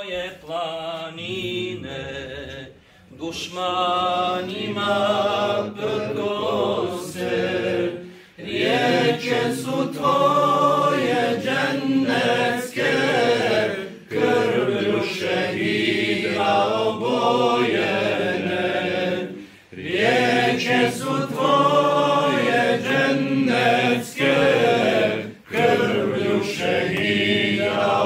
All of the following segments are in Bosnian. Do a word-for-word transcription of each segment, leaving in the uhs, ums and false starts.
tvoje planine, dušmanima prkose, rijeke su tvoje džennetske, krvlju šehida obojene, rijeke su tvoje džennetske, krvlju šehida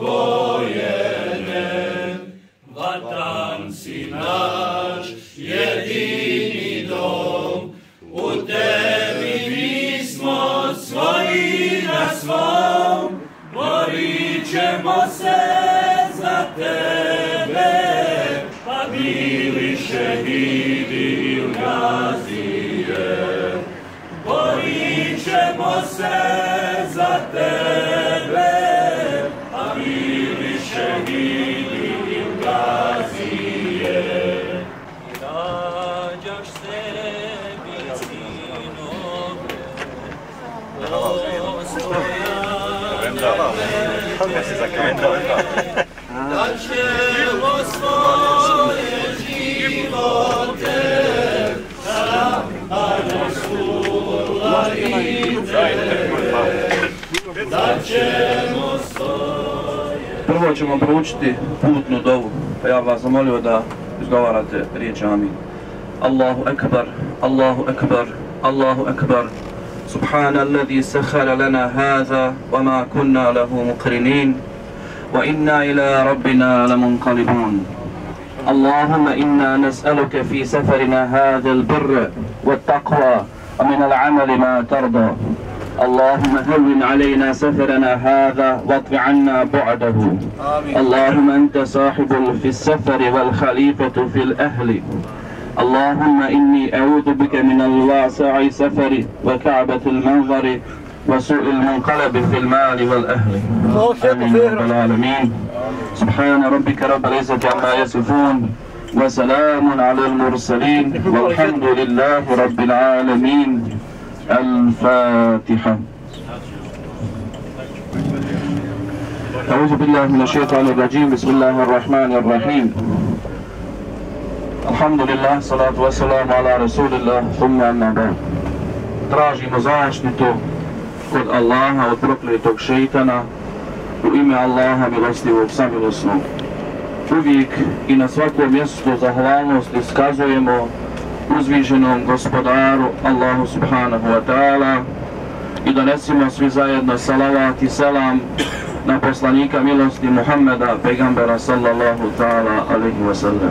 obojene. Vatan si naš jedini dom, u tebi mi smo svoji na svom, borit ćemo se za tebe, pa bili šehidi ili gazije. Borit ćemo se za tebe, pa bili šehidi ili gazije. I rađaš sebi sinove, da ćemo svoje živote a Rasulullah i tebe, da ćemo svoje. Prvo ćemo proučiti putnu dovu, pa ja vas zamolio da izgovarate riječ amin. Allahu akbar, Allahu akbar, Allahu akbar. سبحان الذي سخر لنا هذا وما كنا له مقرنين وإنا إلى ربنا لمنقلبون. اللهم إنا نسألك في سفرنا هذا البر والتقوى ومن العمل ما ترضى. اللهم هون علينا سفرنا هذا واطف عنا بعده. اللهم أنت صاحب في السفر والخليفة في الأهل. اللهم إني أعوذ بك من الواسع سفر وكعبة المنظر وسوء المنقلب في المال والأهل. آمين رب العالمين. سبحان ربك رب العزة عما يصفون وسلام على المرسلين والحمد لله رب العالمين. الفاتحة. أعوذ بالله من الشيطان الرجيم. بسم الله الرحمن الرحيم. Alhamdulillah, salatu wassalamu ala rasulillah, thumma amma ba'd. Tražimo zaštitu kod Allaha od prokletog šeitana u ime Allaha milostivog samilosnog. Uvijek i na svakom mjestu zahvalnost iskazujemo uzvišenom gospodaru Allahu subhanahu wa ta'ala i donesimo svi zajedno salavat i selam na poslanika milosti Muhammeda, pegambera sallallahu ta'ala alaihi wa sallam.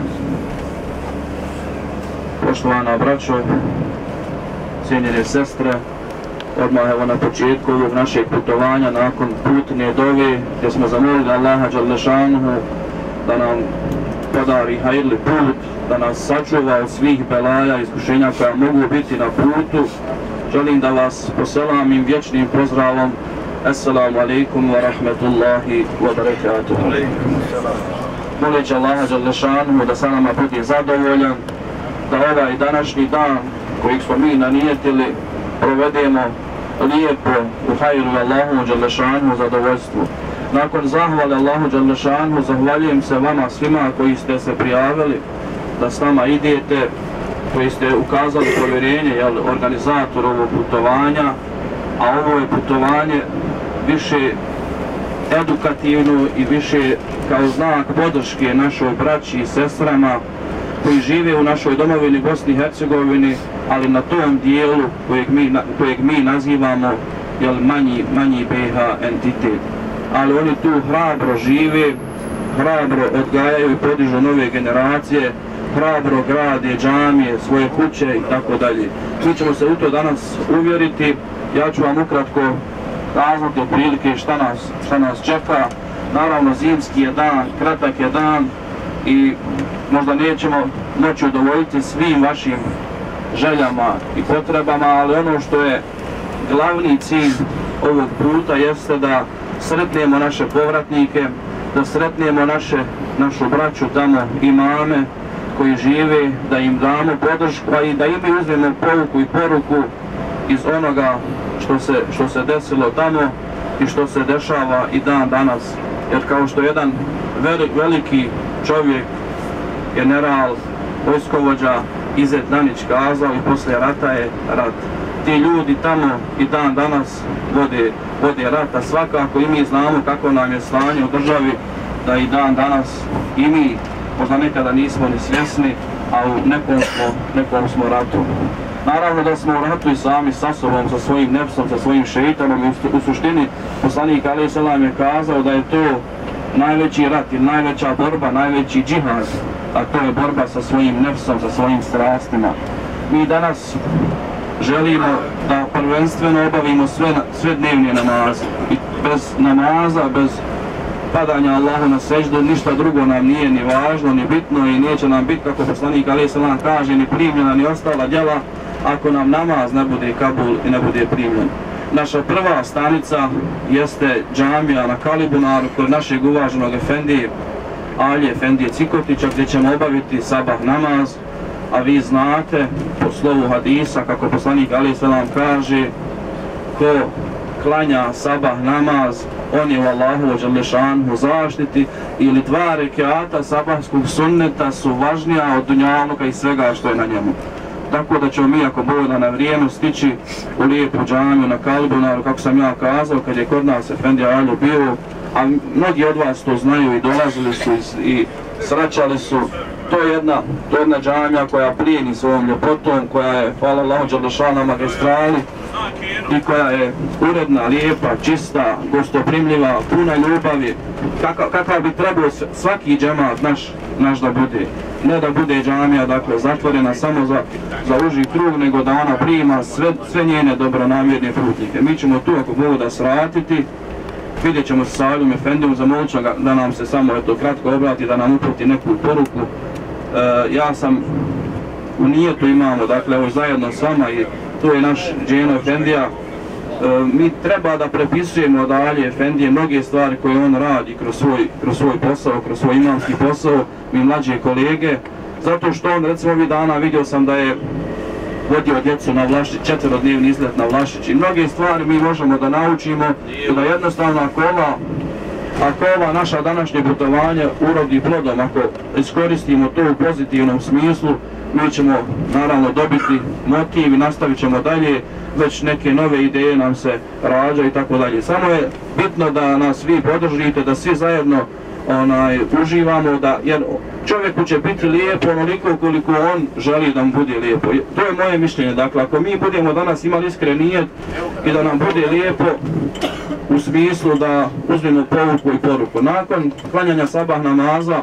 Poštovana braćo, cijenjene sestre, odmah evo na početku ovog našeg putovanja nakon putne dove gdje smo zamolili Allaha Đalešanuhu da nam podari hajrli put, da nas sačuva od svih belaja i iskušenja koja mogu biti na putu. Želim da vas poselamim vječnim pozdravom. Assalamu alaikum wa rahmetullahi wa barakatuhu. Moleći Allaha Đalešanuhu da sa nama bude zadovoljan, da ovaj današnji dan kojeg smo mi nanijetili provedemo lijepo u hajru Allahu Đalešanuhu zadovoljstvu. Nakon zahvale Allahu Đalešanuhu zahvaljujem se vama svima koji ste se prijavili da s nama idete, koji ste ukazali povjerenje jel, organizator ovog putovanja, a ovo je putovanje više edukativno i više kao znak podrške našoj braći i sestrama koji žive u našoj domovini Bosni i Hercegovini, ali na tom dijelu kojeg mi, kojeg mi nazivamo jel, manji, manji B H entitet. Ali oni tu hrabro žive, hrabro odgajaju i podižu nove generacije, hrabro grade džamije, svoje kuće i tako dalje. Mi ćemo se u to danas uvjeriti. Ja ću vam ukratko kazati otprilike šta nas, šta nas čeka. Naravno zimski je dan, kratak je dan i možda nećemo moći udovoljiti svim vašim željama i potrebama, ali ono što je glavni cilj ovog puta jeste da sretnemo naše povratnike, da sretnemo naše, našu braću tamo, imame koji žive, da im damo podršku, a i da im uzmemo pouku i poruku iz onoga što se, što se desilo tamo i što se dešava i dan danas. Jer kao što jedan veliki čovjek, general, vojskovođa Izet Nanić kazao i poslije rata je rat. Ti ljudi tamo i dan danas vode, vode rat, a svakako i mi znamo kako nam je stanje u državi, da i dan danas i mi možda nekada nismo ni svjesni, a u nekom smo, nekom smo ratu. Naravno da smo u ratu i sami sa sobom, sa svojim nefsom, sa svojim šeitanom i u suštini poslanik alejhi selam je kazao da je to najveći rat i najveća borba, najveći džihad, a to je borba sa svojim nefsom, sa svojim strastima. Mi danas želimo da prvenstveno obavimo sve, sve dnevne namaze. I bez namaza, bez padanja Allahu na seždu, ništa drugo nam nije ni važno, ni bitno i neće nam biti, kako poslanik alejhi selam kaže, ni primljena, ni ostala djela, ako nam namaz ne bude kabul i ne bude primljen. Naša prva stanica jeste džamija na Kalibunaru kod našeg uvaženog efendije Alije Efendije Cikotića, gdje ćemo obaviti sabah namaz, a vi znate po slovu hadisa kako poslanik alejhi selam kaže, ko klanja sabah namaz, on je u Allahu dželešanhu zaštiti, ili dva rekata sabahskog sunneta su važnija od dunjaluka i svega što je na njemu. Tako da ćemo mi, ako Bog da, na vrijeme stići u lijepu džamiju na Kalibunaru, kako sam ja kazao, kad je kod nas Efendija Aliju bio, a mnogi od vas to znaju i dolazili su i, i sraćali su. To je jedna, to je jedna džamija koja plijeni svojom ljepotom, koja je, hvala Allahu dželešanu, na magistrali i koja je uredna, lijepa, čista, gostoprimljiva, puna ljubavi, kakav, kakav bi trebao svaki džemat naš, naš da bude. Ne da bude džamija, dakle, zatvorena samo za, za uži krug, nego da ona prima sve, sve njene dobronamjerne putnike. Mi ćemo tu, ako mogu, da sratiti, vidjet ćemo se sa Alijom Efendijom, zamolit ću ga da nam se samo eto kratko obrati, da nam uputi neku poruku. E, ja sam u nijetu imamo, dakle, ovo zajedno s vama i tu je naš Dženo Efendija. E, mi treba da prepisujemo od Alije Efendije mnoge stvari koje on radi kroz svoj, kroz svoj posao, kroz svoj imamski posao, mi mlađe kolege, zato što on, recimo, ovih dana vidio sam da je vodio djecu na Vlašić, četverodnevni izlet na Vlašić i mnoge stvari mi možemo da naučimo i da jednostavno ako ova, ako ova naša današnje putovanje urodi plodom, ako iskoristimo to u pozitivnom smislu, mi ćemo naravno dobiti motiv i nastavit ćemo dalje, već neke nove ideje nam se rađaju i tako dalje. Samo je bitno da nas vi podržite, da svi zajedno onaj, uživamo, da, jer čovjeku će biti lijepo onoliko koliko on želi da mu bude lijepo. To je moje mišljenje. Dakle, ako mi budemo danas imali iskren nijet i da nam bude lijepo u smislu da uzmemo poruku i poruku. Nakon klanjanja sabah namaza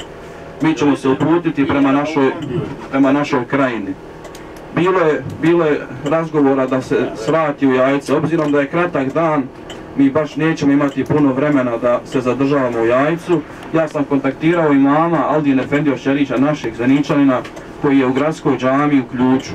mi ćemo se uputiti prema našoj, prema našoj krajini. Bilo je, bilo je razgovora da se svrati u Jajce, obzirom da je kratak dan, mi baš nećemo imati puno vremena da se zadržavamo u Jajcu. Ja sam kontaktirao imama Aldin Efendiju Šerića, našeg Zeničanina, koji je u gradskoj džamiji u Ključu.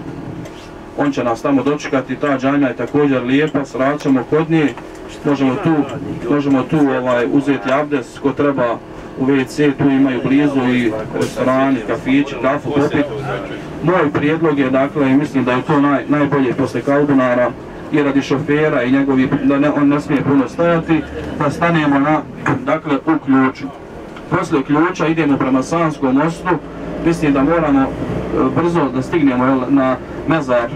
On će nas tamo dočekati, ta džamija je također lijepa, sraćamo kod nje, možemo tu, možemo tu ovaj, uzeti abdest, ko treba u ve ce, tu imaju blizu i restorani, kafići, kafu popit. Moj prijedlog je, dakle, i mislim da je to naj, najbolje posle Kalbunara, i radi šofera i njegovi, da ne, on ne smije puno stajati, da stanemo na, dakle, u Ključu. Posle Ključa idemo prema Sanskom mostu, mislim da moramo e, brzo da stignemo jel, na mezar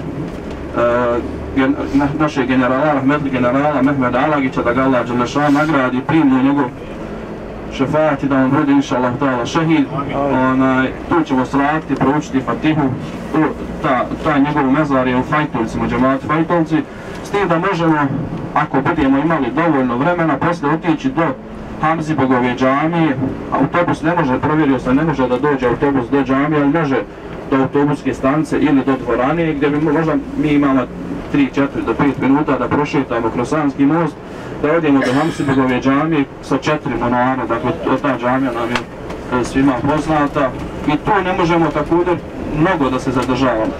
e, gen, na, našeg generala, Rahmetli generala Mehmeda Alagića, da ga Allah dželešan nagradi, primi njegov šefat i da on bude inša Allah ta'ala šehid. Onaj, tu ćemo sratiti, proučiti Fatihu, tu, ta, ta njegov mezar je u Fajtolcima, džemat Fajtolci, s tim da možemo, ako budemo imali dovoljno vremena, posle otići do Hamzibogove džamije. Autobus ne može, provjerio sam, ne može da dođe autobus do džamije, ali može do autobuske stanice ili do dvorane, gdje bi možda mi imamo tri, četiri do pet minuta da prošetamo kroz Sanski most, da odemo do Hamzibogove džamije sa četiri monara, dakle ta džamija nam je svima poznata i tu ne možemo također mnogo da se zadržavamo.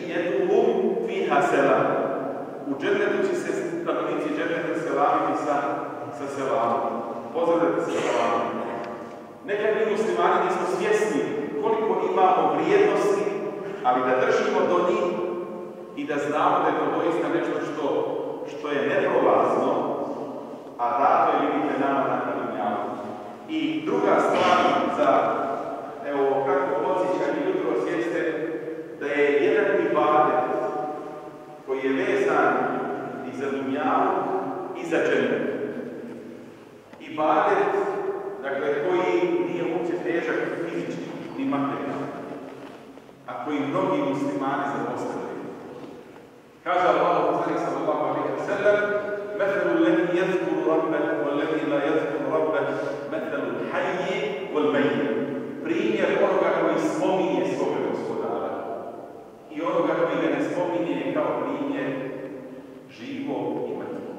jeduhum fiha selam. U džennetu će se stanovnici dženneta selamiti sa, sa selamom. Pozdravljati se selamom. Nekad mi muslimani nismo svjesni koliko imamo vrijednosti, ali da držimo do njih i da znamo da je to doista nešto što, što je neprolazno, a dato je, vidite, nama na dunjalu. I druga stvar za, evo, kratko podsjećanje jutros jeste da je jedan ibadet koji je vezan i za dunjalu i za džennet. Ibadet, dakle, koji nije uopće težak fizički ni materijalno, a koji mnogi muslimani zapostavljaju. Kaže Allah, poslanik sallallahu alejhi ve sellem: "Methalu allazī yadhkuru rabbahu wallazī lā yadhkuru rabbahu, methalu al-hayyi wal-mayyit." Primjer onoga koji spominje svoga gospodara i onoga koji ga ne spominje je kao primjer živog i mrtvog.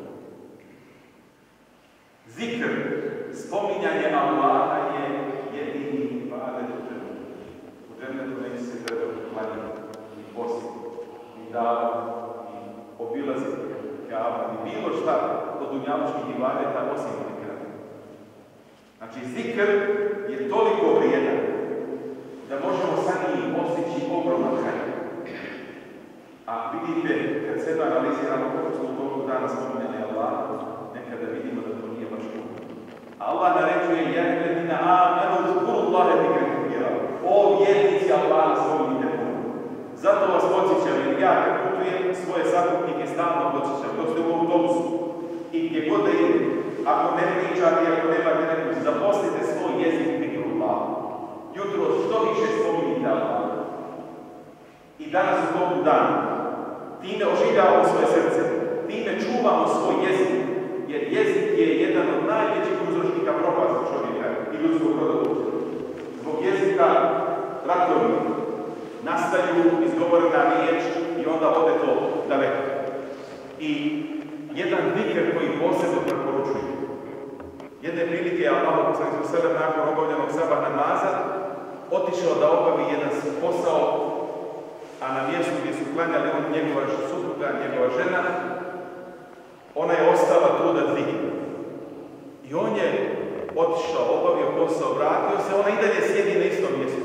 Zikr, spominjanje Allaha je jedini ibadet u džennetu. U džennetu neće se gledati klanjati, ni postiti, ni davati, ni obilaziti Kaaba, ni bilo šta od dunjalučkih ibadeta osim zikra. Znači, zikr je toliko vrijedan da možemo sa njim postići ogroman hajr. A vidite, kad se analiziramo kako smo toliko dana spominjali Allaha, nekada vidimo da to nije baš puno. Allah naređuje: "Ja alladina amanu zkurullaha zikran katira." O vjernici, Allaha spominjite puno. Zato vas podsjećam, jer ja kad putujem svoje sakupnike stalno podsjećam, dok ste u autobusu i gdje god da ide, ako ne pričate, ako nemate neku, zaposlite svoj jezik zikrullah. Jutro što više spominjite Allaha. I danas u toku dana time oživljavamo svoje srce, time čuvamo svoj jezik, jer jezik je jedan od najvećih uzročnika propasti čovjeka i ljudskog roda. Zbog jezika ratovi nastaju, izgovorena riječ i onda ode to daleko. I jedan zikr koji posebno preporučuje. Jedne prilike je Allah poslanik sallallahu alejhi ve sellem nakon obavljenog sabah namaza otišao da obavi jedan posao, a na mjestu gdje su klanjali on, njegova supruga, njegova žena, ona je ostala tu da zikri. I on je otišao, obavio posao, vratio se, ona i dalje sjedi na istom mjestu.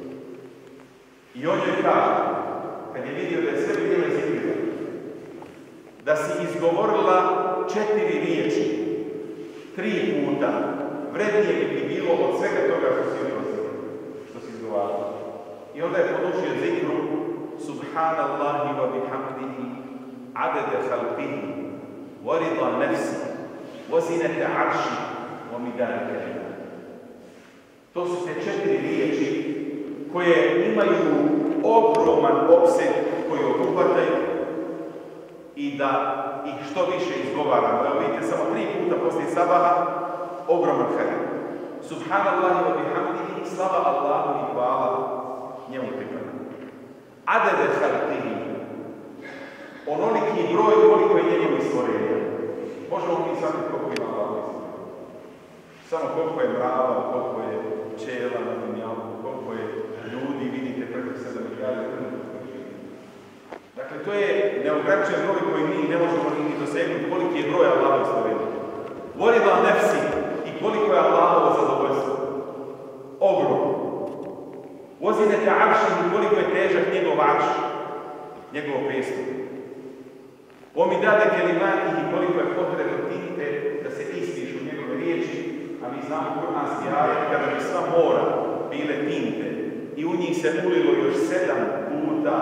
I on joj kaže, kad je vidio da je sve vrijeme zikrila, da si izgovorila četiri riječi, tri puta, vrednije bi ti bilo od svega toga što si odnosila, što si izgovarala. I onda je podučio zikru: "Subhanallahi wa bihamdihi, adada khalqihi, wa rida nafsi, wa zinata arshi, wa midada kalimati." To su te četiri riječi koje imaju ogroman opseg koji obuhvataju i da ih što više izgovaramo. Evo vidite, samo tri puta poslije sabaha, ogroman hajr. Subhanallahi wa bihamdihi, slava Allahu i hvala njemu pripada. Adede khalqihi, onoliki broj koliko je njegovi stvorenja. Možemo mi shvatiti koliko ima Allahu stvorenja. Samo koliko je mrava, koliko je pčela na dunjalu, koliko je ljudi, vidite preko sedam milijardi ljudi. Dakle, to je neograničen broj koji mi ne možemo ni dosegnuti koliki je broj Allahovi stvorenja. Vorida nefsi i koliko je Allahovo zadovoljstvo. Ogrom. Vozinete arši i koliko je težak njegov arš, njegovo prijestup. Omidade kelimati i koliko je potrebno tinte da se ispišu njegove riječi, a mi znamo kuranski ajet kada bi sva mora bile tinte i u njih se ulilo još sedam puta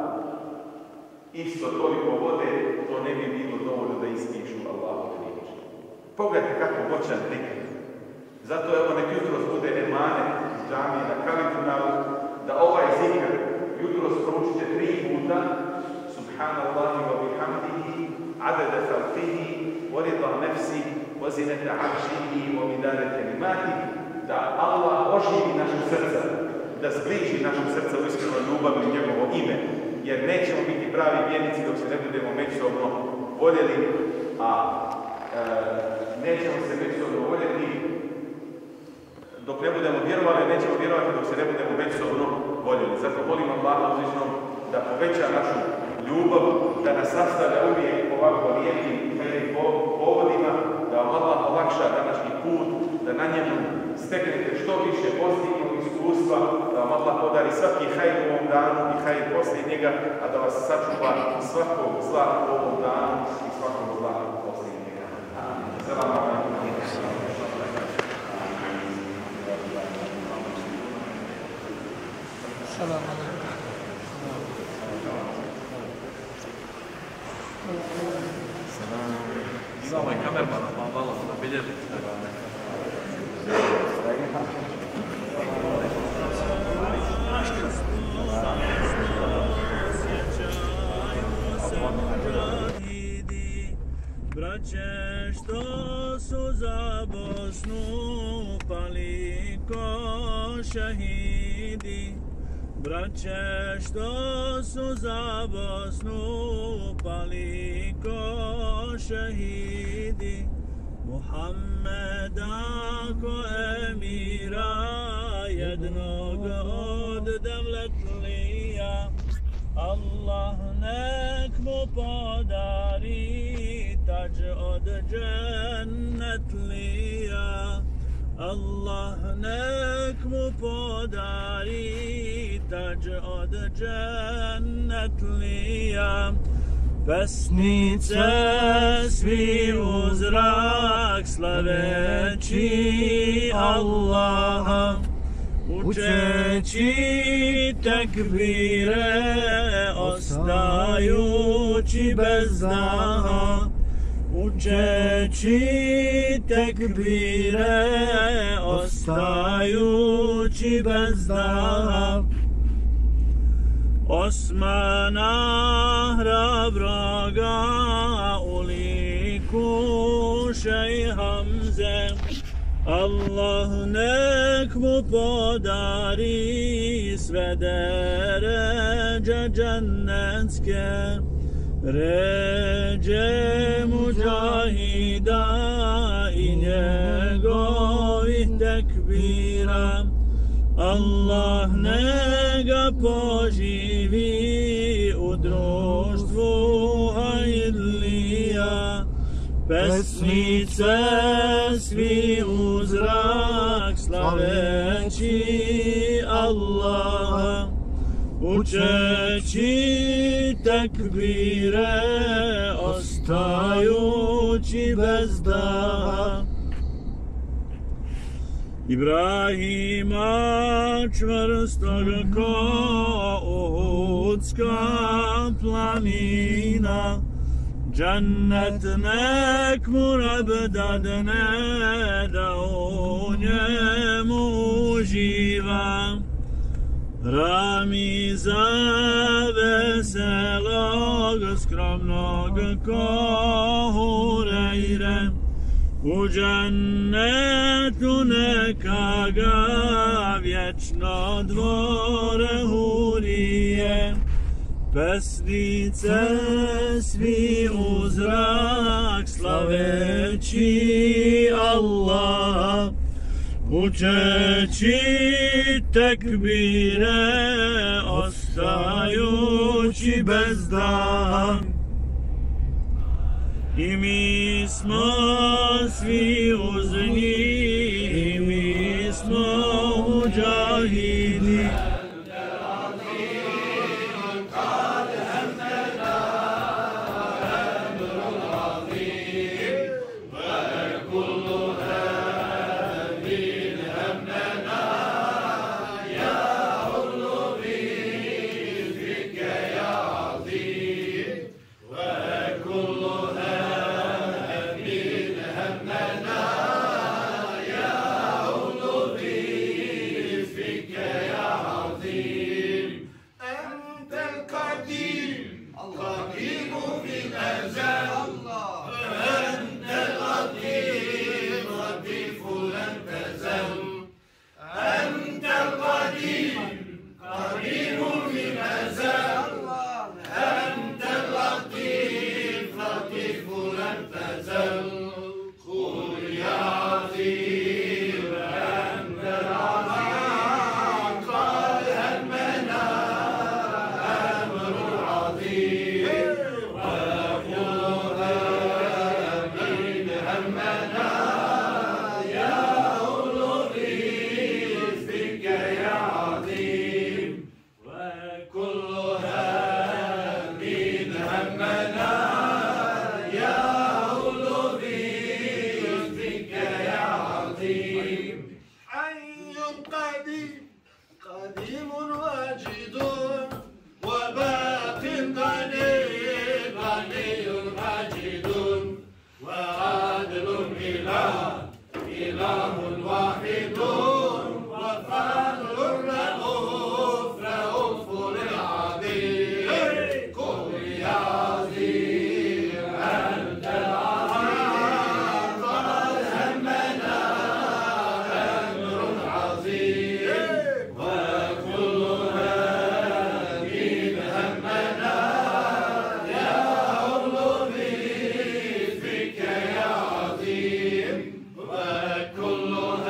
isto toliko vode, to ne bi bilo dovoljno da ispišu Allahove riječi. Pogledajte kako moćan zikr. Zato evo nek jutros bude emanet iz džamije na Kalitunalu, da ovaj zikr jutros proučite tri puta: Subhanallahi wa bihamdihi, adada khalqihi, wa rida nafsi, wa zinata arshihi, wa midada kalimati, da Allah oživi naše srca, da zbliži naše srca u iskrenoj ljubavi u njegovo ime, jer nećemo biti pravi vjernici dok se ne budemo međusobno voljeli, a e, nećemo se međusobno voljeti dok ne budemo vjerovali, nećemo vjerovati dok se ne budemo međusobno voljeli. Zato molim Allaha uzvišenog da poveća našu ljubav, da nas sastavlja uvijek ovako lijepim i povodima, da vam Allah olakša današnji put, da na njemu steknete što više pozitivnog iskustva, da vam Allah podari svaki hajr u ovom danu i hajr poslije njega, a da vas sačuva svakog zla u ovom danu i svakog zla poslije njega. Selam alejkum. Selam alejkum. Ima ovaj kamerman, malo da bilježi. Braće što su za Bosnu pali ko šehidi, braće što su za Bosnu pali ko šehidi, Muhammeda ko emira jednog od devletlija, Allah nek mu podari tađ od džennetlija, Allah nek mu podari tađ od džennetlija. Pesnice svi u zrak slaveći Allaha, učeći tekbire, ostajući bez daha, učeći tekbire, ostajući bez daha. Osmana hrabroga u liku šejh Hamze, Allah nek mu podari sve deređe džennetske, ređe muđahida i njegovih tekbira. Allah neka poživi u društvu hajrlija, pesnice svi u zrak slaveći Allaha, učeći tekbire, ostajući bez daha. Ibrahima čvrstog ko Uhudska planina, džennet nek mu Rab dadne da u njemu uživa. Ramiza veselog skromnog ko Hureyre, u džennetu neka ga vječno dvore hurije. Pesnice svi u zrak slaveći Allah, učeći tekbire, ostajući bez daha. I mi smo svi uz njih, i mi smo muđahidi. في عليم واجد وباق غني غني ماجد وعادل إله إله واحد وفضل رؤوف رؤوف للعبيد قل يا عزيز أنت العزيز قد همنا أمر عظيم وكل هم همنا يا الله بك يا عظيم وكل هم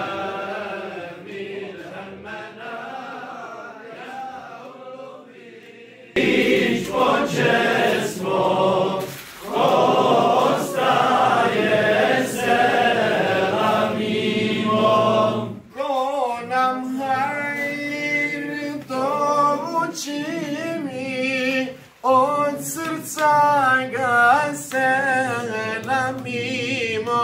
همنا يا الله بك وجسمه od srca ga selamimo.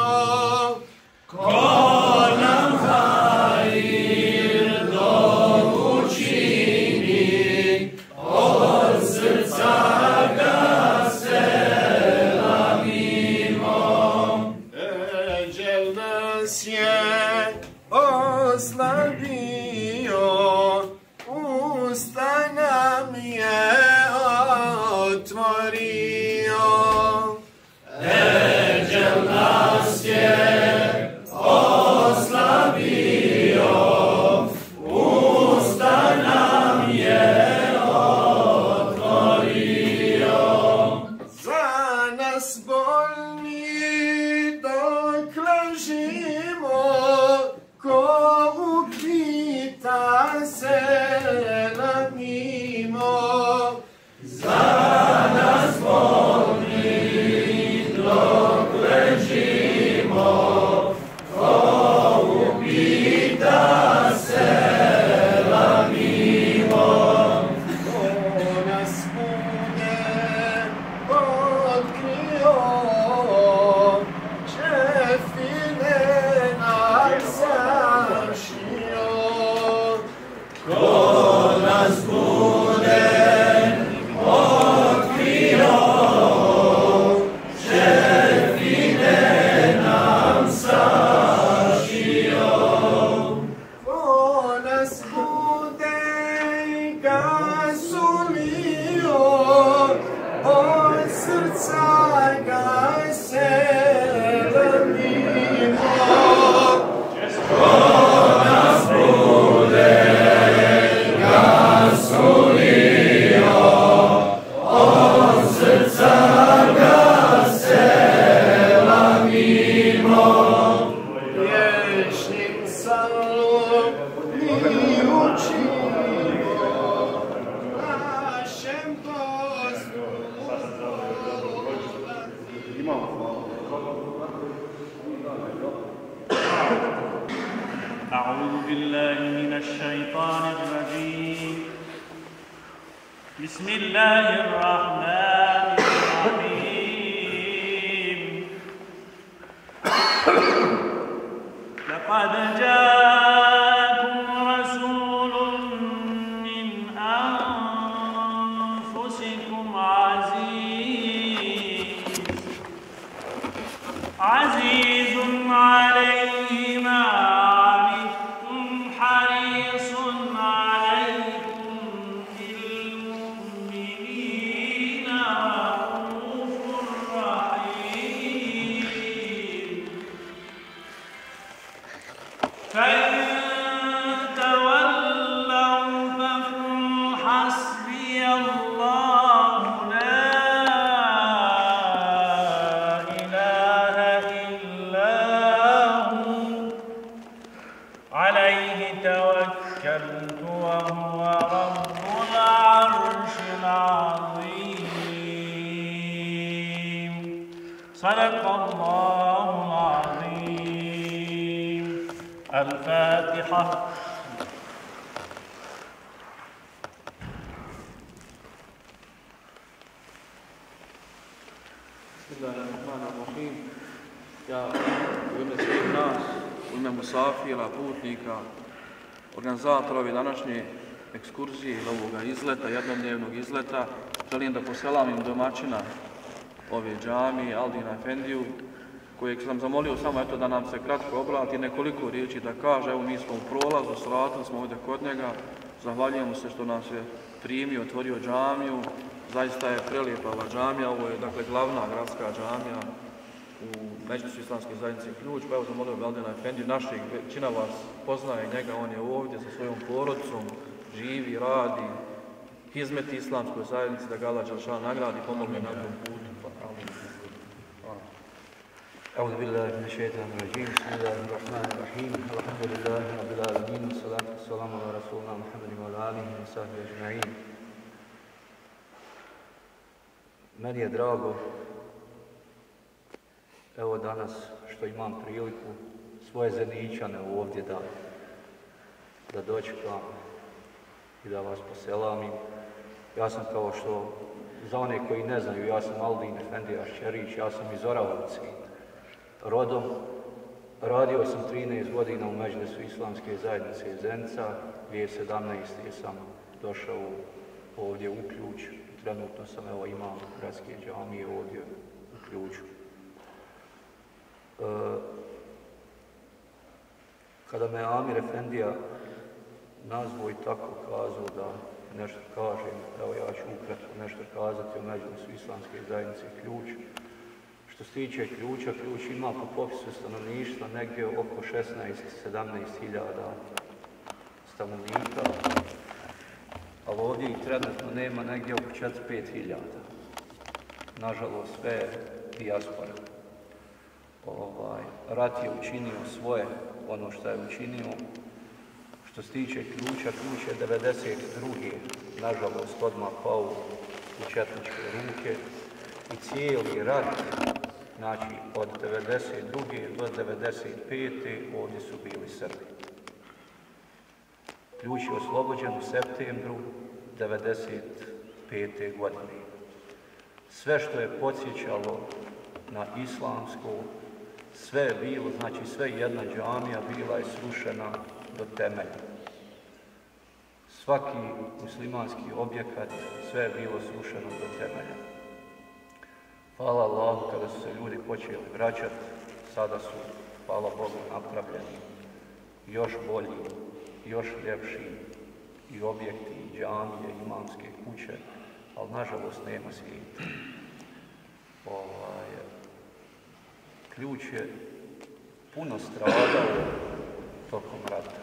Ko nam hajr dobu čini, od srca ga selamimo. Eđel nas je oslabio, usta nam je otvorio. Eđel nas je oslabio, usta nam je otvorio. Za nas bolni dok ležimo, ko upita selamimo. Za nas bolni dok ležimo, ko upita selamimo. Ko nas bude otkrio, čefine nam sašio. Ko nas bude otkrio, čefine nam sašio. Ko nas bude gasulio, od srca ga selamimo. Ko nas bude gasulio, od srca ga selamimo. Vječnim salom mi učimo, našem poslu أعوذ بالله من الشيطان الرجيم بسم الله الرحمن الرحيم لقد جاءكم رسول من أنفسكم عزيز عزيز عليه ما عنتم حريص عليكم بالمؤمنين رؤوف رحيم فإن تولوا فقل حسبي الله لا إله إلا هو عليه توكلت وهو رب العرش العظيم صدق الله العظيم. الفاتحة. Bismillahirrahmanirrahim. Ja u ime svih nas, u ime musafira, putnika, organizatora ove današnje ekskurzije ili ovoga izleta, jednodnevnog izleta. Želim da poselamim domaćina ove džamije, Aldina Efendiju, kojeg sam zamolio samo eto da nam se kratko obrati, nekoliko riječi da kaže. Evo mi smo u prolazu, sratili smo ovdje kod njega, zahvaljujemo se što nas je primio, otvorio džamiju. Zaista je prelijepa ova džamija, ovo je dakle glavna gradska džamija u Međlisu islamske zajednice Ključ. Pa evo zamolio bi Aldina Efendiju, našeg, većina vas poznaje njega, on je ovdje sa svojom porodicom, živi, radi, hizmeti islamskoj zajednici, da ga Allah dželešan nagradi i pomogne na tom putu. أعوذ بالله من الشيطان الرجيم بسم الله الرحمن الرحيم الحمد لله رب العالمين والصلاة والسلام على رسولنا محمد وعلى آله وصحبه أجمعين. Meni je drago evo danas što imam priliku svoje Zeničane ovdje da, da dočekam i da vas poselamim. Ja sam, kao što za one koji ne znaju, ja sam Aldin Efendija Šćerić, ja sam iz Orahovci rodom. Radio sam trinaest godina u Međlisu islamske zajednice Zenica. dvije tisuće sedamnaeste. sam došao ovdje u Ključ. Trenutno sam evo imam gradske džamije ovdje u Ključu. E, kada me Amir Efendija nazvao i tako kazao da nešto kažem, evo ja ću ukratko nešto kazati o Međlisu islamske zajednice Ključ. Što se tiče Ključa, Ključ ima po popisu stanovništva negdje oko šesnaest do sedamnaest hiljada stanovnika, ali ovdje ih trenutno nema negdje oko četiri do pet hiljada. Nažalost, sve je dijaspora. Ovaj, rat je učinio svoje, ono što je učinio. Što se tiče Ključa, Ključ je devedeset druge nažalost odmah pao u četničke ruke i cijeli rat, znači od devedeset druge do devedeset pete ovdje su bili Srbi. Ključ je oslobođen u septembru devedeset pete godine. Sve što je podsjećalo na islamsko, sve je bilo, znači sve jedna džamija bila je srušena do temelja. Svaki muslimanski objekat, sve je bilo srušeno do temelja. Hvala Allahu, kada su se ljudi počeli vraćati, sada su, hvala Bogu, napravljeni još bolji, još ljepši i objekti, i džamije, i imamske kuće, ali nažalost nema svijeta. Ovaj, Ključ je puno stradao tokom rata.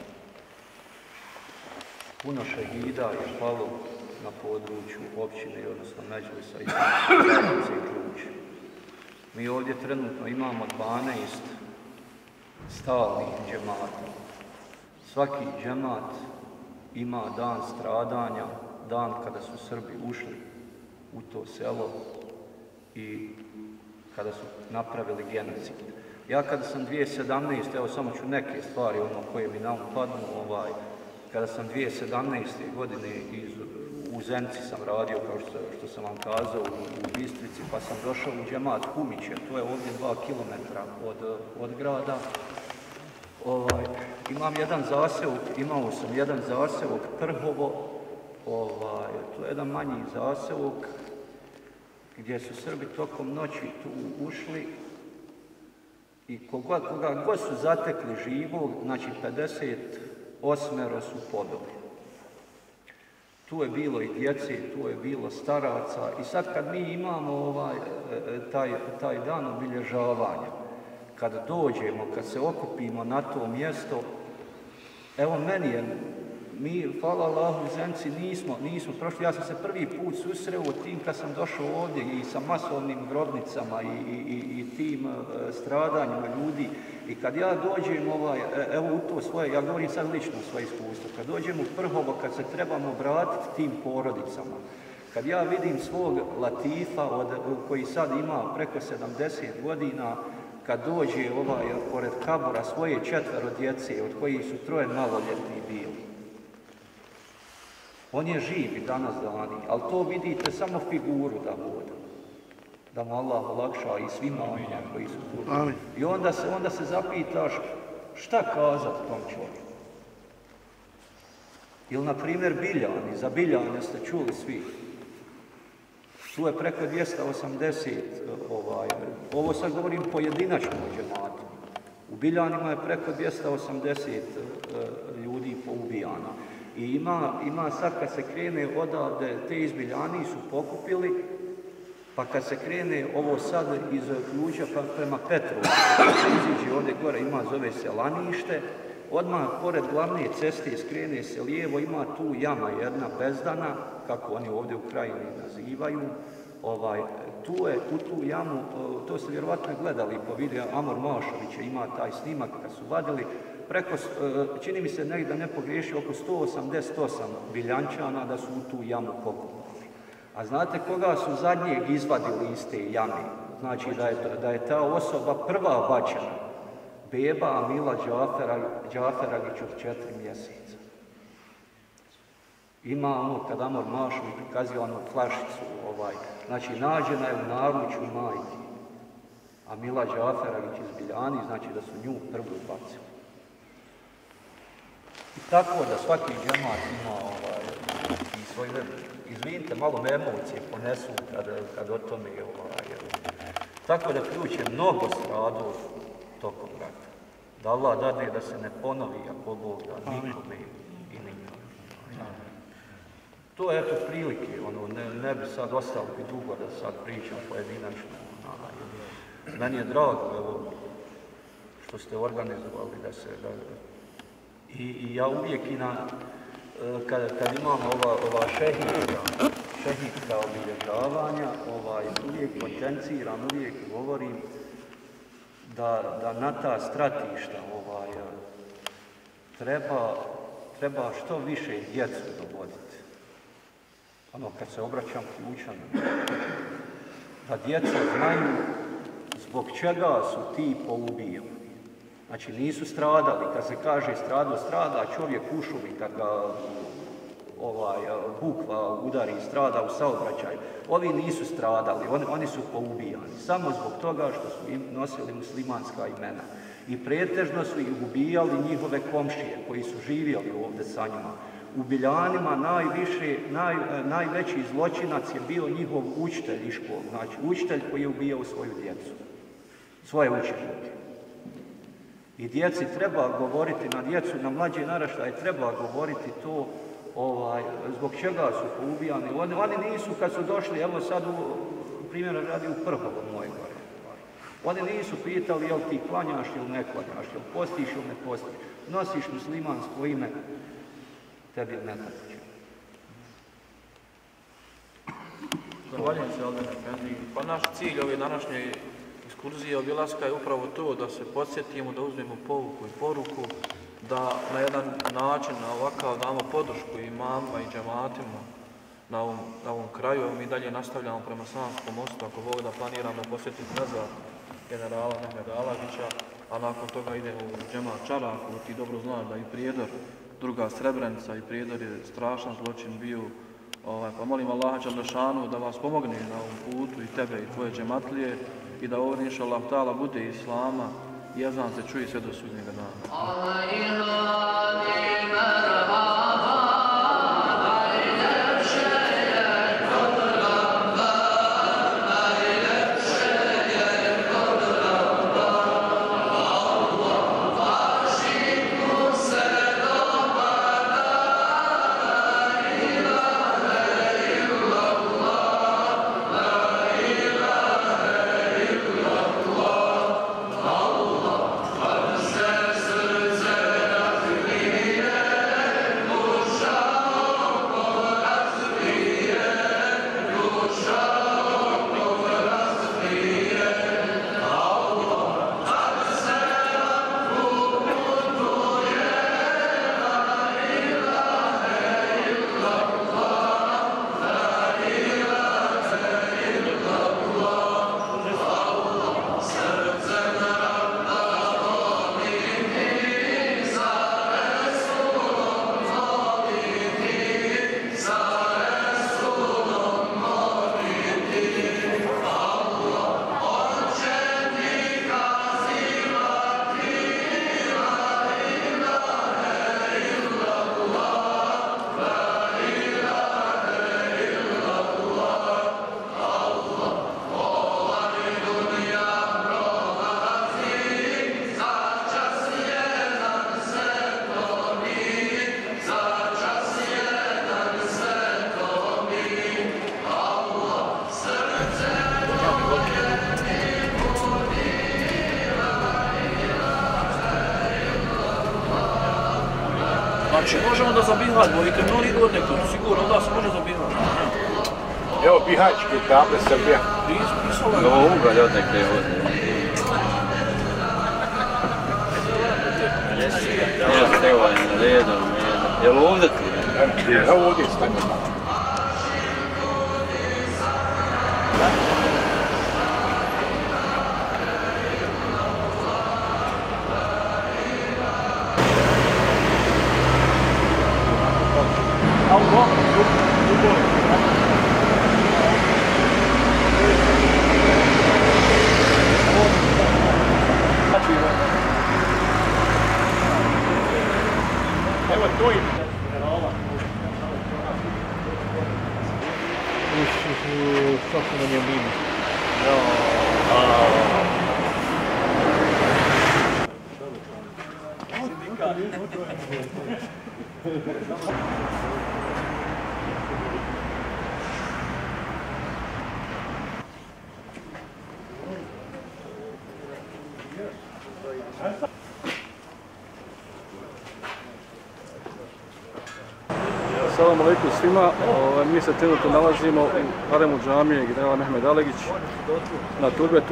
Puno šehida je palo na području općine, odnosno Međlisa islamske zajednice Ključ. Mi ovdje trenutno imamo dvanaest stalnih džemata. Svaki džemat ima dan stradanja, dan kada su Srbi ušli u to selo i kada su napravili genocid. Ja kada sam dvije tisuće sedamnaeste. evo samo ću neke stvari ono koje mi na um padnu, ovaj, kada sam dvije tisuće sedamnaeste. godine iz, u Zenici sam radio, kao što, što sam vam kazao, u, u Bistrici, pa sam došao u džemat Humiće, to je ovdje dva kilometra od, od grada. Ovaj, imam jedan zaseok, imao sam jedan zaseok Prhovo, ovaj, to je jedan manji zaseok gdje su Srbi tokom noći tu ušli i koga, koga god su zatekli živog, znači pedeset osmero su pobili. Tu je bilo i djece, tu je bilo staraca i sad kad mi imamo ovaj, taj, taj dan obilježavanja, kad dođemo, kad se okupimo na to mjesto, evo meni je, mi, hvala Allahu, u Zenici nismo, nismo prošli, ja sam se prvi put susreo tim kad sam došao ovdje i sa masovnim grobnicama i, i, i tim uh, stradanjima ljudi i kad ja dođem, ovaj, evo u to svoje, ja govorim sad lično svoje iskustvo, kad dođem u Prhovo, kad se trebamo vratiti tim porodicama, kad ja vidim svog Latifa od, koji sad ima preko sedamdeset godina, kad dođe ovaj, pored kabura svoje četvero djece, od kojih su troje maloljetni bili. On je živ i danas dani, ali to vidite samo figuru da voda. Da mu Allah olakša i svima onima koji su tu. Amin. I onda se, onda se zapitaš šta kazati tom čovjeku. Ili, na primjer, Biljani. Za Biljane ste čuli svi. Tu je preko dvjesto osamdeset, ovaj, ovo sad govorim pojedinačno o džematu. U Biljanima je preko dvjesto osamdeset ljudi poubijano. I ima, ima sad kad se krene odavde, te iz Biljani su pokupili, pa kad se krene ovo sad iz Ključa pa prema Petrovu, kad se iziđe ovdje gore, ima zove se Lanište, odmah pored glavne ceste skrene se lijevo, ima tu jama jedna bezdana, kako oni ovdje u krajini nazivaju. Ovaj, tu je, u tu jamu, to ste vjerovatno gledali po videu, Amor Mašovića ima taj snimak kad su vadili, preko, čini mi se negdje ne pogriješi, oko sto osamdeset osam Biljančana da su u tu jamu pokupili. A znate koga su zadnjeg izvadili iz te jame? Znači da je, da je ta osoba prva bačena, beba Amila Džaferagić od četiri mjeseca. Ima ono, kad Amor Mašović prikazio onu flašicu, ovaj, znači nađena je u naručju majke. Amila Džaferagić iz Biljani, znači da su nju prvu bacili. I tako da svaki džemat ima ovaj, i svoj, izvinite, malo me emocije ponesu kad, kad o tome ovaj, tako da Ključ je mnogo stradao tokom rata. Da Allah dadne da se ne ponovi, ako Bog da nikome i nikome. To je eto prilike, ono, ne, ne bi sad ostalo bi dugo da sad pričam pojedinačno. Ono, meni je drago, evo, što ste organizovali da se, da, i, i ja uvijek i na, kad, kad imam ova, ova šehidska, šehidska obilježavanja, ovaj, uvijek potenciram, uvijek govorim da, da na ta stratišta ovaj, treba, treba što više djecu dovoditi. Ono, kad se obraćam Ključanima, da djeca znaju zbog čega su ti poubijani. Znači, nisu stradali, kad se kaže strado, strada, čovjek u šumi, kad ga ovaj, bukva udari i strada u saobraćaju. Ovi nisu stradali, oni, oni su poubijani, samo zbog toga što su im nosili muslimanska imena. I pretežno su ih ubijali njihove komšije, koji su živjeli ovdje sa njima. U Biljanima najviše, naj, najveći zločinac je bio njihov učitelj iz škole, znači učitelj koji je ubijao svoju djecu, svoje učenike. I djeci treba govoriti, na djecu, na mlađe naraštaje treba govoriti to, ovaj, zbog čega su poubijani. Oni, oni nisu kad su došli, evo sad u primjer radi u Prhovo moje gore. Oni nisu pitali jel ti klanjaš ili ne klanjaš, jel postiš ili ne postiš, nosiš muslimansko ime, tebi ne tako. Zahvaljujem se, Alden Efendi. Pa naš cilj ove današnje ekskurzije obilaska je upravo to da se podsjetimo, da uzmemo pouku i poruku, da na jedan način, na ovakav damo podršku imamima i džematima na ovom, na ovom kraju. Mi dalje nastavljamo prema Slavonskom mostu, ako Bog da planiramo posjetiti nazad generala Mehmeda Alagića, a nakon toga idemo u džemat Čaraku. Ti dobro znaš da i Prijedor, druga Srebrenica i Prijedor je strašan zločin bio. Ovaj, pa molim Allaha Đalešanu da vas pomogne na ovom putu, i tebe i tvoje džematlije, i da ovdje inša Allah ta'ala bude Islama i ezan se čuje sve do sudnjega dana. Yeah. Znači, možemo da za Bihać, bo i kamioni idu od nekud, sigurno, onda se može za Bihać. Evo Bihaćki table Srbija. Pisalo je. Ovo ugalj od nekde ovdje. Jeste ovaj, redom, je li ovdje tu? Evo ovdje je stanjeno. Evo to je. Kako nam je mimo. Assalamu alaikum svima, mi se trenutno nalazimo u haremu džamije generala Mehmed Alegić na turbetu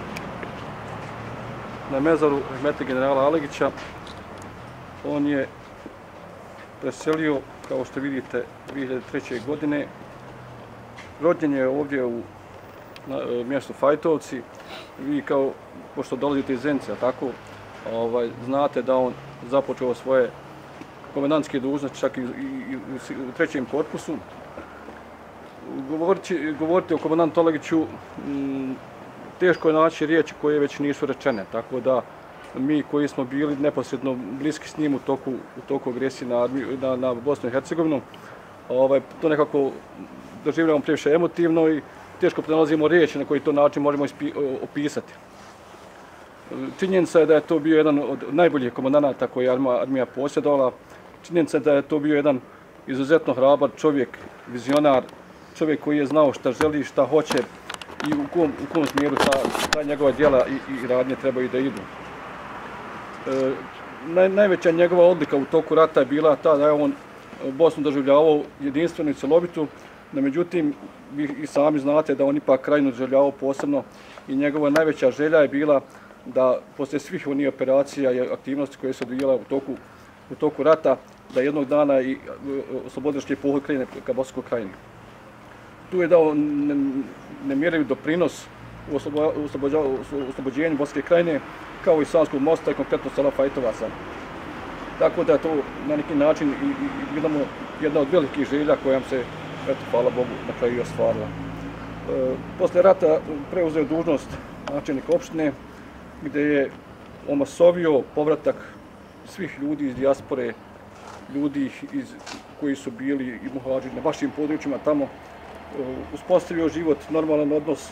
na mezaru rahmetli generala Alegića. On je preselio, kao što vidite, dvije hiljade treće. godine. Rođen je ovdje u na, mjestu Fajtovci. Vi kao, pošto dolazite iz Zenice, tako, ovaj, znate da on započeo svoje komendantske dužnosti čak i, i, i u trećem korpusu. Govoriti, govoriti o komendantu Alegiću m, teško je naći riječi koje već nisu rečene, tako da mi koji smo bili neposredno bliski s njim u toku, u toku agresije na, na, na Bosnu i Hercegovinu, ovaj, to nekako doživljavamo previše emotivno i teško pronalazimo riječi na koji to način možemo ispi, opisati. Činjenica je da je to bio jedan od najboljih komandanata koje je armija, armija posjedovala. Činjenica je da je to bio jedan izuzetno hrabar čovjek, vizionar, čovjek koji je znao šta želi, šta hoće i u kom, u kom smjeru ta, ta njegova djela i, i radnje trebaju da idu. E, naj, najveća njegova odlika u toku rata je bila ta da je on Bosnu doživljavao jedinstvenu i celovitu, no međutim, vi i sami znate da on ipak Krajinu doživljavao posebno i njegova najveća želja je bila da poslije svih onih operacija i aktivnosti koje se odvijala u toku, u toku rata, da jednog dana i oslobodilački pohod krene ka Bosanskoj Krajini. Tu je dao nemjerljiv doprinos u oslobođenju Bosanske Krajine, kao i Sanskog mosta i konkretno sela Fajtovaca. Tako da je to na neki način i, i vidimo jedna od velikih želja koja se, eto, hvala Bogu, na kraju i ostvarila. E, posle rata preuzeo dužnost načelnika opštine, gdje je omasovio povratak svih ljudi iz dijaspore, ljudi iz, koji su bili i muhađiri na vašim područjima tamo, uspostavio život, normalan odnos,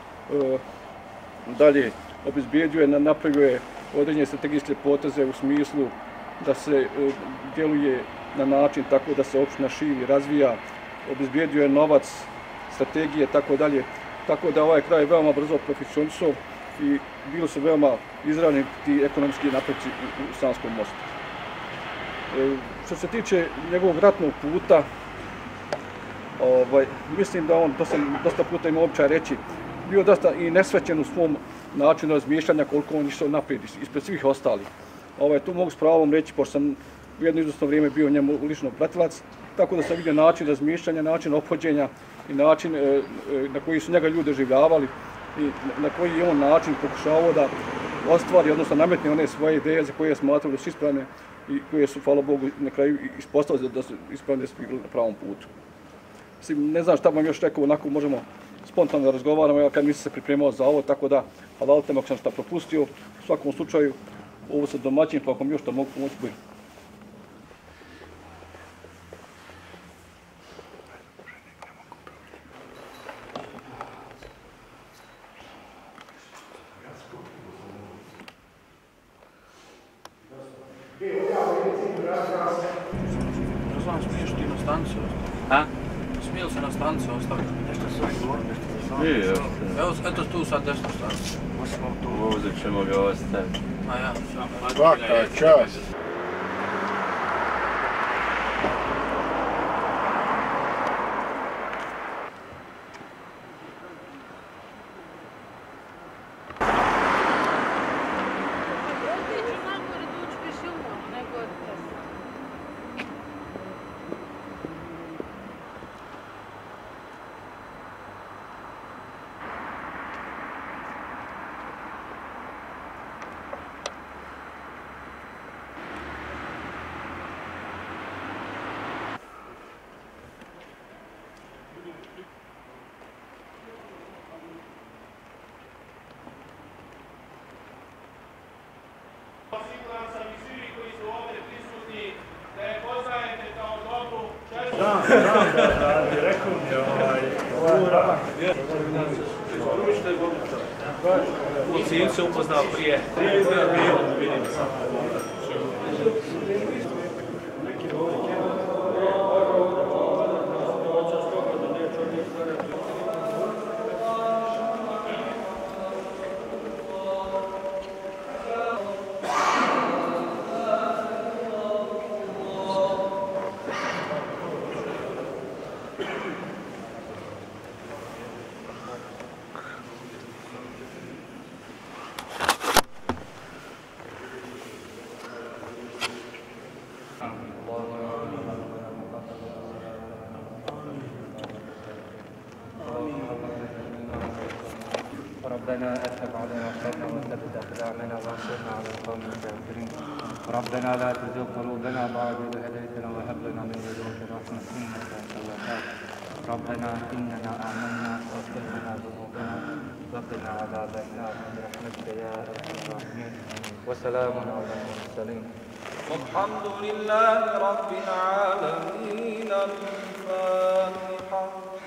dalje obezbijedio je, napravio je određene strategijske poteze u smislu da se djeluje na način tako da se opština širi, razvija, obezbijedio je novac, strategije, tako dalje. Tako da ovaj kraj veoma brzo profunkcionisao i bili su veoma izravni ti ekonomski napreci u, u Sanskom mostu. E, što se tiče njegovog ratnog puta, ovaj, mislim da on dosta, dosta puta ima običaj reći, bio dosta i nesvećen u svom načinu razmišljanja koliko on išao naprijed ispred svih ostalih. Ovaj, tu mogu s pravom reći, pošto sam u jedno izvrsno vrijeme bio njemu lično pratilac, tako da sam vidio način razmišljanja, način ophođenja i način e, na koji su njega ljudi doživljavali i na koji je on način pokušavao da ostvari, odnosno nametne one svoje ideje za koje je smatrao da su ispravne i koje su, hvala Bogu, na kraju ispostavili da su ispravne, da su bili na pravom putu. Mislim, ne znam šta vam još rekao, onako možemo spontano da razgovaramo, ja kad nisam se pripremao za ovo, tako da, halalite me ako sam šta propustio. U svakom slučaju, ovo sam domaćin, pa ako mi još što mogu pomoći, bojim. Ne znam, smiješ ti na stanci ostaviti? A? Smijel se na stanci ostaviti? Nešto se ovdje govorio, nešto se sam. Nije, evo. Evo, eto tu sad desno stanci. Ovdje ćemo ga ostaviti. A ja. Svaka čast. Siguran sam i svi koji su ovdje prisutni da je poznajete kao dobru čestu. Da, da, da, da, rekao mi je ovaj, ura. U cilju se upoznao prije. Prije izgleda bio, vidim sam. ربنا أتب علينا صبرا وثبت أقدامنا وانصرنا على القوم الكافرين. ربنا لا تزغ قلوبنا بعد إذ هديتنا وهب لنا من لدنك رحمة إنك أنت الوهاب. ربنا إننا آمنا واغفر لنا ذنوبنا وقنا عذاب النار برحمتك يا أرحم الراحمين. وسلام على المرسلين. والحمد لله رب العالمين. الفاتحة.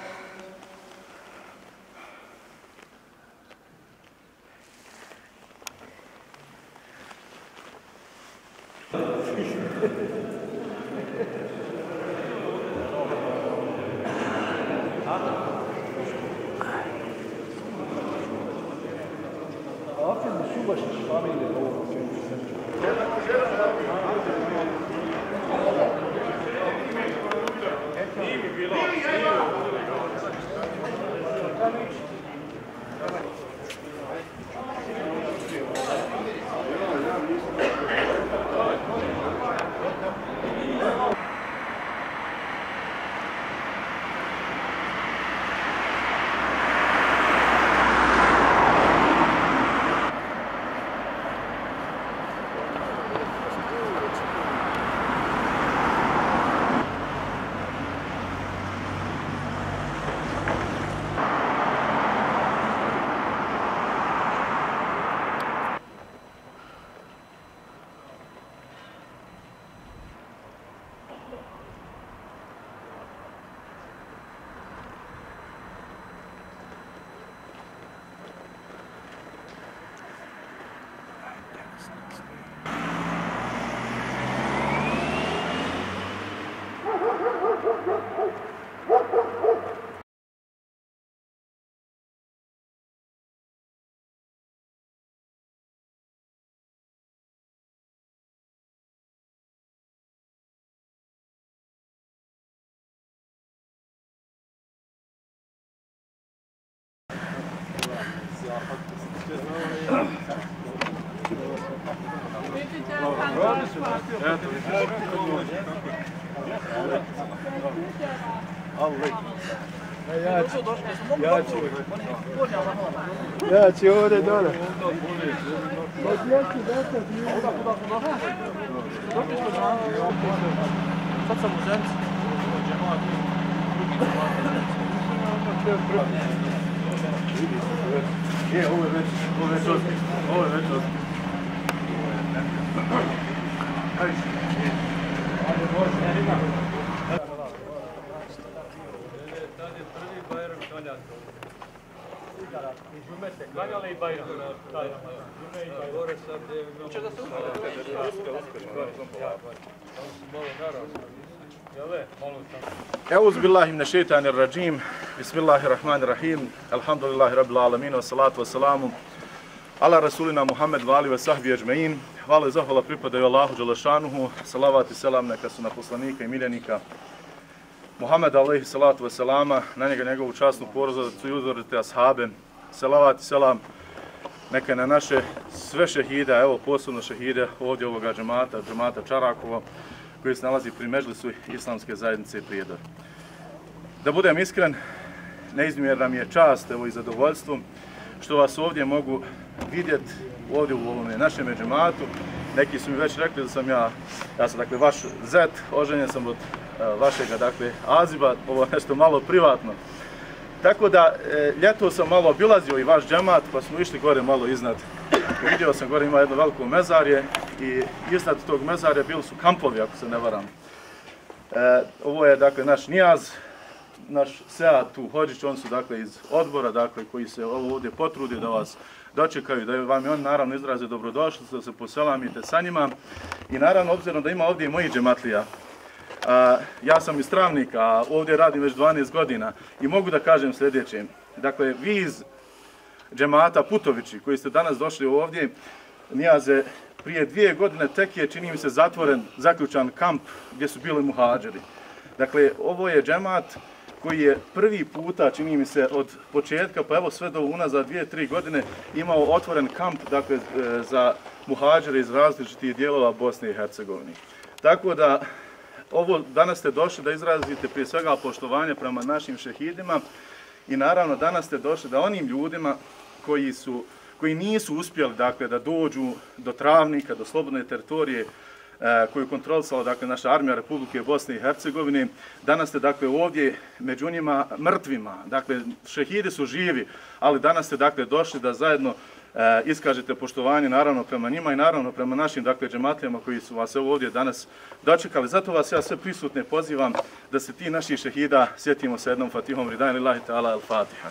Ja ću ovdje dole. Sad sam u Zenci. Je, ovo je već, ovo je već otkri. Ovo je već otkri. Tad je prvi Bajram klanjati. I džume ste klanjali i Bajram. Džume i Bajram. Gore sad je imamo... Uče da se Euz billahi mine šeitanir rajim, bismillahirrahmanirrahim, alhamdulillahi rabbil alamin, wassalatu wassalamu ala rasulina Muhammed wa ali wa sahbi ajma'in. Hvala i zahvala pripadaju Allahu Đelešanuhu, salavat i selam neka su na poslanika i miljenika Muhammed alaihi salatu wassalama, na njega njegovu časnu porodicu i uzorite ashabe. Salavat i selam neka na naše sve šehide, evo posebno šehide ovdje ovoga džemata, džemata Čarakovo, koji se nalazi pri Medžlisu Islamske zajednice Prijedor. Da budem iskren, neizmjerna mi je čast evo, i zadovoljstvo što vas ovdje mogu vidjeti ovdje u ovome našem džematu. Neki su mi već rekli da sam ja, ja sam dakle vaš zet, oženjen sam od vašega, dakle, aziva, ovo je nešto malo privatno. Tako da, e, ljeto sam malo obilazio i vaš džemat, pa smo išli gore malo iznad. Vidio sam gore ima jedno veliko mezarje i iznad tog mezarja bili su kampovi, ako se ne varam. E, ovo je, dakle, naš Nijaz, naš Sead tu Hodžić, oni su, dakle, iz odbora, dakle, koji se ovo ovdje potrudi da vas dočekaju, da vam i oni, naravno, izraze dobrodošlicu, da se poselamite sa njima. I, naravno, obzirom da ima ovdje i mojih džematlija, a, ja sam iz Travnika, a ovdje radim već dvanaest godina i mogu da kažem sljedeće. Dakle, vi iz džemata Putovići, koji ste danas došli ovdje, Nijaze, prije dvije godine tek je, čini mi se, zatvoren, zaključan kamp gdje su bili muhadžeri. Dakle, ovo je džemat koji je prvi puta, čini mi se, od početka, pa evo sve do unazad dvije, tri godine, imao otvoren kamp, dakle, za muhadžere iz različitih dijelova Bosne i Hercegovine. Tako da, ovo danas ste došli da izrazite prije svega poštovanje prema našim šehidima i naravno danas ste došli da onim ljudima koji su koji nisu uspjeli, dakle, da dođu do Travnika, do slobodne teritorije e, koju kontrolisala, dakle, naša armija Republike Bosne i Hercegovine. Danas ste, dakle, ovdje među njima mrtvima. Dakle, šehidi su živi, ali danas ste, dakle, došli da zajedno e, iskažete poštovanje, naravno, prema njima i naravno prema našim, dakle, džematlijama koji su vas ovdje danas dočekali. Zato vas ja sve prisutne pozivam da se ti naših šehida sjetimo sa jednom fatihom Ridan lillahi ta'ala al-Fatiha.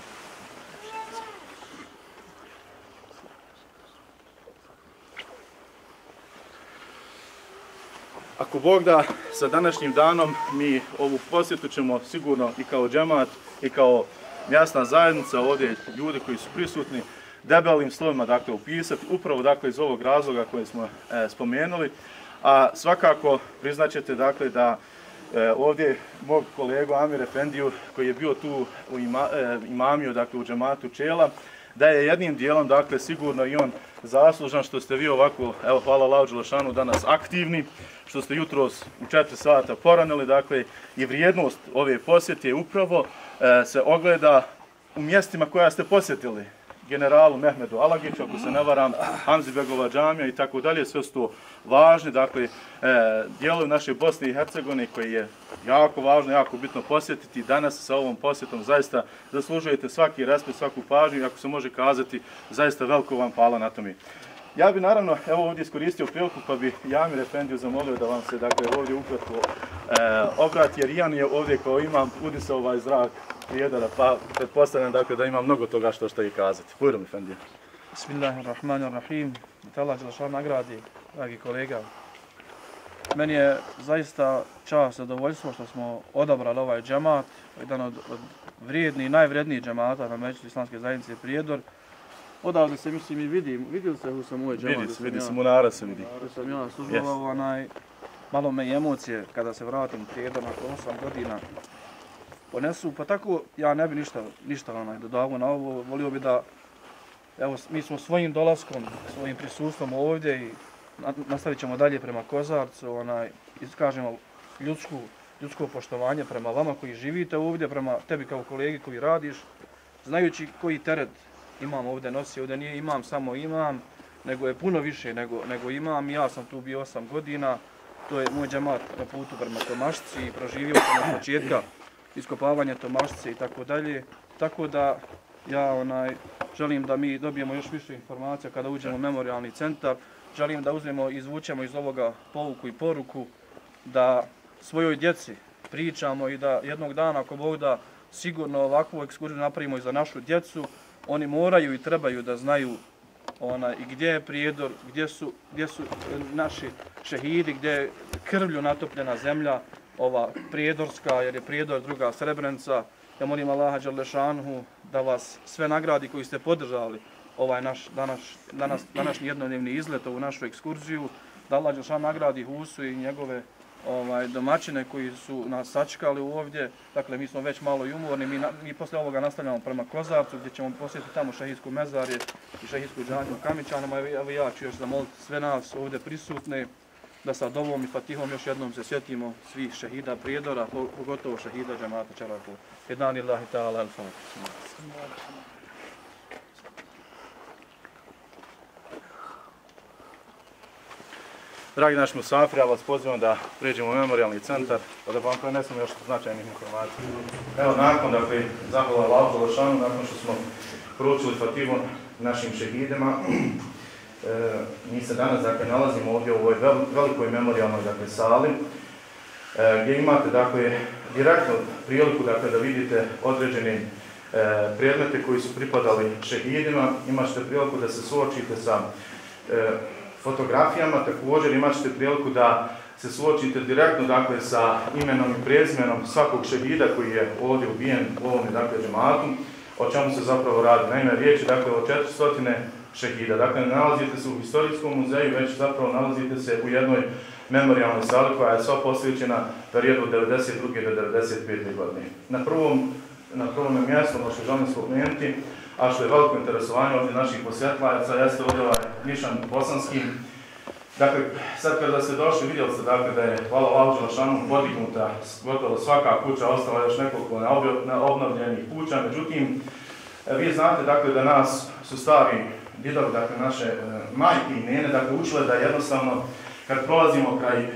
Ako Bog da, sa današnjim danom mi ovu posjetu ćemo sigurno i kao džemat i kao mjesna zajednica, ovdje ljudi koji su prisutni, debelim slovima, dakle, upisati, upravo, dakle, iz ovog razloga koje smo e, spomenuli. A svakako priznaćete, dakle, da e, ovdje mog kolegu Amir Efendiju, koji je bio tu u ima, e, imamiju, dakle, u džematu Čela, da je jednim dijelom, dakle, sigurno i on zaslužan što ste vi ovako, evo, hvala Allahu dželešanu, danas aktivni, što ste jutros u četiri sata poranili, dakle, i vrijednost ove posjete upravo e, se ogleda u mjestima koja ste posjetili. Generalu Mehmedu Alagiću, ako se ne varam, Hamzi Begova džamija i tako dalje, sve su to važni, dakle, e, dijelovi naše Bosne i Hercegovine koji je jako važno, jako bitno posjetiti. Danas sa ovom posjetom zaista zaslužujete svaki respekt, svaku pažnju i ako se može kazati, zaista veliko vam hvala na tome. Ja bi naravno, evo ovdje iskoristio priliku pa bi Amir Efendiju zamolio da vam se, dakle, ovdje ukratko e, obrati, jer Ian je ovdje kao imam udisao ovaj zrak prijedara, pa pretpostavljam, dakle, da ima mnogo toga što što i kazati. Bujrom Efendiju. Bismillahirrahmanirrahim. Da Allah dželešan nagradi, dragi kolega. Meni je zaista čast, zadovoljstvo što smo odabrali ovaj džemat, jedan od, od vrijednijih, najvrijednijih džemata na Medžlisu Islamske zajednice Prijedor. Odavde se, mislim, i vidim, vidjeli se u sam ovaj džemat. Vidi se, vidi se, Munara se vidi. Da sam ja službovao, yes. onaj, malo me i emocije kada se vratim u Prijedor nakon osam godina ponesu, pa tako ja ne bi ništa, ništa onaj, dodavao na ovo. Volio bi da, evo, mi smo svojim dolaskom, svojim prisustvom ovdje i nastavit ćemo dalje prema Kozarcu, onaj, iskažemo ljudsku, ljudsko poštovanje prema vama koji živite ovdje, prema tebi kao kolegi koji radiš, znajući koji teret imam ovdje nosi. Ovdje nije imam samo imam, nego je puno više nego, nego imam. Ja sam tu bio osam godina, to je moj džemat na putu prema Tomašci i proživio sam od početka iskopavanja Tomašce i tako dalje. Tako da ja onaj, želim da mi dobijemo još više informacija kada uđemo u memorialni centar. Želim da uzmemo i izvučemo iz ovoga pouku i poruku, da svojoj djeci pričamo i da jednog dana, ako Bog da, sigurno ovakvu ekskurziju napravimo i za našu djecu. Oni moraju i trebaju da znaju ona, i gdje je Prijedor, gdje su, gdje su naši šehidi, gdje je krvlju natopljena zemlja, ova prijedorska, jer je Prijedor druga Srebrenica. Ja molim Allaha dželešanu da vas sve nagradi koji ste podržali ovaj naš danas, danas, današnji jednodnevni izlet, ovu našu ekskurziju, da Allah dželešanu nagradi Husu i njegove ovaj, domaćine koji su nas sačekali ovdje. Dakle, mi smo već malo i umorni, mi, na, mi posle ovoga nastavljamo prema Kozarcu gdje ćemo posjetiti tamo šehidsku mezarje i šehidsku džamiju u Kamićanama. Evo ja ću još zamoliti sve nas ovdje prisutne da sa dovom i fatihom još jednom se sjetimo svih šehida Prijedora, pogotovo šehida džemata Čelaku. Jedan illahi ta'ala al-Fatiha. Dragi naši musafiri, ja vas pozivam da prijeđemo u memorijalni centar, pa da vam prenesemo još značajnih informacija. Evo, nakon, dakle, zahvala Allahu Đelešanu, nakon što smo poručili Fatimu našim šehidima, e, mi se danas, dakle, nalazimo ovdje u ovoj velikoj memorijalnoj, dakle, sali, e, gdje imate, dakle, direktno priliku, dakle, da vidite određene e, predmete koji su pripadali šehidima, imaćete priliku da se suočite sa e, fotografijama, također imat ćete priliku da se suočite direktno, dakle, sa imenom i prezimenom svakog šehida koji je ovdje ubijen u ovome, dakle, džematu, o čemu se zapravo radi. Naime, riječ je, dakle, o četiristo šehida. Dakle, ne nalazite se u historijskom muzeju, već zapravo nalazite se u jednoj memorijalnoj sali koja je sva posvećena periodu od devedeset druge do devedeset pete godine. Na prvom, na prvom mjestu, ono što želim spomenuti, a što je veliko interesovanje ovdje naših posjetlajaca, jeste ovdje ovaj nišan bosanski. Dakle, sad kada ste došli, vidjeli ste, dakle, da je, hvala Allahu Đelešanu, podignuta gotovo svaka kuća, ostala još nekoliko neobnovljenih kuća. Međutim, vi znate, dakle, da nas su stari didovi, dakle, naše e, majke i nene, dakle, učile da jednostavno, kad prolazimo kraj e,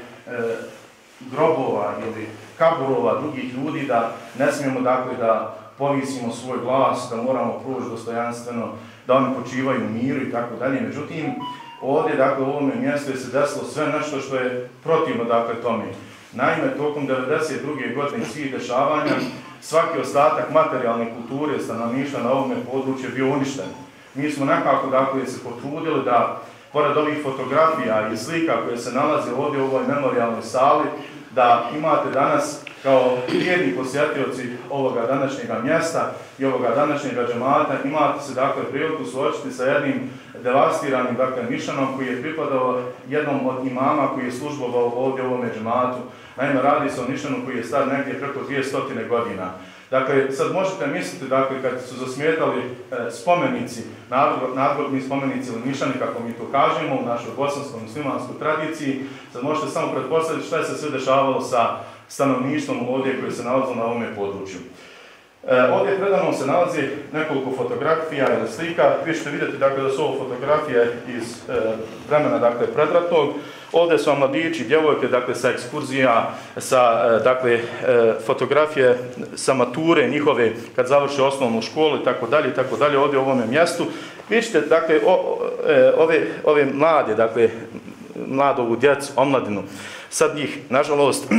grobova ili kaburova drugih ljudi, da ne smijemo, dakle, da povisimo svoj glas, da moramo proći dostojanstveno, da oni počivaju u miru i tako dalje. Međutim, ovdje, dakle, u ovome mjestu je se desilo sve nešto što je protivno, dakle, tome. Naime, tokom devedeset druge godine svih dešavanja, svaki ostatak materijalne kulture stanovništva na ovome području je bio uništen. Mi smo nekako, dakle, se potrudili da, pored ovih fotografija i slika koje se nalaze ovdje u ovoj memorijalnoj sali, da imate danas kao vrijedni posjetioci ovoga današnjega mjesta i ovoga današnjega džemata, imate se, dakle, priliku suočiti sa jednim devastiranim, dakle, nišanom koji je pripadao jednom od imama koji je službovao ovdje u ovome džematu. Naime, radi se o nišanu koji je star negdje preko dvjesto godina. Dakle, sad možete misliti, dakle, kad su zasmijetali e, spomenici, nadgrobni spomenici ili nišani, kako mi to kažemo, u našoj bosanskoj muslimanskoj tradiciji, sad možete samo pretpostaviti šta je se sve dešavalo sa stanovništvom ovdje koje se nalazilo na ovome području. E, ovdje predano se nalazi nekoliko fotografija ili slika. Vi ćete vidjeti, dakle, da su ovo fotografije iz e, vremena, dakle, predratnog. Ovdje su mladići, djevojke, dakle, sa ekskurzija, sa, e, dakle, e, fotografije sa mature njihove kad završe osnovnu školu i tako dalje i tako dalje ovdje u ovome mjestu. Vi ćete, dakle, o, e, ove, ove mlade, dakle, mladovu djecu, omladinu, sad njih, nažalost,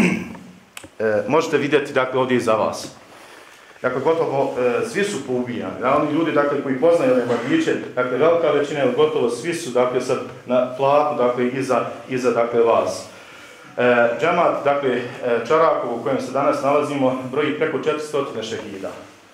e, možete vidjeti, dakle, ovdje iza vas. Dakle, gotovo e, svi su poubijani. Da, oni ljudi, dakle, koji poznaju ove mladiće, dakle, velika većina, gotovo svi su, dakle, sad na platu, dakle, iza, iza, dakle, vas. E, džemat, dakle, e, Čarakov u kojem se danas nalazimo, broji preko četiristo šehida.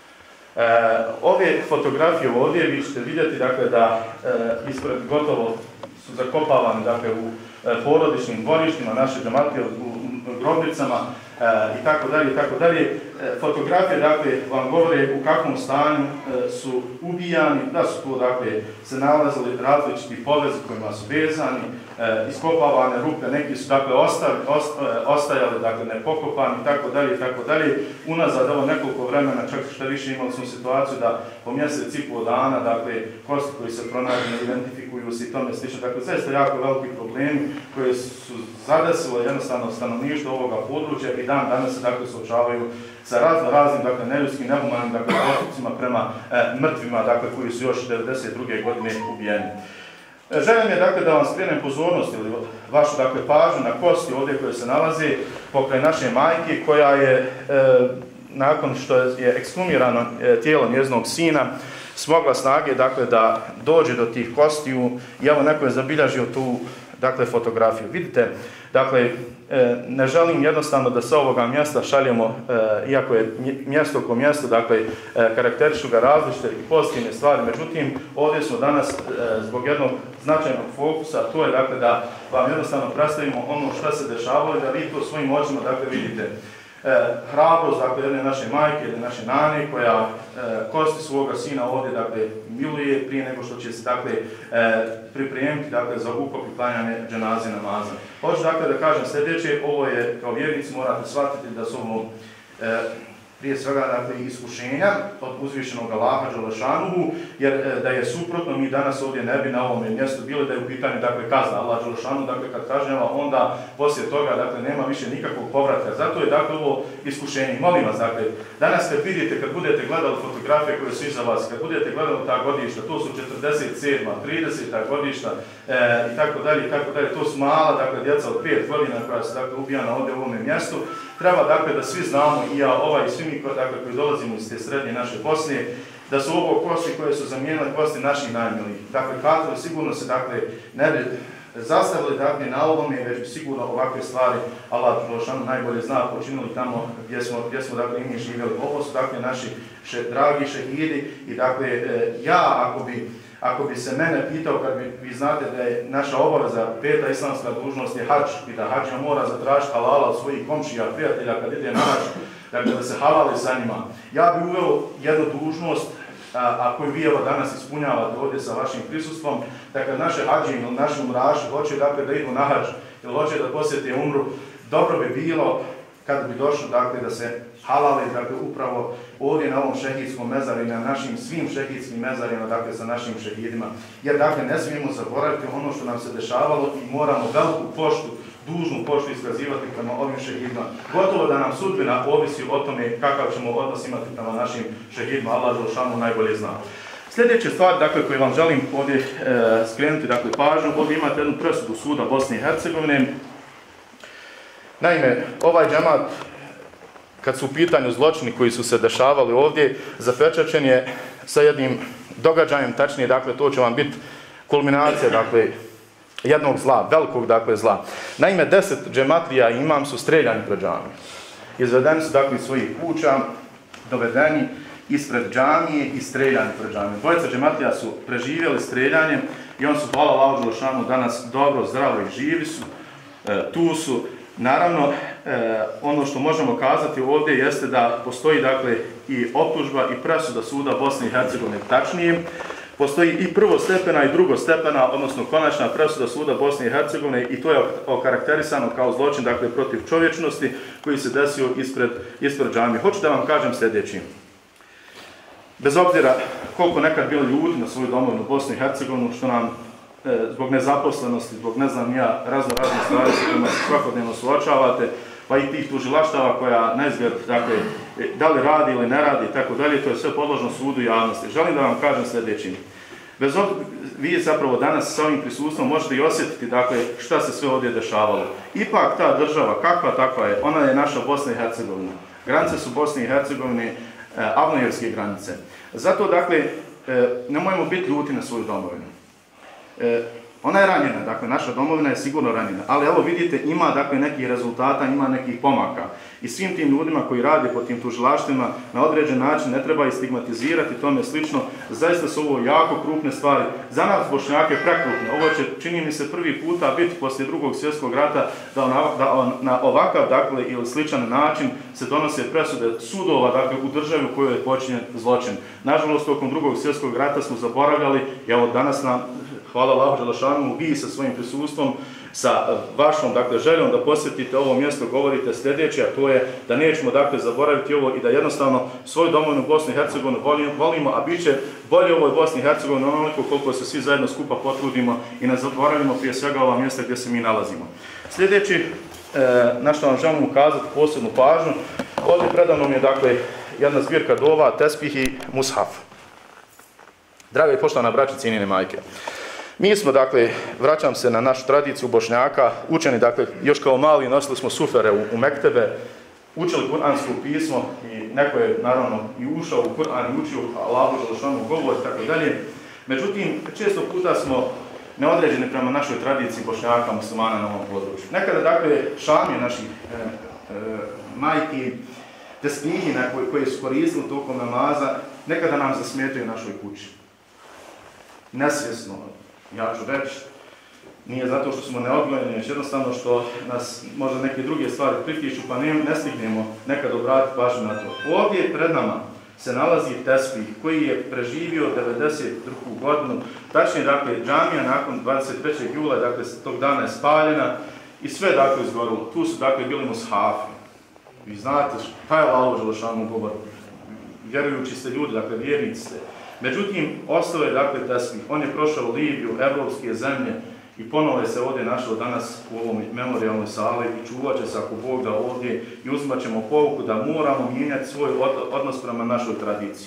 E, ove fotografije ovdje, vi ćete vidjeti, dakle, da e, ispred gotovo su zakopavani, dakle, u e, porodičnim dvorištima naše džematije, u, u grobnicama, E, i tako dalje, i tako dalje. E, fotografije, dakle, vam govore u kakvom stanju e, su ubijani, da su tu, dakle, se nalazili različiti povezi kojima su vezani, e, iskopavane rupe, neki su, dakle, ostavi, osta, ostajali, dakle, nepokopani, i tako dalje, i tako dalje. Unazad ovo nekoliko vremena, čak što više imali smo situaciju da po mjesec i pol dana, dakle, kosti koji se pronađu ne identifikuju se i tome slično. Dakle, zaista jako veliki problemi koji su zadesilo jednostavno stanovništvo ovoga područja i dan danas se, dakle, suočavaju sa razno raznim, dakle, neljudskim, nehumanim, dakle, postupcima prema e, mrtvima, dakle, koji su još devedeset druge godine ubijeni. E, želim je, dakle, da vam skrenem pozornost ili vašu, dakle, pažnju na kosti ovdje koje se nalazi pokraj naše majke, koja je, e, nakon što je ekshumirano e, tijelo njezinog sina, smogla snage, dakle, da dođe do tih kostiju i evo neko je zabilježio tu, dakle, fotografiju. Vidite, dakle, ne želim jednostavno da sa ovoga mjesta šaljemo, iako je mjesto ko mjesto, dakle, karakterišu ga različite i pozitivne stvari, međutim, ovdje smo danas zbog jednog značajnog fokusa, to je, dakle, da vam jednostavno predstavimo ono što se dešavalo i da vi to svojim očima, dakle, vidite. E, hrabrost, dakle, jedne naše majke, jedne naše nane, koja e, kosti svoga sina ovdje, dakle, miluje prije nego što će se, dakle, e, pripremiti, dakle, za ukop i klanjanje dženaze namaza. Hoću, dakle, da kažem sljedeće, ovo je, kao vjernici morate shvatiti da su ovo e, prije svega dakle, iskušenja od uzvišenog Allaha Đelešanuhu, jer da je suprotno mi danas ovdje ne bi na ovom mjestu bili da je u pitanju dakle, kazna Allah Đelešanuhu, dakle kad kažnjava onda poslije toga dakle, nema više nikakvog povratka. Zato je dakle ovo iskušenje. Molim vas, dakle, danas kad vidite, kad budete gledali fotografije koje su iza vas, kad budete gledali ta godišta, to su četrdeset sedma, trideseta godišta e, i tako dalje, i tako dalje, to su mala, dakle, djeca od pet godina koja su dakle, ubijana ovdje u ovome mjestu. Treba dakle da svi znamo, i ja ovaj i svi mi dakle, koji dolazimo iz te srednje naše Bosne, da su ovo kosti koje su zamijenile kosti naših najmilijih. Dakle, Katoli sigurno se dakle, ne bi zastavili dakle, na ovome, već bi sigurno ovakve stvari, Allah Đelešanu najbolje zna, počinili tamo gdje smo, gdje smo dakle, i mi živjeli. Ovo su dakle, naši še, dragi šehidi i dakle, ja ako bi Ako bi se mene pitao, kad bi, vi znate da je naša obaveza, peta islamska dužnost je hađ i da hađija mora zatražiti halala od svojih komšija, prijatelja kad ide na hađ, dakle da se halali sa njima. Ja bi uveo jednu dužnost, a, a koju vi evo danas ispunjavate ovdje sa vašim prisustvom, da kad naše hađi ili naši umraši hoće dakle, da idu na hađ ili hoće da posjete umru, dobro bi bilo kada bi došlo dakle, da se halale dakle, upravo ovdje na ovom šehidskom mezaru i na našim svim šehidskim mezarima, dakle sa našim šehidima. Jer dakle ne smijemo zaboraviti ono što nam se dešavalo i moramo veliku poštu, dužnu poštu iskazivati prema ovim šehidima. Gotovo da nam sudbina ovisi o tome kakav ćemo odnos imati prema našim šehidima, Allah Đelešanu najbolje zna. Sljedeća stvar dakle, koju vam želim ovdje e, skrenuti dakle, pažnju, ovdje imate jednu presudu suda Bosne i Hercegovine. Naime, ovaj džemat, kad su u pitanju zločini koji su se dešavali ovdje, zapečaćen je sa jednim događajem, tačnije, dakle, to će vam biti kulminacija, dakle, jednog zla, velikog, dakle, zla. Naime, deset džematlija i imam su streljani pred džamije. Izvedeni su, dakle, iz svojih kuća, dovedeni ispred džamije i streljani pred džamije. Dvojica džematlija su preživjeli streljanjem i on su, hvala Allahu Đelešanu, danas dobro, zdravo i živi su, e, tu su. Naravno, eh, ono što možemo kazati ovdje jeste da postoji dakle, i optužba i presuda suda Bosne i Hercegovine, tačnije, postoji i prvostepena i drugostepena, odnosno konačna presuda suda Bosne i Hercegovine i to je okarakterisano kao zločin dakle, protiv čovječnosti koji se desio ispred, ispred džamije. Hoću da vam kažem sljedeći. Bez obzira koliko nekad bili ljudi na svoju domovinu Bosnu i Hercegovinu, što nam zbog nezaposlenosti, zbog ne znam ja, razno razne stvari s kojima se svakodnevno suočavate, pa i tih tužilaštava koja na izgled, dakle, da li radi ili ne radi, tako dalje, to je sve podložno sudu i javnosti. Želim da vam kažem sljedeći. Bez obzira, vi zapravo danas sa ovim prisustvom možete i osjetiti, dakle, šta se sve ovdje dešavalo. Ipak ta država, kakva takva je, ona je naša Bosna i Hercegovina. Granice su Bosne i Hercegovine, eh, avnojerske granice. Zato, dakle, eh, nemojmo biti ljuti na svoju domovinu. E, ona je ranjena, dakle naša domovina je sigurno ranjena, ali evo vidite ima dakle nekih rezultata, ima nekih pomaka i svim tim ljudima koji rade po tim tužilaštvima na određen način ne treba ih stigmatizirati, tome slično, zaista su ovo jako krupne stvari, za nas Bošnjake prekrupne, ovo će čini mi se prvi puta biti poslije drugog svjetskog rata da, ona, da on, na ovakav dakle ili sličan način se donose presude sudova dakle u državi u kojoj je počinjen zločin. Nažalost, tokom drugog svjetskog rata smo zaboravljali i evo danas nam hvala Allahu Đelešanu, vi sa svojim prisustvom, sa vašom dakle, željom da posjetite ovo mjesto, govorite sljedeće, a to je da nećemo dakle, zaboraviti ovo i da jednostavno svoju domovinu Bosnu i Hercegovinu volimo, a bit će bolje ovoj Bosni i Hercegovini onoliko koliko se svi zajedno skupa potrudimo i ne zaboravimo prije svega ova mjesta gdje se mi nalazimo. Sljedeći, e, na što vam želim ukazati posebnu pažnju, ovdje predavnom je dakle, jedna zbirka dova, tespih i mushaf. Draga i poštovana braća, cijenjene majke, mi smo, dakle, vraćam se na našu tradiciju Bošnjaka, učeni, dakle, još kao mali nosili smo sufere u, u mektebe, učili kuransko pismo i neko je, naravno, i ušao u Kur'an i učio Allahu Đelešanu govor i tako dalje. Međutim, često puta smo neodređeni prema našoj tradiciji Bošnjaka, muslimana na ovom području. Nekada, dakle, šamije naših e, e, majki, te snihina koje, koje su koristili tokom namaza, nekada nam zasmetaju našoj kući. Nesvjesno. Ja ću reći, nije zato što smo neodgojeni, već jednostavno što nas možda neke druge stvari pritišću, pa ne, ne stignemo nekad obratiti pažnju na to. Ovdje pred nama se nalazi tespih koji je preživio devedeset drugu godinu, tačnije, dakle, džamija nakon dvadeset trećeg jula, dakle, tog dana je spaljena i sve, dakle, izgorilo. Tu su, dakle, bili mushafi. vi znate šta je Allahu dželešanu govor, vjerujući ste ljudi, dakle vjernici ste. Međutim, ostao je dakle tesbih, on je prošao Libiju, evropske zemlje i ponovo je se ovdje našao danas u ovom memorijalnoj sali i čuvat će se ako Bog da ovdje i uzmat ćemo pouku da moramo mijenjati svoj odnos prema našoj tradiciji.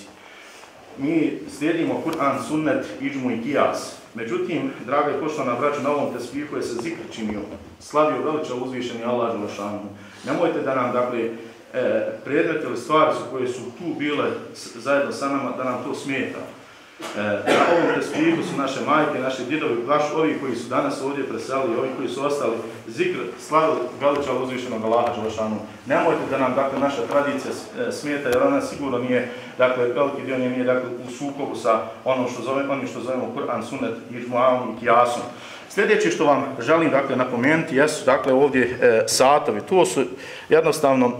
Mi slijedimo Kur'an, sunnet, iđmu i kijas. Međutim, draga i poštovana braćo, na ovom tesbihu je se zikr činio, slavio veličao uzvišeni Allah dželešanu. Nemojte da nam, dakle, e, predmeti ili stvari su koje su tu bile zajedno sa nama, da nam to smeta. E, na ovom tesbihu su naše majke, naši djedovi, baš ovi koji su danas ovdje preselili, ovi koji su ostali, zikr slavili veličao uzvišenog Allaha dželešanu. Nemojte da nam, dakle, naša tradicija smeta, jer ona sigurno nije, dakle, veliki dio nje nije, dakle, u sukobu sa onom što zovemo, onim što zovemo Kur'an, sunnet, iđmu'om i kijasom. Sljedeće što vam želim, dakle, napomenuti jesu, dakle, ovdje e, satovi. To su jednostavno,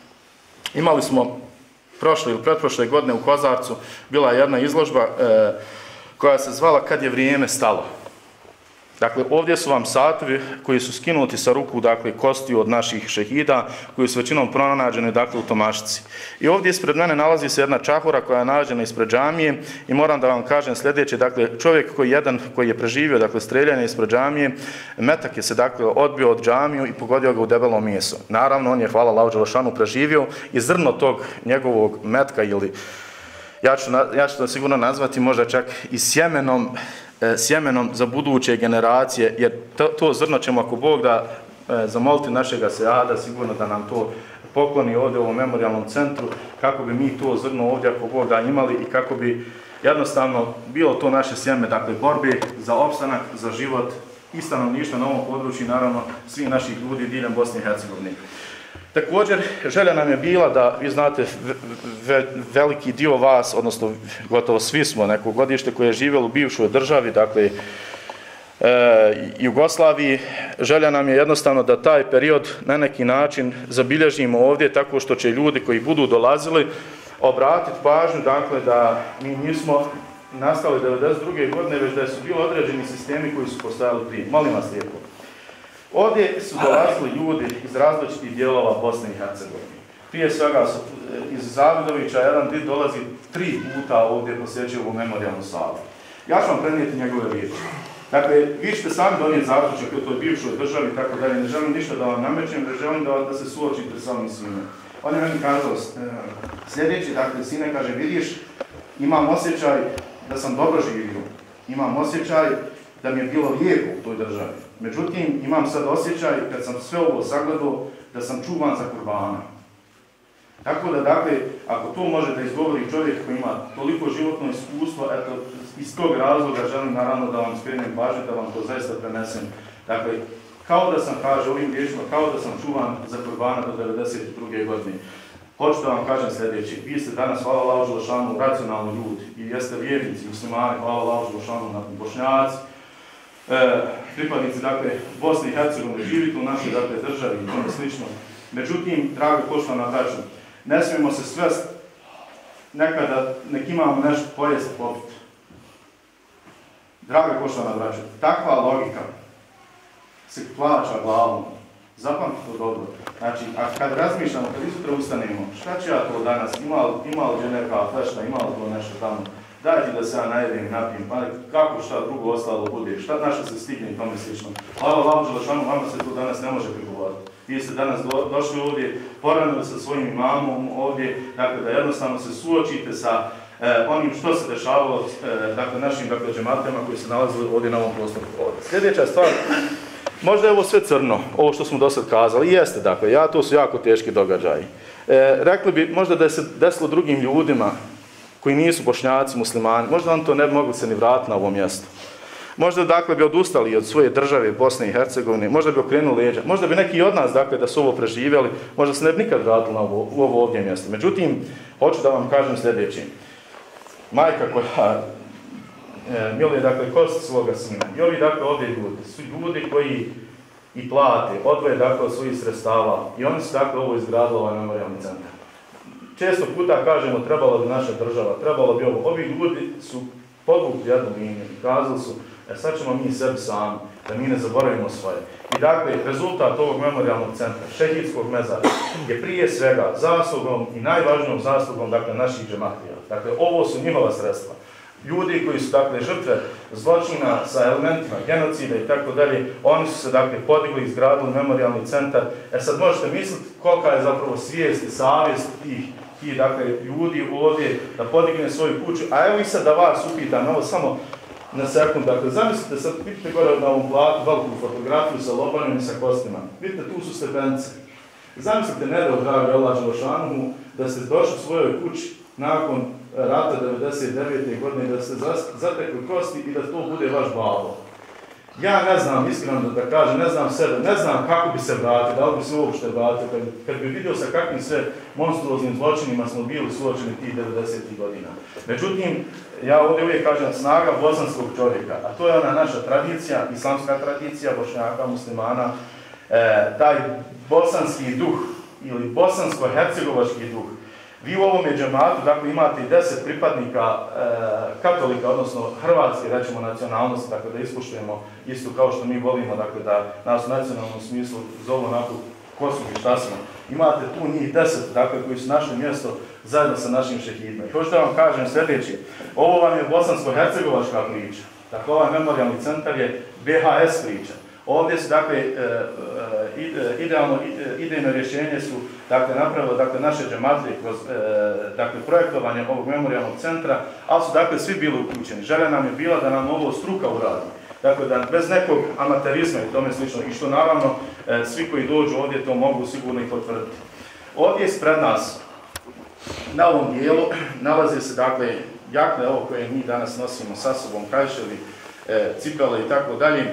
imali smo prošle ili pretprošle godine u Kozarcu, bila je jedna izložba e, koja se zvala Kad je vrijeme stalo. Dakle, ovdje su vam satovi koji su skinuti sa ruku, dakle, kostiju od naših šehida, koji su većinom pronađeni, dakle, u Tomašci. I ovdje ispred mene nalazi se jedna čahura koja je nađena ispred džamije i moram da vam kažem sljedeće, dakle, čovjek koji jedan koji je preživio, dakle, streljanje ispred džamije, metak je se, dakle, odbio od džamiju i pogodio ga u debelo meso. Naravno, on je, hvala Allahu dželešanu, preživio i zrno tog njegovog metka ili, ja ću, ja ću to sigurno nazvati možda čak i sjemenom, sjemenom za buduće generacije, jer to, to zrno ćemo, ako Bog da, e, zamoliti našega Seada, sigurno da nam to pokloni ovdje u ovom memorijalnom centru, kako bi mi to zrno ovdje, ako Bog da, imali i kako bi jednostavno bilo to naše sjeme, dakle, borbe za opstanak, za život i stanovništva na ovom području, naravno, svih naših ljudi diljem Bosne i Hercegovine. Također, želja nam je bila da, vi znate, ve, veliki dio vas, odnosno gotovo svi smo neko godište koje je živjelo u bivšoj državi, dakle, e, Jugoslaviji, želja nam je jednostavno da taj period na neki način zabilježimo ovdje, tako što će ljudi koji budu dolazili obratiti pažnju, dakle, da mi nismo nastali devedeset druge godine, već da su bili određeni sistemi koji su postojali prije. Molim vas lijepo. Ovdje su dolazili ljudi iz različitih dijelova Bosne i Hercegovine. Prije svega su iz Zavidovića, jedan did dolazi tri puta ovdje posjećuje u memorijalnu salu. Ja ću vam prenijeti njegove riječi. Dakle, vi ćete sami donijeti zaključak u toj bivšoj državi, tako da ne želim ništa da vam namećem, već želim da, da se suočite sa ovim svime. On je meni kazao sljedeći, dakle, sine, kaže, vidiš, imam osjećaj da sam dobro živio, imam osjećaj da mi je bilo lijepo u toj državi. Međutim, imam sad osjećaj, kad sam sve ovo sagledao, da sam čuvan za kurbana. Tako da, dakle, ako to može da izgovori čovjek koji ima toliko životno iskustvo, eto, iz tog razloga želim naravno da vam skrenem pažnju, da vam to zaista prenesem. Dakle, kao da sam, kaže ovim riječima, kao da sam čuvan za kurbana do devedeset druge godine. Hoću da vam kažem sljedeće, vi ste danas, hvala Allahu dželešanu, racionalni ljudi i jeste vjernici, muslimani, hvala Allahu dželešanu, Bošnjaci, e, pripadnici, dakle, Bosne i Hercegovine, živite u našoj, dakle, državi i tome slično. Međutim, drago poštovana braćo, ne smijemo se svest nekada, nek imamo nešto pojesti popiti. Draga poštovana braćo, takva logika se plaća glavom. Zapamtite to dobro. Znači, a kad razmišljamo, kad izutra ustanemo, šta ću ja to danas, imali imali će neka flešna, imali to nešto tamo, dajte da se ja najedem i napijem, pa kako šta drugo ostalo bude, šta naša se stigne i tome slično. Hvala Allahu dželešanu, vama se to danas ne može prigovoriti. Vi ste danas do, došli ovdje, poranili sa svojim imamom ovdje, dakle da jednostavno se suočite sa e, onim što se dešavalo, e, dakle našim dakle, džematima koji se nalazili ovdje na ovom prostoru. Sljedeća stvar, možda je ovo sve crno, ovo što smo do sad kazali, i jeste, dakle, ja, to su jako teški događaji. E, rekli bi možda da je se desilo drugim ljudima koji nisu Bošnjaci, muslimani, možda on to ne bi mogli se ni vratiti na ovo mjesto. Možda, dakle, bi odustali od svoje države Bosne i Hercegovine, možda bi okrenuli leđa, možda bi neki od nas, dakle, da su ovo preživjeli, možda se ne bi nikad vratili na ovo, u ovo ovdje mjesto. Međutim, hoću da vam kažem sljedeće. Majka koja e, miluje, dakle, kost svoga sina, i ovi, dakle, ovdje ljudi, su ljudi koji i plate, odvoje, dakle, od svojih sredstava i oni su, dakle, ovo izgradili ovaj memorijalni centar. Često puta kažemo, trebalo bi naša država, trebalo bi ovo. Ovi ljudi su podvukli jednu liniju i kazali su, e sad ćemo mi sebi sami, da mi ne zaboravimo svoje. I dakle, rezultat ovog memorijalnog centra, šehidskog mezara, je prije svega zaslugom i najvažnijom zaslugom, dakle, naših džematlija. Dakle, ovo su njihova sredstva. Ljudi koji su, dakle, žrtve zločina sa elementima genocida i tako dalje, oni su se, dakle, podigli, izgradili memorijalni centar. E sad možete misliti kolika je zapravo svijest i savjest tih, tih, dakle, ljudi ovdje da podigne svoju kuću. A evo i sad da vas upitam, ovo samo na sekund, dakle, zamislite sad, vidite gore na ovom platu veliku fotografiju sa lobanjem i sa kostima. Vidite, tu su stepence. Zamislite, ne da dragi Allah Đelešanu, da ste došli u svojoj kući nakon rata devedeset devete. godine, da ste zatekli kosti i da to bude vaš babo. Ja ne znam, iskreno da, da kažem, ne znam sebe, ne znam kako bi se vratio, da li bi se uopšte vratio, kad, kad bi vidio sa kakvim sve monstruoznim zločinima smo bili suočeni tih devedesetih godina. Međutim, ja ovdje uvijek kažem snaga bosanskog čovjeka, a to je ona naša tradicija, islamska tradicija, Bošnjaka, muslimana, e, taj bosanski duh ili bosansko-hercegovački duh. Vi u ovome džematu, dakle, imate i deset pripadnika e, katolika, odnosno hrvatske, rećemo, nacionalnosti, dakle, da ispoštujemo isto kao što mi volimo, dakle, da nas u nacionalnom smislu zovu onako ko su i šta smo. Imate tu njih deset, dakle, koji su našli mjesto zajedno sa našim šehidima. I hoću da vam kažem sljedeće, ovo vam je bosansko-hercegovačka priča, dakle, ovaj memorijalni centar je B H S priča. Ovdje su, dakle, idealno, idejno rješenje su, dakle, napravilo, dakle, naše džematlije kroz, dakle, projektovanje ovog memorijalnog centra, ali su, dakle, svi bili uključeni. Želja nam je bila da nam ovo struka uradi. Dakle, da bez nekog amaterizma i tome slično, i što naravno svi koji dođu ovdje to mogu sigurno i potvrditi. Ovdje ispred nas, na ovom dijelu, nalazi se, dakle, jakne ovo koje mi danas nosimo sa sobom, kajševi, cipele i tako dalje.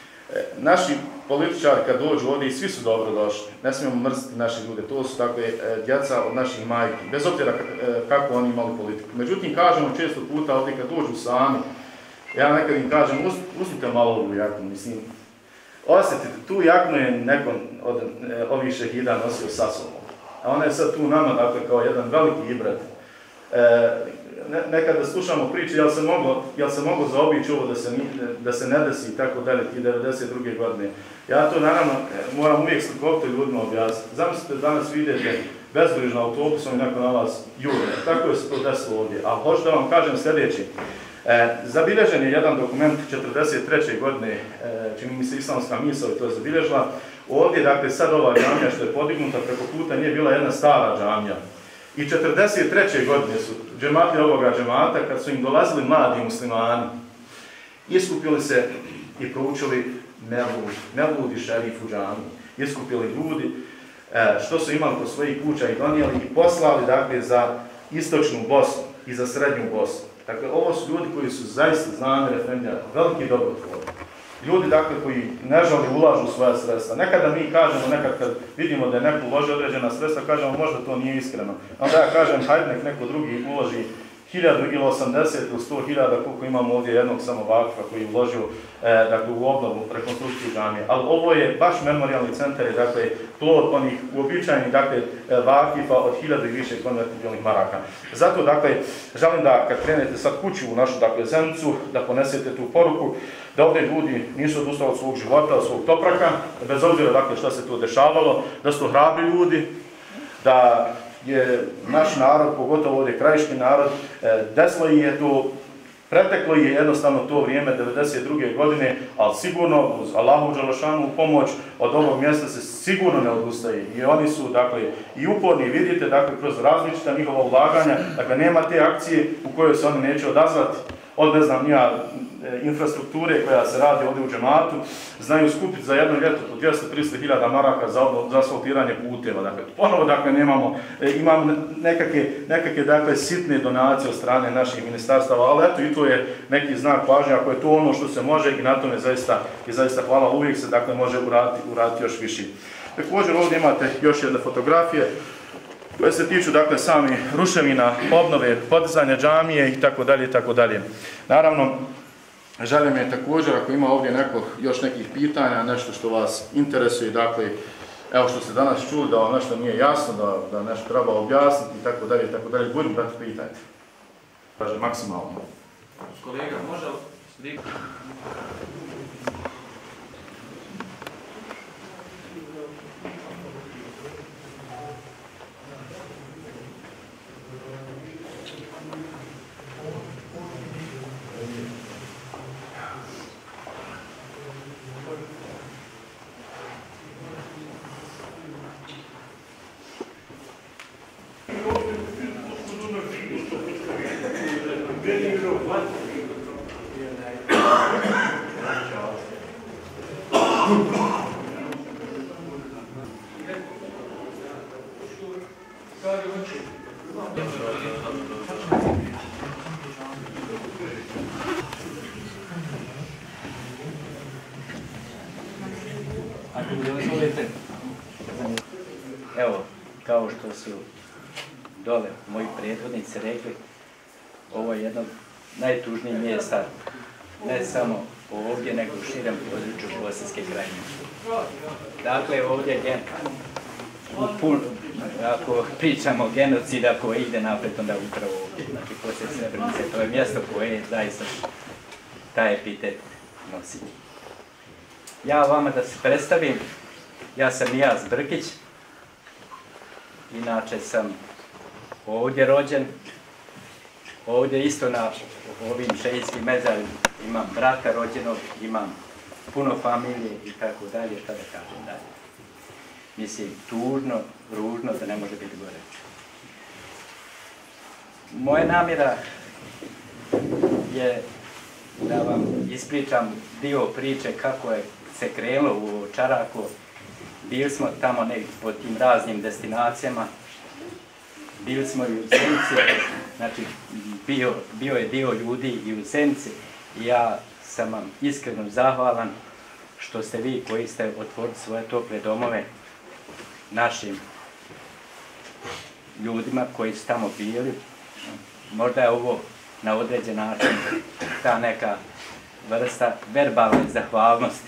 Naši političari kad dođu ovdje i svi su dobro došli, ne smijemo mrziti naše ljude, to su dakle djeca od naših majki, bez obzira kako oni imali politiku. Međutim, kažemo često puta ovdje kad dođu sami, ja nekad im kažem, uzmite malo ovu jaknu, mislim, osjetite, tu jaknu je nekon od ovih šehida nosio sa sobom, a ona je sad tu nama, dakle, kao jedan veliki ibret. Ne, nekada slušamo priče, jel se moglo, jel se moglo zaobići ovo da se, da se ne desi i tako dalje, ti devedeset druge. godine. Ja to naravno moram uvijek slikovito ljudima objasniti. Zamislite, danas vidite bezbrižno autobusom i nakon na vas jure. Tako je se to desilo ovdje. A hoću da vam kažem sljedeći. E, zabilježen je jedan dokument četrdeset treće. godine, e, čini mi se islamska misao i to je zabilježila. Ovdje, dakle, sad ova džamija što je podignuta preko puta nije bila jedna stara džamija. I četrdeset treće. godine su džematlije ovoga džemata, kad su im dolazili mladi muslimani, iskupili se i proučili Mevlud, Mevlud i šerif u džami. Iskupili ljudi što su imali kod svojih kuća i donijeli i poslali, dakle, za istočnu Bosnu i za srednju Bosnu. Dakle, ovo su ljudi koji su zaista znani efendija, veliki dobrotvori. Ljudi, dakle, koji nežalni ulažu svoja sredstva. Nekada mi kažemo, nekad kad vidimo da je neko uloži određena sredstva, kažemo možda to nije iskreno. Onda ja kažem, hajde nek neko drugi uloži hiljadu ili osamdeset ili sto hiljada, koliko imamo ovdje jednog samo vakfa koji je uložio e, dakle, u obnovu, rekonstrukciju džamije. Ali ovo je baš memorijalni centar, je, dakle, plod onih uobičajenih, dakle, vakifa od hiljadu i više konvertibilnih maraka. Zato, dakle, želim da kad krenete sad kući u našu, dakle, Zenicu, da ponesete tu poruku, da ovdje ljudi nisu odustali od svog života, od svog topraka, bez obzira, dakle, šta se tu dešavalo, da su to hrabri ljudi, da je naš narod, pogotovo ovdje krajiški narod, desilo je to, preteklo je jednostavno to vrijeme devedeset druge. godine, ali sigurno uz Allahu Đelešanu pomoć od ovog mjesta se sigurno ne odustaje. I oni su, dakle, i uporni, vidite, dakle, kroz različita njihova ulaganja, dakle, nema te akcije u kojoj se oni neće odazvati, od, ne znam, nija infrastrukture koja se radi ovdje u džematu, znaju skupiti za jedno ljeto po dvjesto do tristo hiljada maraka za, za asfaltiranje puteva. Dakle, ponovo, dakle, nemamo, imamo nekakve, nekakve, dakle, sitne donacije od strane naših ministarstava, ali eto, i to je neki znak pažnje, ako je to ono što se može i na tome zaista, i zaista hvala, uvijek se, dakle, može uraditi, uraditi još više. Također ovdje imate još jedne fotografije koje se tiču, dakle, sami ruševina, obnove, podizanja džamije i tako dalje i tako dalje. Naravno, želim je također, ako ima ovdje neko, još nekih pitanja, nešto što vas interesuje, dakle, evo što ste danas čuli, da vam nešto nije jasno, da, da nešto treba objasniti i tako dalje i tako dalje, budem, brate, pitajte. Kaže, maksimalno. Kolega, može li sliku? Evo, kao što su dole moji prethodnici rekli, ovo je jedno od najtužnijih mjesta, ne samo ovdje, nego u širem području Bosanske krajine. Dakle, ovdje je pun, ako pričamo o genocidu koji ide napred, onda upravo ovdje, znači poslije Srebrenice, to je mjesto koje je zaista taj epitet nosi. Ja vama da se predstavim, ja sam Nijaz Brkić, inače sam ovdje rođen, ovdje isto na ovim šeijskim mezarima imam brata rođenog, imam puno familije i tako dalje, šta da kažem dalje. Mislim, tužno, ružno, da ne može biti gore. Moja namjera je da vam ispričam dio priče kako je se krenulo u Čaraku. Bili smo tamo negdje po tim raznim destinacijama, bili smo i u Zenici, znači bio, bio je dio ljudi i u Zenici i ja sam vam iskreno zahvalan što ste vi koji ste otvorili svoje tople domove našim ljudima koji su tamo bili. Možda je ovo na određen način ta neka vrsta verbalne zahvalnosti.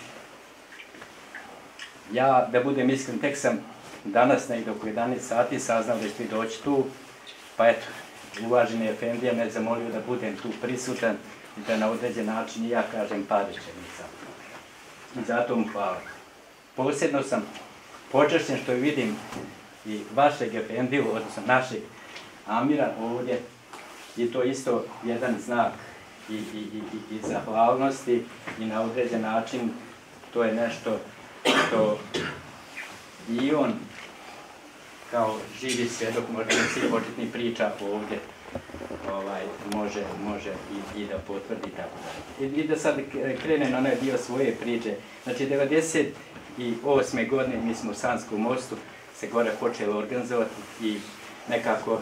Ja, da budem iskren, tek sam danas negdje oko jedanaest sati saznao da ćete doći tu, pa eto, uvaženi Efendija me zamolio da budem tu prisutan i da na određen način i ja kažem par rečenica. I zato mu hvala. Posebno sam počašćen što vidim i vašeg Efendiju, odnosno našeg Amira ovdje, i to isto jedan znak i, i, i, i zahvalnosti i na određen način to je nešto što i on kao živi svjedok, možda ne svi početni priča ovdje, ovaj, može, može i, i da potvrdi tako da. I, I da sad krene na onaj dio svoje priče. Znači, devedeset osme godine mi smo u Sanskom mostu se gore počeli organizovati i nekako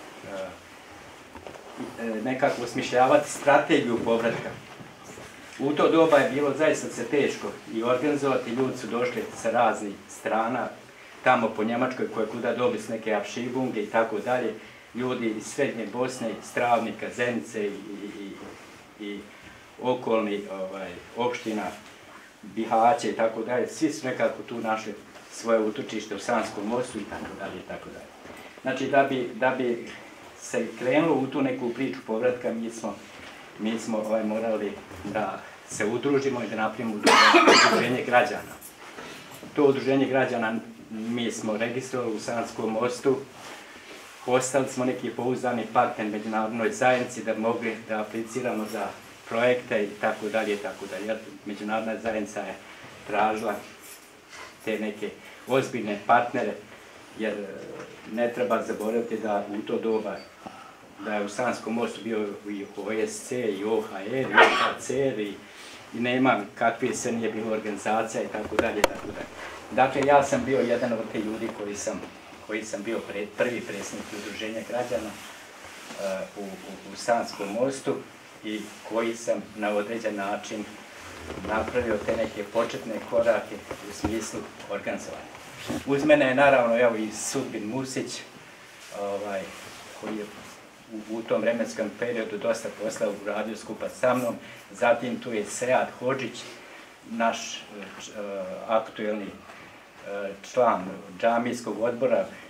nekako osmišljavati strategiju povratka. U to doba je bilo zaista se teško i organizovati, ljudi su došli sa raznih strana, tamo po Njemačkoj koje kuda dobili s neke apšibunge i tako dalje, ljudi iz Srednje Bosne, Stravnika, Zenice i, i, i okolni ovaj, opština, Bihaće i tako dalje, svi su nekako tu našli svoje utočište u Sanskom mostu i tako dalje i tako dalje. Znači, da bi, da bi se krenulo u tu neku priču povratka, mi smo, mi smo ovaj, morali da se udružimo i da napravimo udruženje građana. To udruženje građana mi smo registrovali u Sanskom mostu, postali smo neki pouzdani partner međunarodnoj zajednici da mogli da apliciramo za projekte i tako dalje i tako dalje. Međunarodna zajednica je tražila te neke ozbiljne partnere, jer ne treba zaboraviti da u to doba da je u Sanskom mostu bio i O S C, i O H R, i O H C R, i, i nema kakve se nije bilo organizacija i tako dalje, tako dalje. Dakle, ja sam bio jedan od te ljudi koji sam, koji sam bio pre, prvi predsjednik udruženja građana uh, u, u, u Sanskom mostu i koji sam na određen način napravio te neke početne korake u smislu organizovanja. Uz mene je naravno evo i Sudbin Musić, ovaj, koji je u, u tom vremenskom periodu dosta posla uradio skupa sa mnom. Zatim tu je Sead Hodžić, naš uh, aktuelni uh, član džamijskog odbora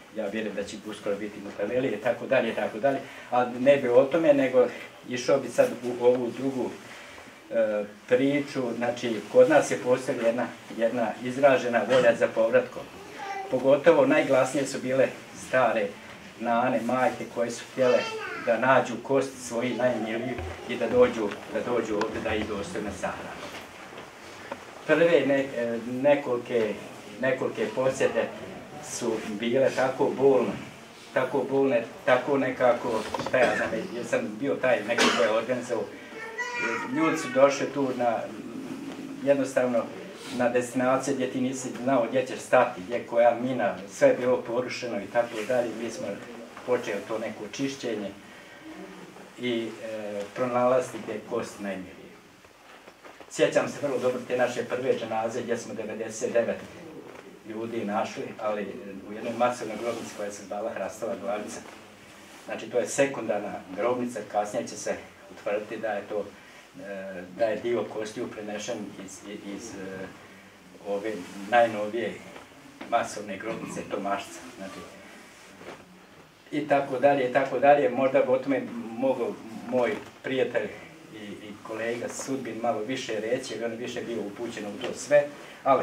ja vjerujem da će uskoro biti Mutavelije, i tako dalje, i tako dalje, ali ne bi o tome, nego išao bi sad u ovu drugu e, priču. Znači, kod nas je postojala jedna, jedna izražena volja za povratkom. Pogotovo najglasnije su bile stare nane, majke koje su htjele da nađu kost svojih najmilijih i da dođu, da dođu ovdje da ih dostojno sahrane. Prve ne, nekolike, nekolike posjete su bile tako bolne, tako bolne, tako nekako, šta ja znam, jer sam bio taj neko koji je organizovao. Ljudi su došli tu na, jednostavno, na destinacije gdje ti nisi znao gdje ćeš stati, gdje koja mina, sve je bilo porušeno i tako dalje. Mi smo počeli to neko čišćenje i e, pronalaziti gdje kost najmirije. Sjećam se vrlo dobro te naše prve dženaze gdje smo devedeset devet ljudi našli, ali u jednoj masovnoj grobnici koja se zvala Hrastova glavica. Znači to je sekundarna grobnica, kasnije će se utvrditi da je to da je dio kostiju prenešen iz, iz ove najnovije masovne grobnice Tomašca. Znači, i tako dalje, i tako dalje. Možda bi o tome mogao moj prijatelj i, i kolega Sudbin malo više reći, jer on je više bio upućen u to sve, ali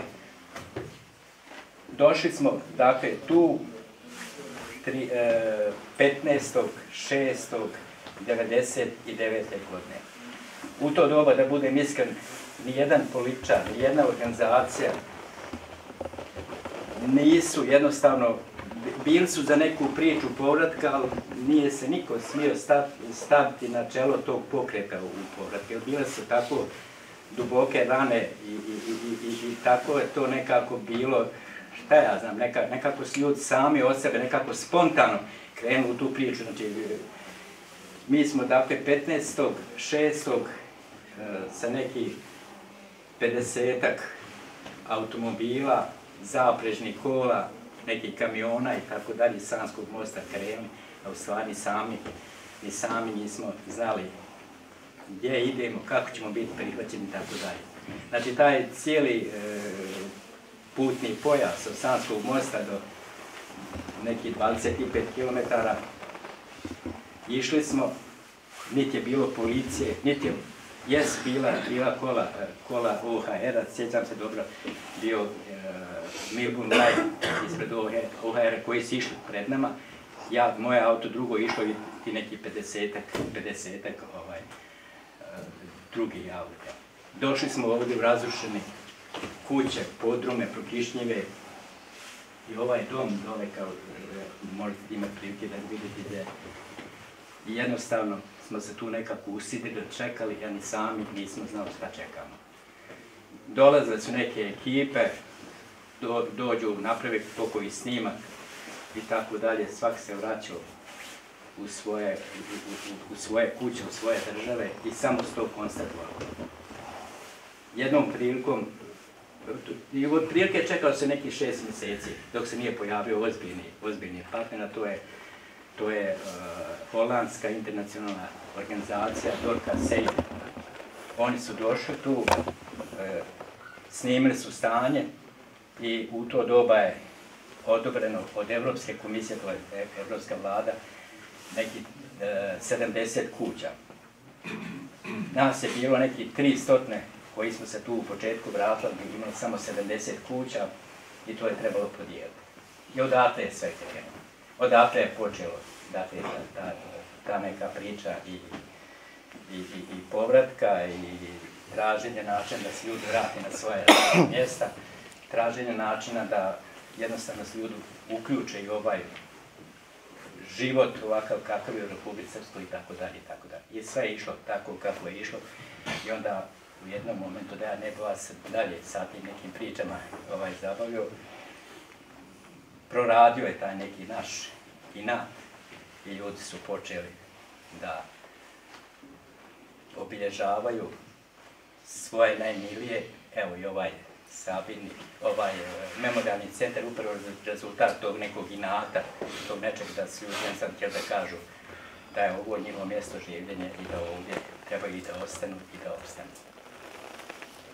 došli smo, dakle, tu petnaestog šestog devedeset devete. godine. U to doba, da budem iskren, nijedan političar, nijedna organizacija nisu jednostavno, bili su za neku priču povratka, ali nije se niko smio staviti na čelo tog pokreta u povratka, jer bile su tako duboke rane i, i, i, i, i tako je to nekako bilo, šta ja znam, neka, nekako su ljudi sami od sebe, nekako spontano krenu u tu priču. Znači, mi smo, dakle, petnaestog šestog sa nekih pedesetak automobila, zaprežnih kola, nekih kamiona i tako dalje, Sanskog mosta krenuli, a u stvari sami, ni sami nismo znali gdje idemo, kako ćemo biti prihvaćeni i tako dalje. Znači, taj cijeli e, putni pojas od Sanskog mosta do nekih dvadeset pet kilometara išli smo, niti je bilo policije, niti je jes bila, bila kola, kola O H R-a, sjećam se dobro, bio e, Milburn Light ispred O H R-a koji su išli pred nama, ja, moje auto drugo išlo i neki pedesetak, pedesetak ovaj, e, drugi auto. Došli smo ovdje u razrušene kuće, podrume, prokišnjive i ovaj dom dole, kao možete imati prilike da vidite gdje. I jednostavno smo se tu nekako usidili, čekali, a ni sami nismo znali šta čekamo. Dolazile su neke ekipe, do, dođu, napravi pokoji snimak i tako dalje, svak se vraćao u svoje, u, u, u svoje kuće, u svoje države i samo s to konstatovalo. Jednom prilikom, i od prilike čekalo se nekih šest mjeseci, dok se nije pojavio ozbiljni, ozbiljni partner, a to je To je uh, holandska internacionalna organizacija Dorka Sejde. Oni su došli tu, uh, snimili su stanje i u to doba je odobreno od Evropske komisije, to je Evropska vlada, neki uh, sedamdeset kuća. Nas je bilo neki tri stotine koji smo se tu u početku vratili, imali samo sedamdeset kuća i to je trebalo podijeliti. I odatle je sve krenulo. Odatle je počelo, dakle, ta, ta, ta neka priča i, i, i, i povratka i traženje načina da se ljudi vrati na svoje mjesta, traženje načina da jednostavno se ljudi uključe i ovaj život ovakav kakav je u Republici Srpskoj i tako dalje i tako dalje. I sve je išlo tako kako je išlo i onda u jednom momentu da ja ne bi vas dalje sa tim nekim pričama ovaj, zabavio, proradio je taj neki naš inat i ljudi su počeli da obilježavaju svoje najmilije, evo i ovaj Sabin, ovaj memorialni centar, upravo rezultat tog nekog inata, tog nečeg da su ljudi sam htjeli da kažu da je ovo njihovo mjesto življenja i da ovdje treba i da ostanu i da ostanu.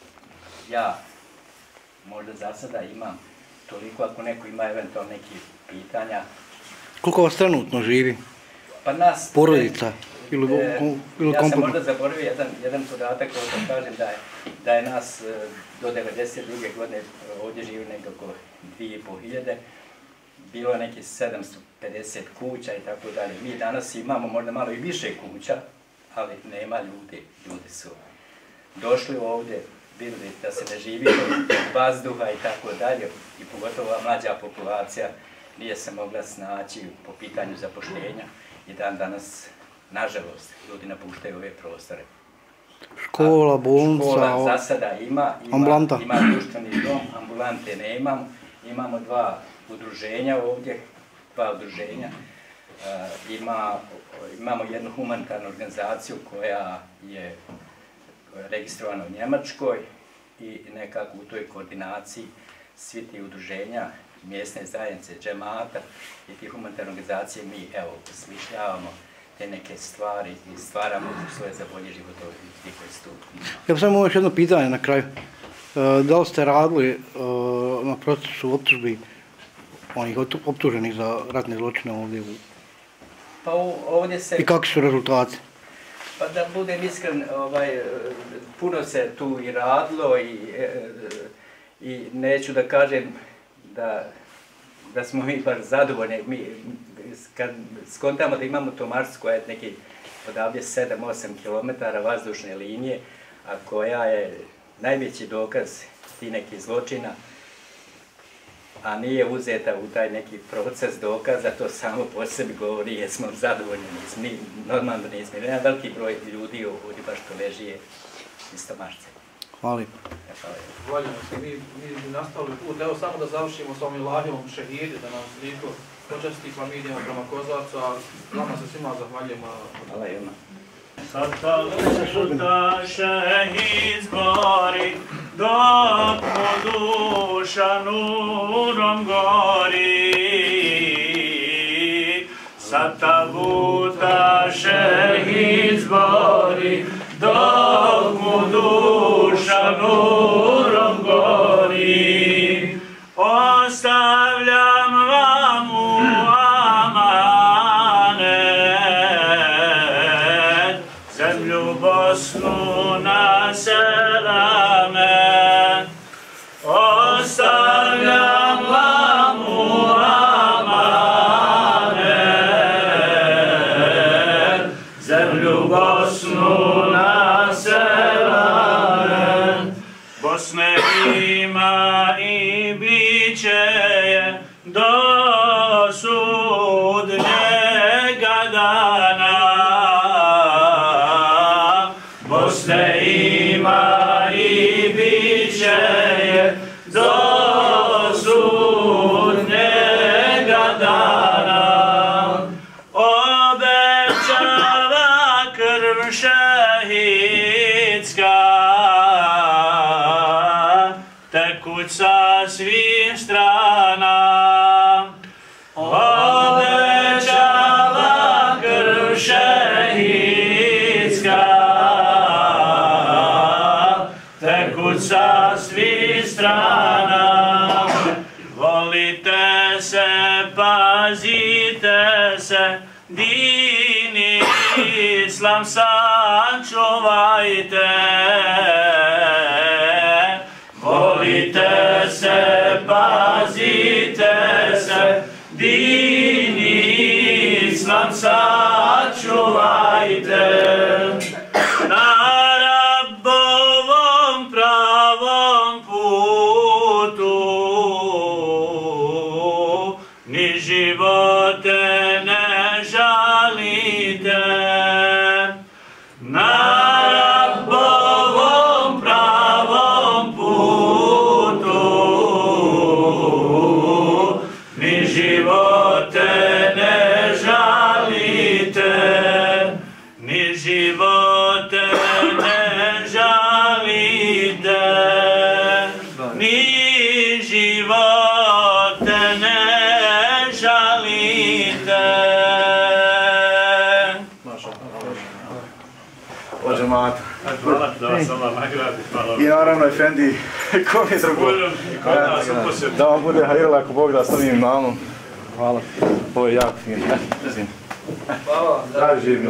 Ja možda za sada imam toliko, ako neko ima eventualno neki pitanja. Koliko vas trenutno živi? Pa nas... Porodica? Ili, e, ili ja sam kompletno? možda zaboravio jedan, jedan podatak koji da kažem da je, da je nas e, do devedeset druge godine ovdje živi nekako dvije i pol hiljade. Bilo je neki sedamsto pedeset kuća i tako dalje. Mi danas imamo možda malo i više kuća, ali nema ljudi. Ljudi su došli ovdje, vidjeli da se ne živi od vazduha i tako dalje. I pogotovo ova mlađa populacija nije se mogla snaći po pitanju zapošljenja. I dan danas, nažalost, ljudi napuštaju ove prostore. Škola, bolnica, Škola za sada ima, ima, ambulanta. ima društveni dom, ambulante nemamo. Imamo dva udruženja ovdje, dva udruženja. E, ima, imamo jednu humanitarnu organizaciju koja je registrovana u Njemačkoj i nekako u toj koordinaciji svi ti udruženja, mjesne zajednice, džemata i ti humanitarne organizacije mi evo smišljavamo te neke stvari i stvaramo svoje za bolje život ovdje ljudi koji su tu. Ja samo imam još jedno pitanje na kraju. E, da li ste radili e, na procesu optužbi onih optuženih za ratne zločine ovdje u... Pa ovdje se... I kakvi su rezultati? Pa da budem iskren, ovaj, puno se tu i radilo i, i neću da kažem da, da smo mi baš zadovoljni. Mi, kad skontamo da imamo Tomarcu koja je neki odavdje sedam osam kilometara vazdušne linije, a koja je najveći dokaz ti nekih zločina, a nije uzeta u taj neki proces dokaza, to samo po sebi govori jesmo zadovoljni, nismo, normalno nismo. Nema veliki broj ljudi ovdje baš to ležije iz Tomarce. Hvala. Zahvaljujemo se, mi, mi nastavili put, evo samo da završimo sa ovim Ilahijevom šehidi, da nam sliko počasti pa mi idemo prema Kozarcu, a vama se svima zahvaljujemo. Hvala i vama. Satavuta šehid zbori, dok mu duša nurom gori. Satavuta šehid zbori, dok mu duša nurom gori. Ostavljam vam u amanet zemlju Bosnu na selamet. Ostavljam vam u amanet zemlju Bosnu na selamet. Bosne ima i bit će je do sudnjega dana. Bosne ima i bit će je do sudnjega dana. Obećava krv šehidska tekuć sa svih strana. Obećava krv šehidska tekuć sa svih strana. Volite se, pazite se, din i islam sačuvajte. Volite se, pazite se, din i islam sačuvajte. Na Rabbovom pravom putu ni živote ne žalite. Na Rabbovom pravom putu ni živote ne žalite. Ni živote ne žalite. Ni živote ne žalite. O džematu. Hvala da vas Allah nagradi. I naravno, Efendi, kom je drugo? Da vam bude hajrla ako Bog da s novim imamom. Hvala. Ovo je jako fino. Hvala. Zdravi živno.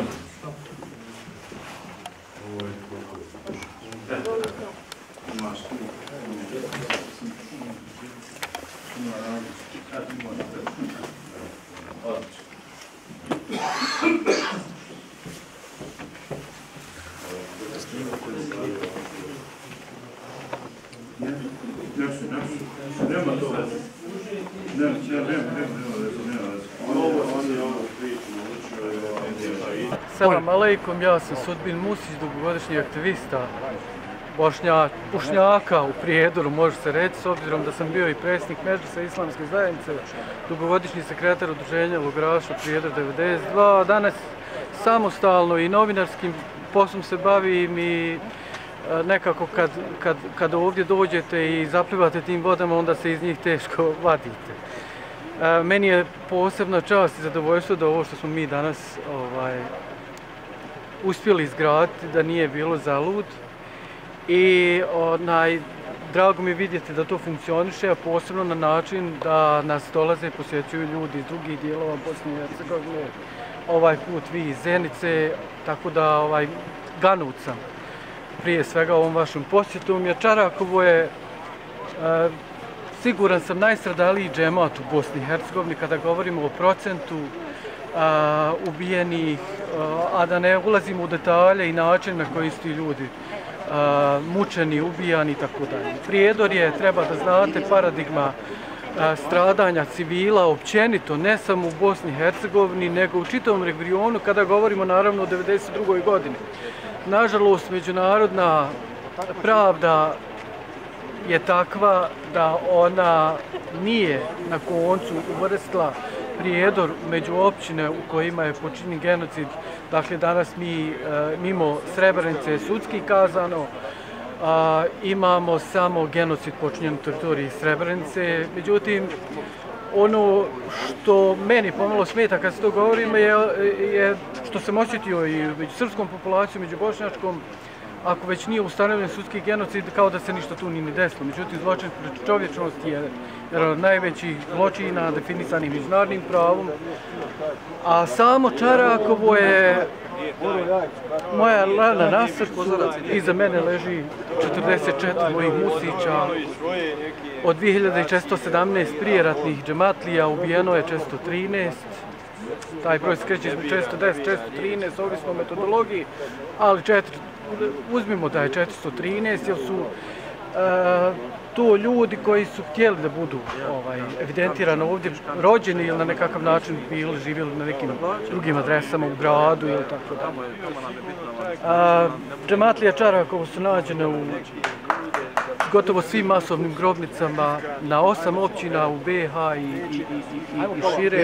Nema to veze. Nema, nema, nema, nema veze, nema veze. Ovo, on je ovo priču naučio. Selam alejkum, ja sam Sudbin Musić, dugogodišnji aktivista Bošnja, Bošnjaka u Prijedoru, može se reći, s obzirom da sam bio i predsjednik Medžlisa Islamske zajednice, dugogodišnji sekretar udruženja Logoraša Prijedor devedeset dva, a danas samostalno i novinarskim poslom se bavim i nekako kad, kad, kad ovdje dođete i zaplivate tim vodama, onda se iz njih teško vadite. E, meni je posebna čast i zadovoljstvo da ovo što smo mi danas ovaj, uspjeli izgraditi, da nije bilo zalud. I onaj, drago mi je vidjeti da to funkcioniše, a posebno na način da nas dolaze i posjećuju ljudi iz drugih dijelova Bosne i Hercegovine, ovaj put vi iz Zenice, tako da ovaj, ganut sam prije svega ovom vašom posjetom, jer Čarakovo je, e, siguran sam, najstradaliji džemat u Bosni i Hercegovini kada govorimo o procentu a, ubijenih, a, a da ne ulazimo u detalje i način na koji su ti ljudi a, mučeni, ubijani i tako dalje. Prijedor je, treba da znate, paradigma a, stradanja civila općenito, ne samo u Bosni i Hercegovini, nego u čitavom regionu, kada govorimo naravno o devedeset drugoj godini. Nažalost, međunarodna pravda je takva da ona nije na koncu uvrstila Prijedor među općine u kojima je počinjen genocid. Dakle, danas mi mimo Srebrenice sudski kazano imamo samo genocid počinjen na teritoriji Srebrenice. Međutim, ono što meni pomalo smeta kad se to govorimo je, je što sam osjetio i među srpskom populacijom, među bošnjačkom, ako već nije ustanovljen sudski genocid, kao da se ništa tu ni ne desilo. Međutim, zločin protiv čovječnosti je jedan od najvećih zločina definisanih međunarodnim pravom. A samo Čarakovo je moja rana na srcu, iza mene leži četrdeset četiri mojih musića. Od dvije hiljade četiristo sedamnaest prijeratnih džematlija ubijeno je četiristo trinaest. Taj broj se kreće između četiristo deset i četiristo trinaest, ovisno o metodologiji, ali četiri, uzmimo da je četiristo trinaest, jer su e, to ljudi koji su htjeli da budu ovaj, evidentirani ovdje, rođeni ili na nekakav način bili, živjeli na nekim drugim adresama u gradu ili tako da. Džematlija Čarakovo su nađene u gotovo svim masovnim grobnicama na osam općina u B H i, i, i, i šire.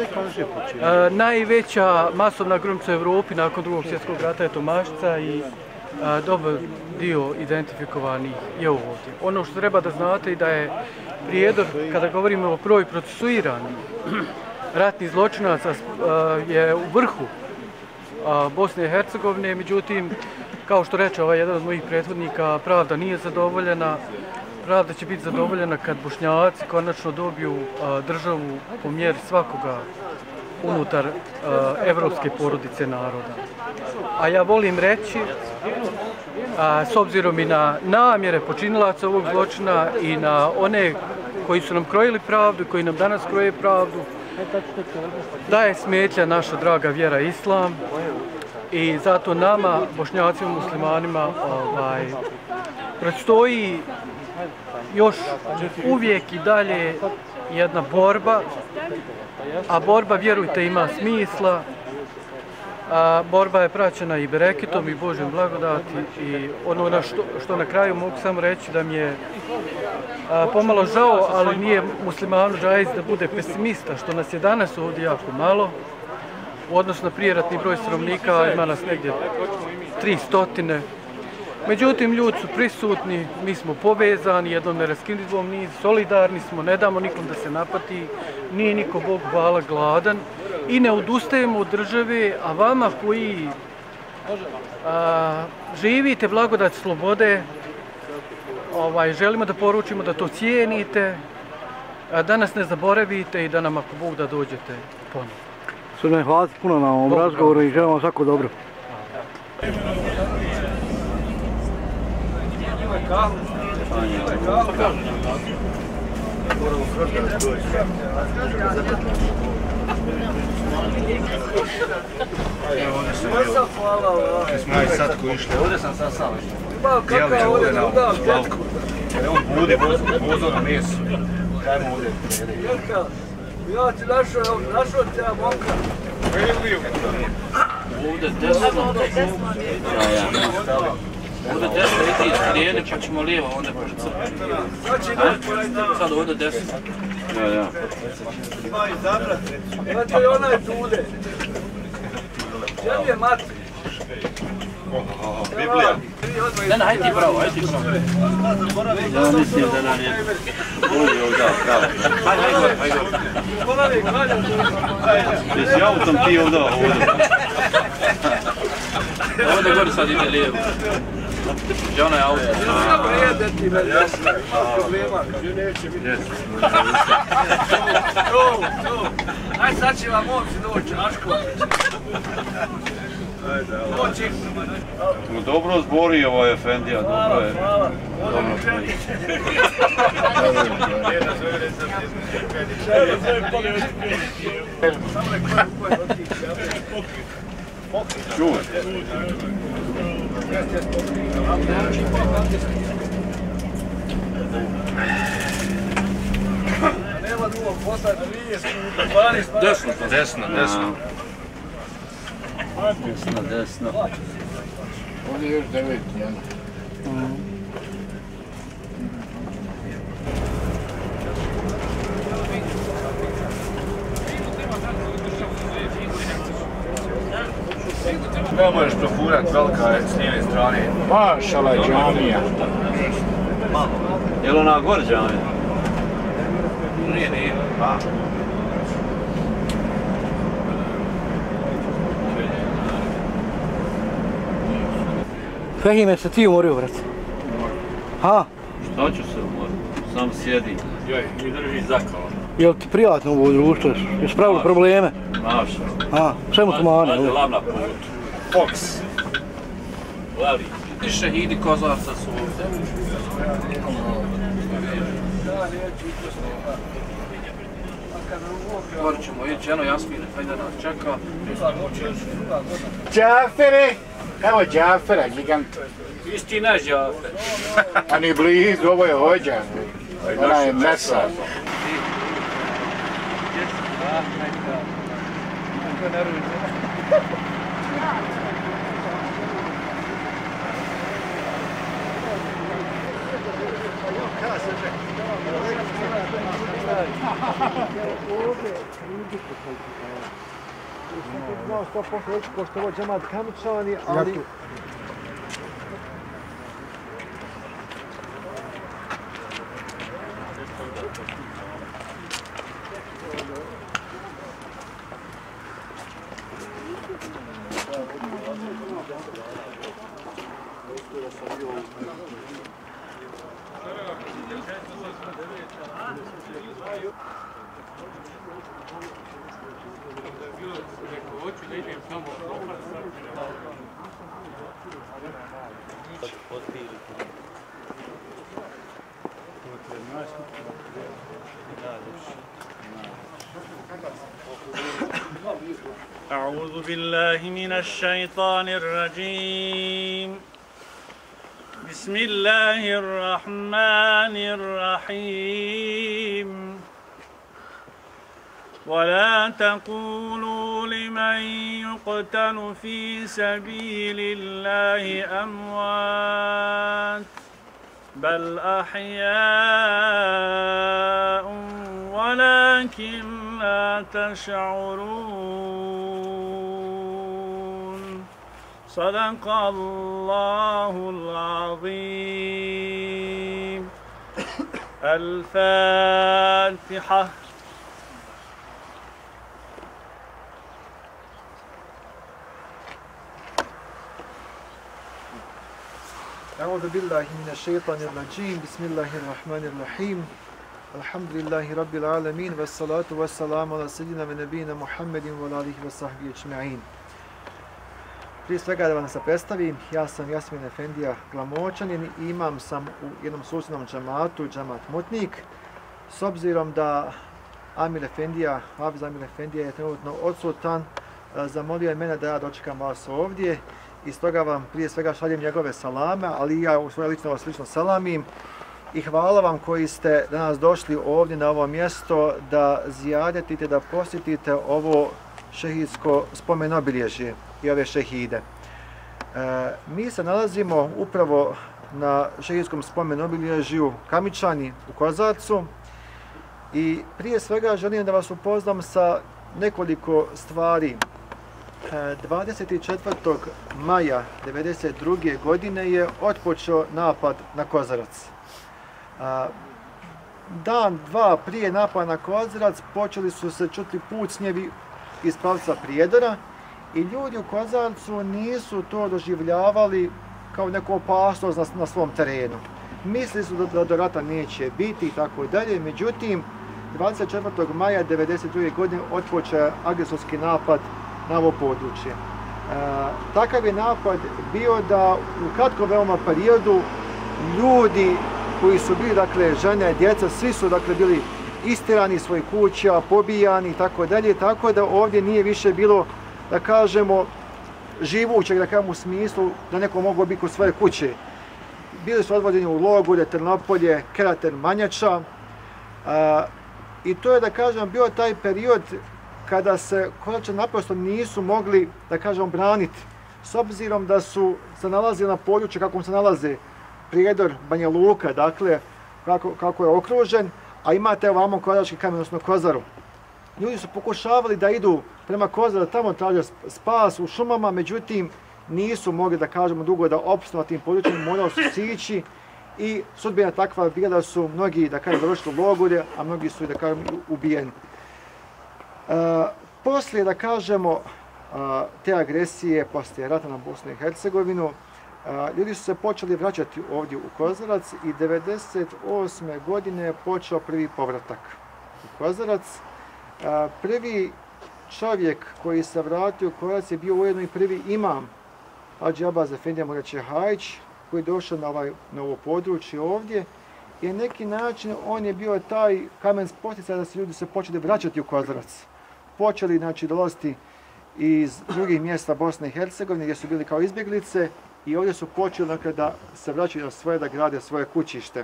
E, najveća masovna grobnica u Evropi nakon drugog svjetskog rata je Tomašca i a, dobar dio identifikovanih je ovdje. Ono što treba da znate je da je Prijedor, kada govorimo o broju procesuiranih ratnih zločinaca, je u vrhu a, Bosne i Hercegovine, međutim, kao što reče ovaj jedan od mojih prethodnika, pravda nije zadovoljena. Pravda će biti zadovoljena kad Bošnjaci konačno dobiju a, državu po mjeri svakoga unutar a, evropske porodice naroda. A ja volim reći, a, s obzirom i na namjere počinilaca ovog zločina i na one koji su nam krojili pravdu i koji nam danas kroje pravdu, da je smetnja naša draga vjera Islam. I zato nama, Bošnjacima, muslimanima, ovaj, predstoji još uvijek i dalje jedna borba, a borba, vjerujte, ima smisla. A borba je praćena i bereketom i Božjom blagodati i ono na što, što na kraju mogu samo reći da mi je a, pomalo žao, ali nije muslimanu džaiz da bude pesimista, što nas je danas ovdje jako malo. U odnosu na prijeratni broj stanovnika ima nas negdje tri stotine. Međutim, ljudi su prisutni, mi smo povezani, jednom neraskidivom niz, solidarni smo, ne damo nikom da se napati, nije niko, Bog hvala, gladan i ne odustajemo od države, a vama koji a, živite blagodat slobode, ovaj, želimo da poručimo da to cijenite da nas ne zaboravite i da nam ako Bog da dođete ponovno. Sve hvala puno na ovom razgovoru i želim vam svako dobro. Ovdje sam sasao. Dijeli ovdje na balku. On bude, bozo na mesu. Dajmo ovdje. Ja ti našao, našao ti ja momka. Ovdje desno. Ovdje desno ide iz Grijene, pa ćemo lijevo onda pošto crkvi. Sad ovdje desno. Ja, ja. Ima izabrat, recimo. Ja ti onaj tude. Gdje je mati? Biblija. Ne, ne, hajde ti bravo, hajde ti bravo. Ja mislim da nam je bolje ovdje, pravo. Hajde, hajde, hajde. Jesi autom ti ovdje, ovdje. Ovdje gore sad ide lijevo. Gdje ono je auto? Prijedeti me desno, ima problema. To, to. Aj sad će vam momci doći, Naško. Doći. Dobro zbori ovaj Efendija, dobro je. Hvala, hvala. Čuvaj. Nema drugog posla, nije skupo, dvanaest. Desno, Desno, desno. Desno, desno. Ovdje još devet, jedan. Ne možeš profurat, velika je s njene strane. Mašala džamija. Je li ona gore džamija? Nije, nije. Fehime, se ti umorio, brat? Ha? Šta ću se umoriti? Sam sjedi. Joj, mi drži zakala. Jel ti prijatno ovo društvo? Jesi pravili probleme? Maša. Ha, sve mu tumane. Ajde, lav na put. Fox. Lavi. I šehidi kozarca su ovdje. Skoro ćemo ići, eno Jasmine, hajde nas čeka. Džafere! Evo Džafera, gigant. Isti naš Džafer. A ni blizu, ovo je hođa. Ona je mesa. Znao sto posto reći, pošto ovo džemat Kamičani, ali... أعوذ بالله من الشيطان الرجيم بسم الله الرحمن الرحيم ولا تقولوا لمن يقتل في سبيل الله أموات بل أحياء ولكن لا تشعرون صدق الله العظيم الفاتحة أعوذ بالله من الشيطان الرجيم بسم الله الرحمن الرحيم Alhamdulillahi Rabbil Alamin, wassalatu wassalamu ala sayyidina wa nabiyina Muhammedin wa alihi wa sahbihi ajma'in. Prije svega da vam se predstavim, ja sam Jasmin Efendija Glamočanin i imam sam u jednom susjednom džamatu, džamat Mutnik. S obzirom da Amir Efendija, Hafiz Amir Efendija je trenutno odsutan, zamolio je mene da ja dočekam vas ovdje i stoga vam prije svega šaljem njegove salame, ali ja u svoje lično vas lično salamim i hvala vam koji ste danas došli ovdje na ovo mjesto da zijaretite, da posjetite ovo šehidsko spomenobilježje i ove šehide. E, mi se nalazimo upravo na šehidskom spomenobilježju Kamičani u Kozarcu i prije svega želim da vas upoznam sa nekoliko stvari. E, dvadeset četvrtog maja devedeset druge godine je otpočeo napad na Kozarac. E, dan, dva prije napada na Kozarac počeli su se čuti pucnjevi iz pravca Prijedora i ljudi u Kozarcu nisu to doživljavali kao neku opasnost na, na svom terenu. Mislili su da, da do rata neće biti i tako dalje, međutim dvadeset četvrtog maja devedeset druge godine otpočeo agresorski napad na ovo područje. E, takav je napad bio da u kratkom veoma periodu ljudi koji su bili, dakle, žene, djeca, svi su, dakle, bili istirani iz svojih kuća, pobijani i tako dalje, tako da ovdje nije više bilo, da kažemo, živućeg, da kažemo, u smislu da neko mogu biti kod svoje kuće. Bili su odvođeni u logore, Trnopolje, Krater, Manjača a, i to je, da kažem, bio taj period kada se Kozarčani naprosto nisu mogli, da kažem, braniti, s obzirom da su se nalazili na području kako se nalaze Prijedor, Banja Luka, dakle, kako, kako je okružen, a imate ovamo Kozarački kamen, odnosno Kozaru. Ljudi su pokušavali da idu prema Kozaru, da tamo traže spas u šumama, međutim nisu mogli, da kažemo, dugo da opstanu na tim područjima, morali su sići i sudbina takva bila da su mnogi, da kažem, završili u logore, a mnogi su, da kažem, ubijeni. E, poslije, da kažemo, te agresije, poslije rata na Bosnu i Hercegovinu, ljudi su se počeli vraćati ovdje u Kozarac i devedeset osme godine je počeo prvi povratak u Kozarac. Prvi čovjek koji se vratio u Kozarac je bio ujedno i prvi imam Hadži Abaz Efendija Muračehajić, koji je došao na, ovaj, na ovo područje ovdje i na neki način on je bio taj kamen spoticanja da se ljudi se počeli vraćati u Kozarac. Počeli, znači, dolaziti iz drugih mjesta Bosne i Hercegovine gdje su bili kao izbjeglice i ovdje su počeli, dakle, da se vraćaju na svoje, da grade svoje kućište.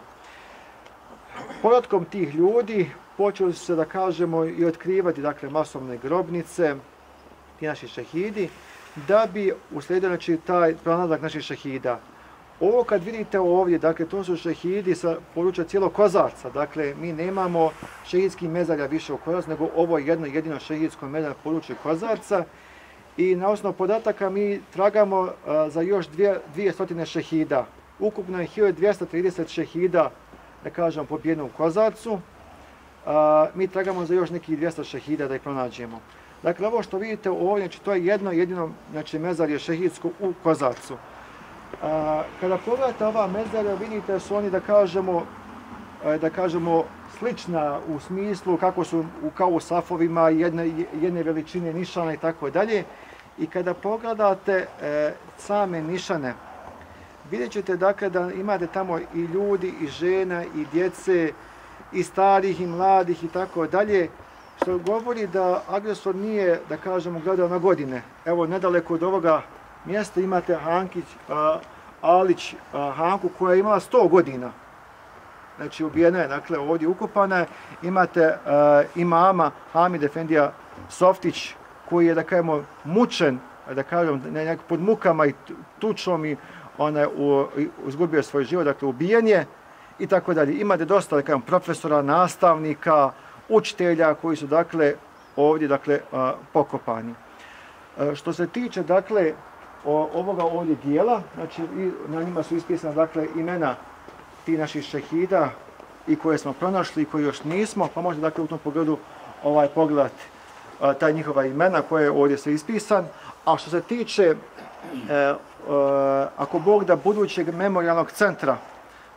Povratkom tih ljudi počeli su se, da kažemo, i otkrivati, dakle, masovne grobnice, ti naši šehidi, da bi uslijedio, znači, taj pronalazak naših šehida. Ovo kad vidite ovdje, dakle, to su šehidi sa područja cijelog Kozarca, dakle, mi nemamo šehidskih mezarja više u Kozarcu, nego ovo jedno jedino šehidsko mezarje na području Kozarca. I na osnovu podataka mi tragamo uh, za još dvije, dvije stotine šehida. Ukupno je hiljadu dvjesto trideset šehida, da kažem, pobijeno u Kozarcu. Uh, mi tragamo za još nekih dvjesto šehida da ih pronađemo. Dakle, ovo što vidite ovdje, znači, to je jedno jedino, znači, mezarje šehidsko u Kozarcu. Uh, kada pogledate ova mezarja, vidite su oni, da kažemo, uh, da kažemo, slična u smislu kako su u, kao u safovima, jedne, jedne veličine nišana i tako dalje. I kada pogledate e, same nišane, vidjet ćete, dakle, da imate tamo i ljudi, i žena, i djece, i starih, i mladih i tako dalje, što govori da agresor nije, da kažemo, gledao na godine. Evo, nedaleko od ovoga mjesta imate Hankić, a, Alić, a, Hanku koja je imala sto godina. Znači, ubijena je, dakle, ovdje ukopana je. Imate uh, imama Hamid Efendija Softić, koji je, da kažemo, mučen, da kažem, ne, pod mukama i tučom i ona je izgubio svoj život, dakle, ubijen je i tako dalje. Imate dosta, da kažem, profesora, nastavnika, učitelja koji su, dakle, ovdje, dakle, uh, pokopani. Uh, što se tiče, dakle, o, ovoga ovdje dijela, znači, i na njima su ispisana, dakle, imena ti naših šehida i koje smo pronašli i koje još nismo, pa možda, dakle, u tom pogledu ovaj, pogledati a, taj njihova imena koje je ovdje sve ispisan. A što se tiče, e, e, ako Bog da, budućeg memorijalnog centra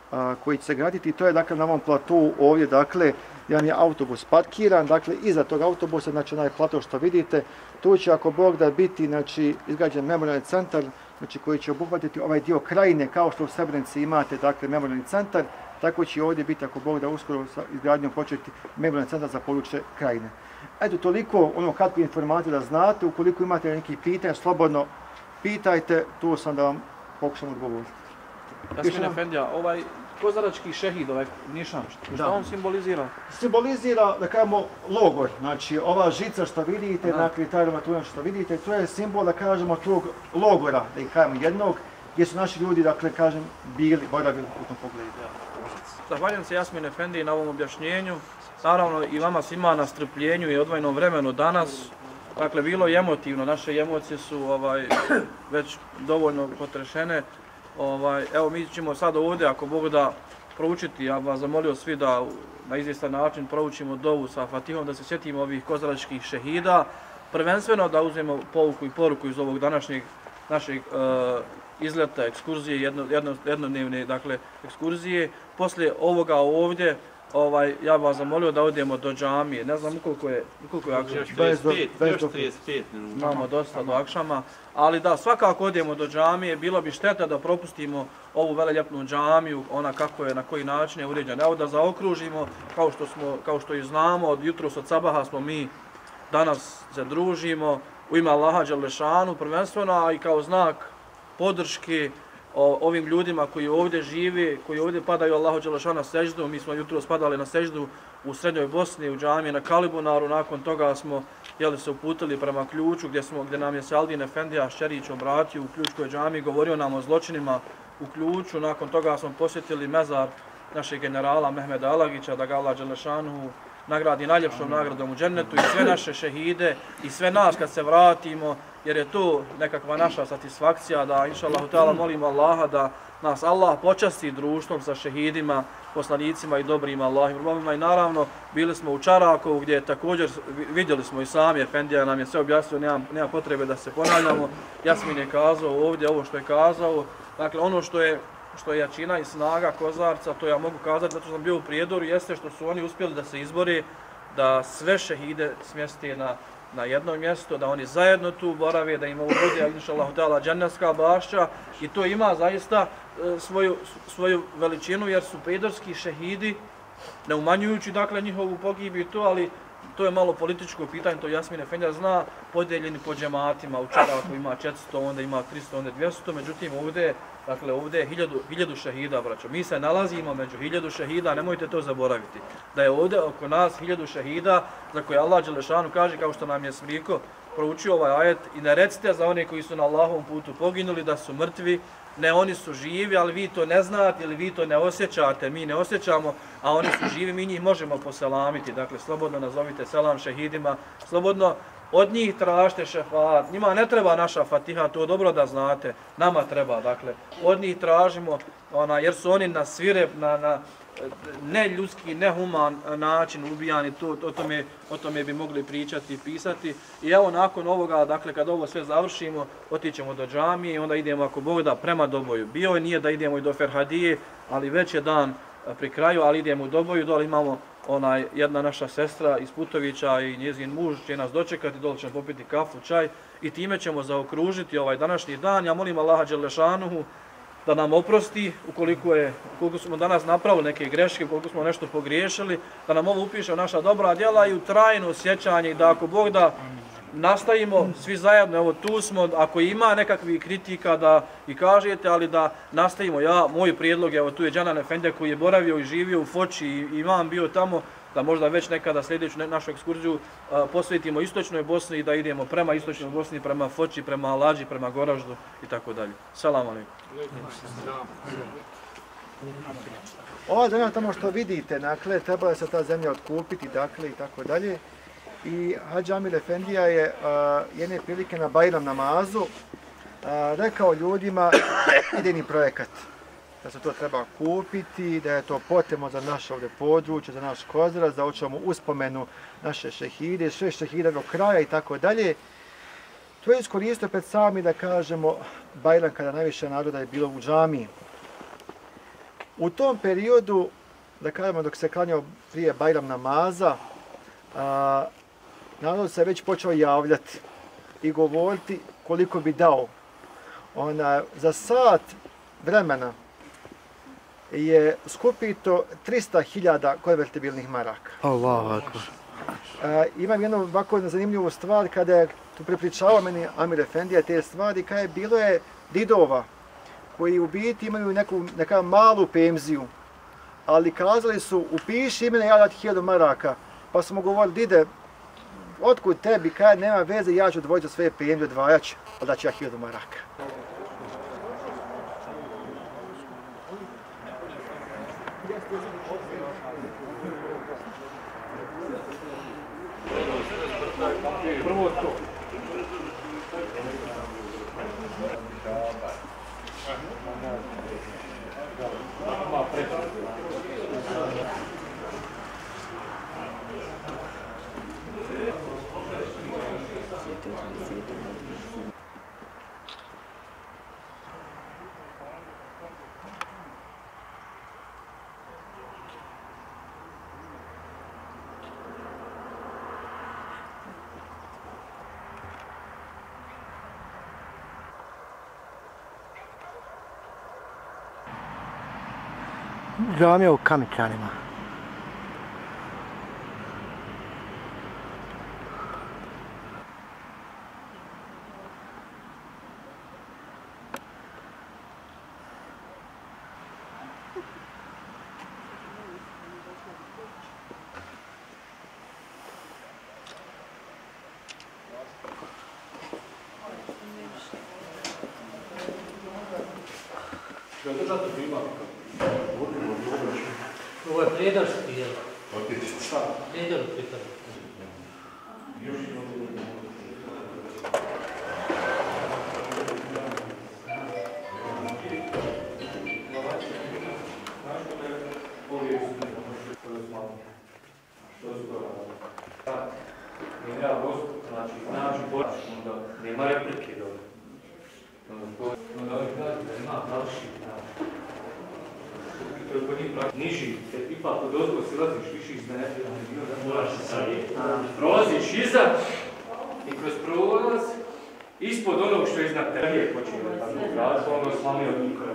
a, koji će se graditi. To je dakle na ovom platu ovdje, dakle, jedan je autobus parkiran, dakle, iza tog autobusa, znači onaj plato što vidite, tu će, ako Bog da, biti, znači, izgrađen memorijalni centar, znači, koji će obuhvatiti ovaj dio krajine, kao što u Srebrenici imate, dakle, memorijalni centar, tako će ovdje biti, ako Bog da, uskoro sa izgradnjom početi memorijalni centar za područje krajine. Eto, toliko ono kratke informacije da znate, ukoliko imate nekih pitanja, slobodno pitajte, tu sam da vam pokušam odgovoriti. Jasmin Efendija, ovaj kozarački šehid, ovaj nišan, što on simbolizira? Simbolizira, da kažemo, logor. Znači, ova žica što vidite, na kriterijima tu što vidite, to je simbol, da kažemo, tog logora, da ih kažemo jednog, gdje su naši ljudi, dakle, kažem, bili, boravili u tom pogledu. Zahvaljujem se Jasmin Efendiji na ovom objašnjenju. Naravno i vama svima na strpljenju i odvojenom vremenu danas. Dakle, bilo je emotivno, naše emocije su ovaj, već dovoljno potrešene. Ovaj, evo, mi ćemo sad ovdje, ako Bog da, proučiti, ja bih vas zamolio svi da na izvjestan način proučimo dovu sa Fatihom, da se sjetimo ovih kozaračkih šehida, prvenstveno da uzmemo pouku i poruku iz ovog današnjeg našeg uh, izleta, ekskurzije, jedno, jedno, jednodnevne dakle, ekskurzije. Poslije ovoga ovdje, ovaj, ja bih vas zamolio da odemo do džamije. Ne znam koliko je, koliko je akšama. Još trideset pet minuta. Imamo dosta do akšama. Ali da, svakako odemo do džamije. Bilo bi šteta da propustimo ovu veleljepnu džamiju, ona kako je, na koji način je uređena. Evo da zaokružimo, kao što, smo, kao što i znamo, od jutros od sabaha smo mi danas se družimo u ime Allaha Đelešanu prvenstveno, a i kao znak podrške o, ovim ljudima koji ovdje žive, koji ovdje padaju Allahu Đelešanu na seždu. Mi smo jutro spadali na seždu u Srednjoj Bosni, u džamiji na Kalibunaru, nakon toga smo jeli, se uputili prema Ključu, gdje, smo, gdje nam je Sealdin Efendija Šćerić obratio u Ključkoj džamiji, govorio nam o zločinima u Ključu. Nakon toga smo posjetili mezar našeg generala Mehmeda Alagića, da ga Allah Đelešanu nagradi najljepšom nagradom u džennetu, i sve naše šehide i sve nas kad se vratimo, jer je to nekakva naša satisfakcija da, inša Allahu ta'ala, molimo Allaha da nas Allah počasti društvom sa šehidima, poslanicima i dobrim Allahim robovima. I naravno, bili smo u Čarakovu gdje također vidjeli smo i sami, Efendija nam je sve objasnio, nema, nema potrebe da se ponavljamo. Jasmin je kazao ovdje ovo što je kazao. Dakle, ono što je što je jačina i snaga Kozarca, to ja mogu kazati zato što sam bio u Prijedoru, jeste što su oni uspjeli da se izbore, da sve šehide smjeste na, na jedno mjesto, da oni zajedno tu borave, da im ovo bude, inša Allahu ta'ala, džennetska bašća, i to ima zaista e, svoju, svoju veličinu, jer su prijedorski šehidi, ne umanjujući dakle njihovu pogibiju to, ali to je malo političko pitanje, to Jasmin Efendija zna, podeljeni po džematima, u Čaraku ima četiristo, onda ima tristo, onda dvjesto, međutim ovdje, dakle ovdje je hiljadu, hiljadu šehida, braćo. Mi se nalazimo među hiljadu šehida, nemojte to zaboraviti. Da je ovdje oko nas hiljadu šehida, za koje Allah Đelešanu kaže, kao što nam je Smriko proučio ovaj ajet, i ne recite za one koji su na Allahovom putu poginuli da su mrtvi, ne, oni su živi, ali vi to ne znate ili vi to ne osjećate, mi ne osjećamo, a oni su živi, mi njih možemo poselamiti. Dakle, slobodno nazovite selam šehidima, slobodno od njih tražite šefaat. Njima ne treba naša Fatiha, to dobro da znate, nama treba. Dakle, od njih tražimo, ona, jer su oni na svirep, na, na neljudski, nehuman način ubijani, to, o, tome, o tome bi mogli pričati i pisati. I evo nakon ovoga, dakle kad ovo sve završimo, otićemo do džamije i onda idemo, ako Bog da, prema Doboju. Bio je, nije da idemo i do Ferhadije, ali već je dan pri kraju, ali idemo u Doboju, dole imamo onaj, jedna naša sestra iz Putovića i njezin muž će nas dočekati, dole ćemo popiti kafu, čaj i time ćemo zaokružiti ovaj današnji dan. Ja molim Allaha Đelešanuhu da nam oprosti ukoliko, je, ukoliko smo danas napravili neke greške, ukoliko smo nešto pogriješili, da nam ovo upiše u naša dobra djela i u trajno sjećanje, i da ako Bog da nastavimo svi zajedno, evo tu smo, ako ima nekakvih kritika da i kažete, ali da nastavimo. Ja, moj prijedlog, evo tu je Džanan Efendija koji je boravio i živio u Foči i imam bio tamo, da možda već nekada sljedeću našu ekskurziju a, posvetimo istočnoj Bosni i da idemo prema istočnoj Bosni, prema Foči, prema Alađi, prema Goraždu i tako dalje. Selam alejkum. Ova zemlja tamo što vidite, dakle, trebala se ta zemlja otkupiti, dakle, i tako dalje. I Hadž Amir Efendija je uh, jedne prilike na Bajram namazu uh, rekao ljudima idejni projekat, da se to treba kupiti, da je to potrebno za naše ovdje područje, za naš Kozarac, da hoćemo uspomenu naše šehide, sve šehide do kraja i tako dalje. To je iskoristio pred sami, da kažemo, Bajram kada najviše naroda je bilo u džamiji. U tom periodu, da kažemo dok se klanjao prije Bajram namaza, a, narod se već počeo javljati i govoriti koliko bi dao. Ona, za sat vremena je skupito trista hiljada konvertibilnih maraka. Allahu akbar. A, imam jednu ovako zanimljivu stvar, kada je tu prepričavao meni Amir Efendija te stvari, kada je bilo je didova koji u biti imaju neku neka malu penziju, ali kazali su upiši ime, ja dati hiljadu maraka, pa smo govorili dide, otkud tebi, kaj nema veze, ja ću odvojiti svoje penzije, odvajat ću, ali da ću ja hiljadu maraka. Prvo to. Džamija u Kamičanima. Ovo je predarski, jel? Šta? Predar pripada. Nema replike, dobro. Niži, kad ipak od ozgo silaziš više iz mene, moraš se savjeti. Prolaziš iza i kroz prolaz, ispod onog što je iznad tebe počinje, tako kratko, ono slamio nikora.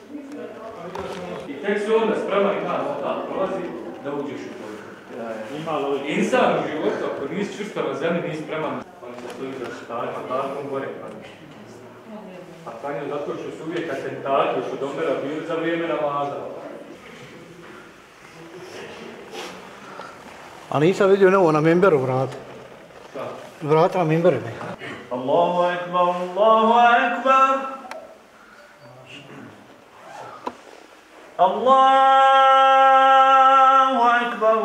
I tek se onda spreman ima da prolazi, da uđeš u to. Insan u životu, ako nisi čvrsto na zemlji, nisi spreman, on se stoji za štarima, tarkom gore klaniš. A klanjaju zato što su uvijek atentati još od Omera bili za vrijeme namaza. A nisam vidio novo na mimberu vrata. Šta? Vrata na mimberu. Allahu akbar, Allahu akbar. Allahu akbar,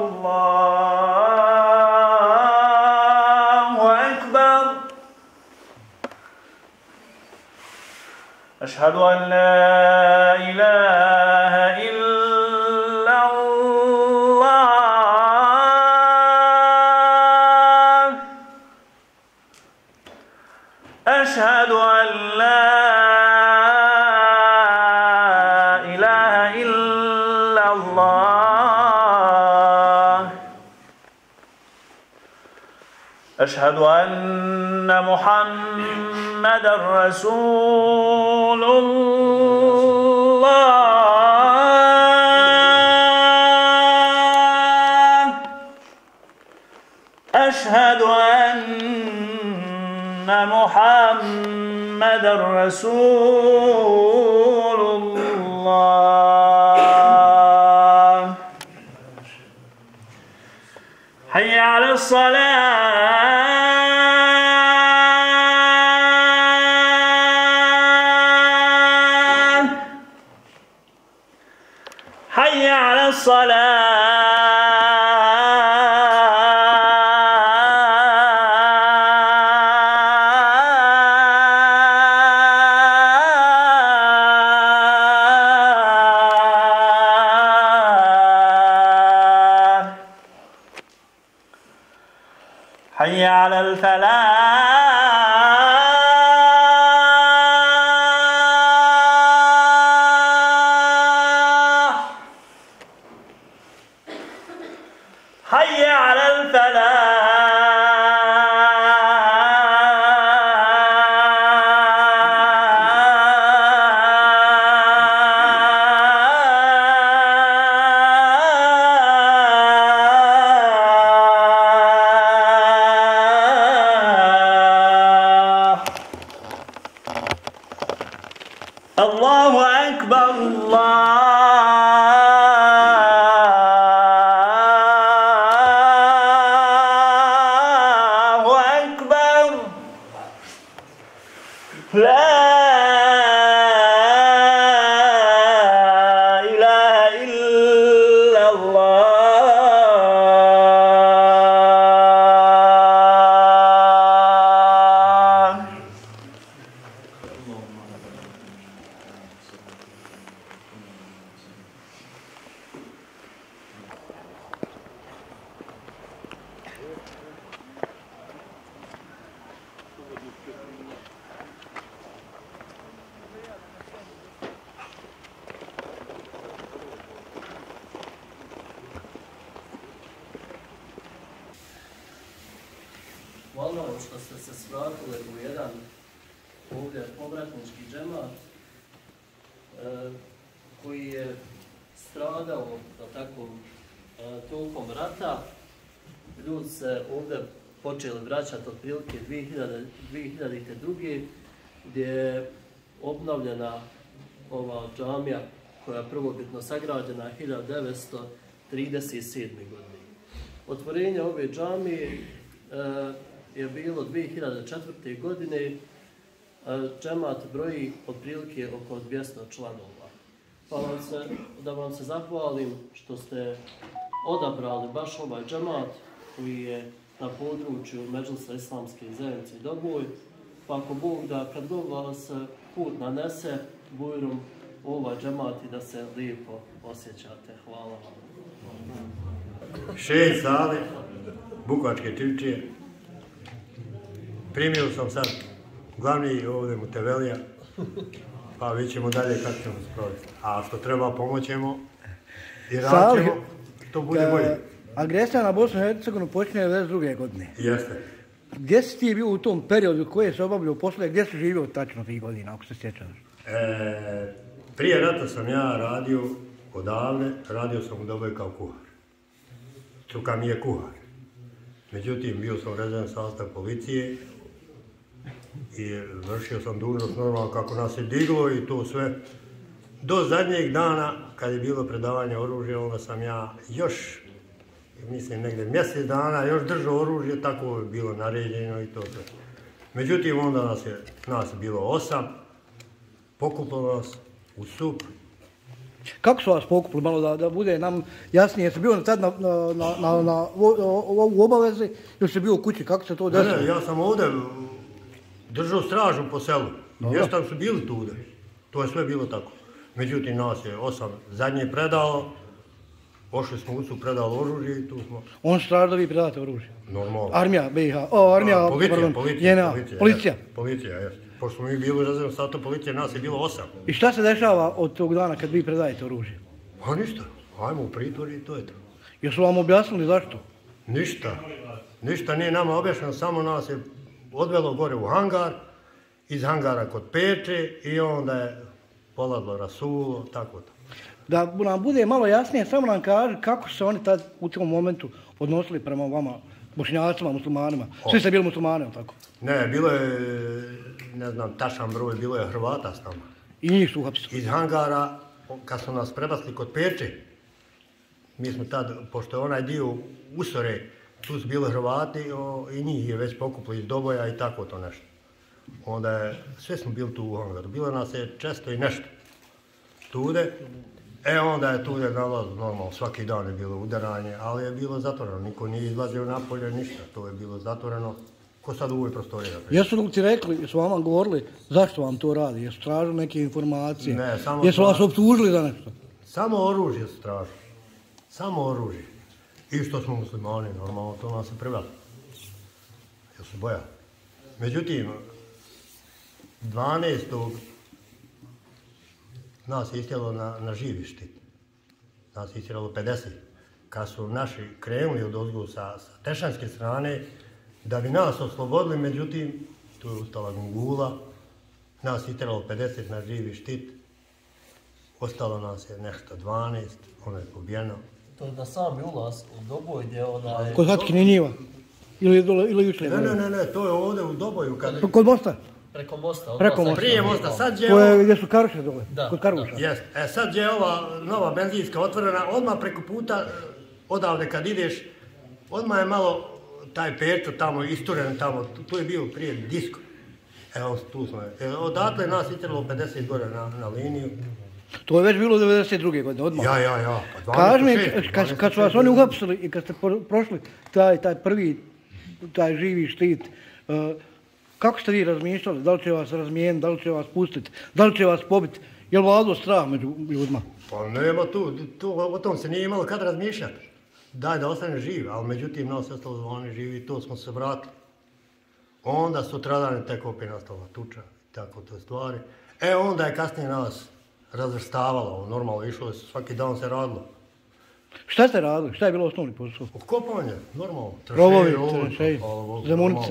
Allahu akbar. Ashhadu an la ilaha illa Allah. Ashhadu an la ilaha illa Allah. Ashhadu anna Muhammadan Rasulullah. أشهد أن محمدا رسول الله حي على الصلاة حي على الصلاة حي على الفلاح što ste se svratili u jedan ovdje povratnički džemat e, koji je stradao, da tako, e, tokom rata. Ljudi se ovdje počeli vraćati otprilike dvije hiljade druge. gdje je obnovljena ova džamija koja je prvobitno sagrađena hiljadu devetsto trideset sedme. godine. Otvorenje ove džamije e, je bilo dvije hiljade četvrte. godine. E, džemat broji otprilike oko dvjesto članova. Pa vam se, da vam se zahvalim što ste odabrali baš ovaj džemat koji je na području Medžlisa Islamske zajednice Doboj. Pa ako Bog da kad god vas put nanese bujrom ovaj džemat i da se lijepo osjećate. Hvala vam. Šejh Salih, Bukovačke Čivčije. Primio sam sad glavni ovdje Mutevelija, pa vidjet ćemo dalje kako ćemo se provesti. A što treba pomoćemo i radit ćemo, to bude bolje. Agresija na Bosnu i Hercegovinu počinje devedeset druge. godine. Jeste. Gdje si ti bio u tom periodu koje se obavljao posle, gdje si živio tačno tih godina, ako se sjećaš? E, prije rata sam ja radio odavde, radio sam u Doboj kao kuhar. Struka mi je kuhar. Međutim, bio sam rezervni sastav policije i vršio sam dužnost normalno kako nas je diglo i to sve. Do zadnjeg dana, kad je bilo predavanje oružja, onda sam ja još, mislim, negdje mjesec dana još držao oružje, tako je bilo naređeno i to sve. Međutim, onda nas je, nas je bilo osam, pokupilo nas u sup. Kako su vas pokupili, malo da, da bude nam jasnije, jesi bio tad na, na, na, na, u obavezi ili si bio u kući, kako se to desilo? Ne, ne, ja sam ovdje držao stražu po selu, mjesta su bili tu ovdje, to je sve bilo tako. Međutim, nas je osam zadnje predalo, pošli smo u sup, predali oružje i tu smo. On straža da vi predate oružje? Normalno. Armija B i H, o, armija, A, policija, pardon, policija, njena, policija. policija. Jest, policija, jest. Pošto smo mi bili u rezervnom sastavu policije, nas je bilo osam. I šta se dešava od tog dana kad vi predajete oružje? Pa ništa, ajmo u pritvor i to je to. Jesu vam objasnili zašto? Ništa, ništa nije nama objašnjeno, samo nas je odvelo gore u hangar, iz hangara kod Peče i onda je poladlo rasulo, tako to. Da nam bude malo jasnije, samo nam kaži kako se oni tad u tom momentu odnosili prema vama, bošnjacima, muslimanima. Svi ste bili muslimani, ali tako? Ne, bilo je, ne znam, tačan broj, bilo je Hrvata s nama. I njih su uhapsili? Iz hangara, kad su nas prebacili kod Peče, mi smo tad, pošto je onaj dio Usore, tu su bili Hrvati o, i njih je već pokupili iz Doboja i tako to nešto. Onda je, sve smo bili tu u hangaru, bilo nas je često i nešto tude. E onda je tude nalaz, normalno, svaki dan je bilo udaranje, ali je bilo zatvoreno, niko nije izlazio napolje, ništa, to je bilo zatvoreno, ko sad u ovoj prostoriji. Jesu li ti rekli, jesu vam govorili zašto vam to radi, jesu tražili neke informacije, ne, samo jesu vas optužili za nešto? Samo oružje su tražili, samo oružje. I što smo muslimani, normalno, to nas je priveli. Jel su bojali. Međutim, dvanaestog nas je istjelo na, na živi štit. Nas je istjelo pedeset. Kad su naši krenuli od ozgu sa, sa tešanske strane, da bi nas oslobodili, međutim, tu je ustala gungula, nas je istjelo pedeset na živi štit, ostalo nas je nešto dvanaest, ono je pobijeno. To je na sami ulaz u Doboj gdje ona je... Kod Hatkinih njiva? Ili, ili jučer? Ne, ne, ne, ne, to je ovdje u Doboju. Kad... Kod mosta? Preko mosta. Preko mosta. Prije mosta, sad je... To je gdje su Karuše dole, da, kod Karuša. Jest. E sad je ova nova benzinska otvorena, odmah preko puta, odavde kad ideš, odmah je malo taj Pečo tamo isturen, tamo, tu je bio prije disko. Evo, tu smo. E, odatle nas itralo pedeset gore na, na liniju. To je već bilo devedeset druge. godine, odmah. Ja, ja, ja. Pa Kaži mi, kad, kad su vas oni uhapsili i kad ste prošli taj, taj prvi, taj živi štit, uh, kako ste vi razmišljali? Da li će vas razmijeniti, da li će vas pustiti, da li će vas pobiti? Je li vladao strah među ljudima? Pa nema tu, tu, o tom se nije imalo kad razmišljati. Daj da ostane živ, ali međutim nas je ostalo da oni živi i to smo se vratili. Onda sutradan tek opet nastala tuča i tako to stvari. E onda je kasnije nas razvrstavalo, normalno išlo je, svaki dan se radilo. Šta ste radili? Šta je bilo osnovni posao? Kopanje, normalno. Rovovi, tranšeji, zemunice.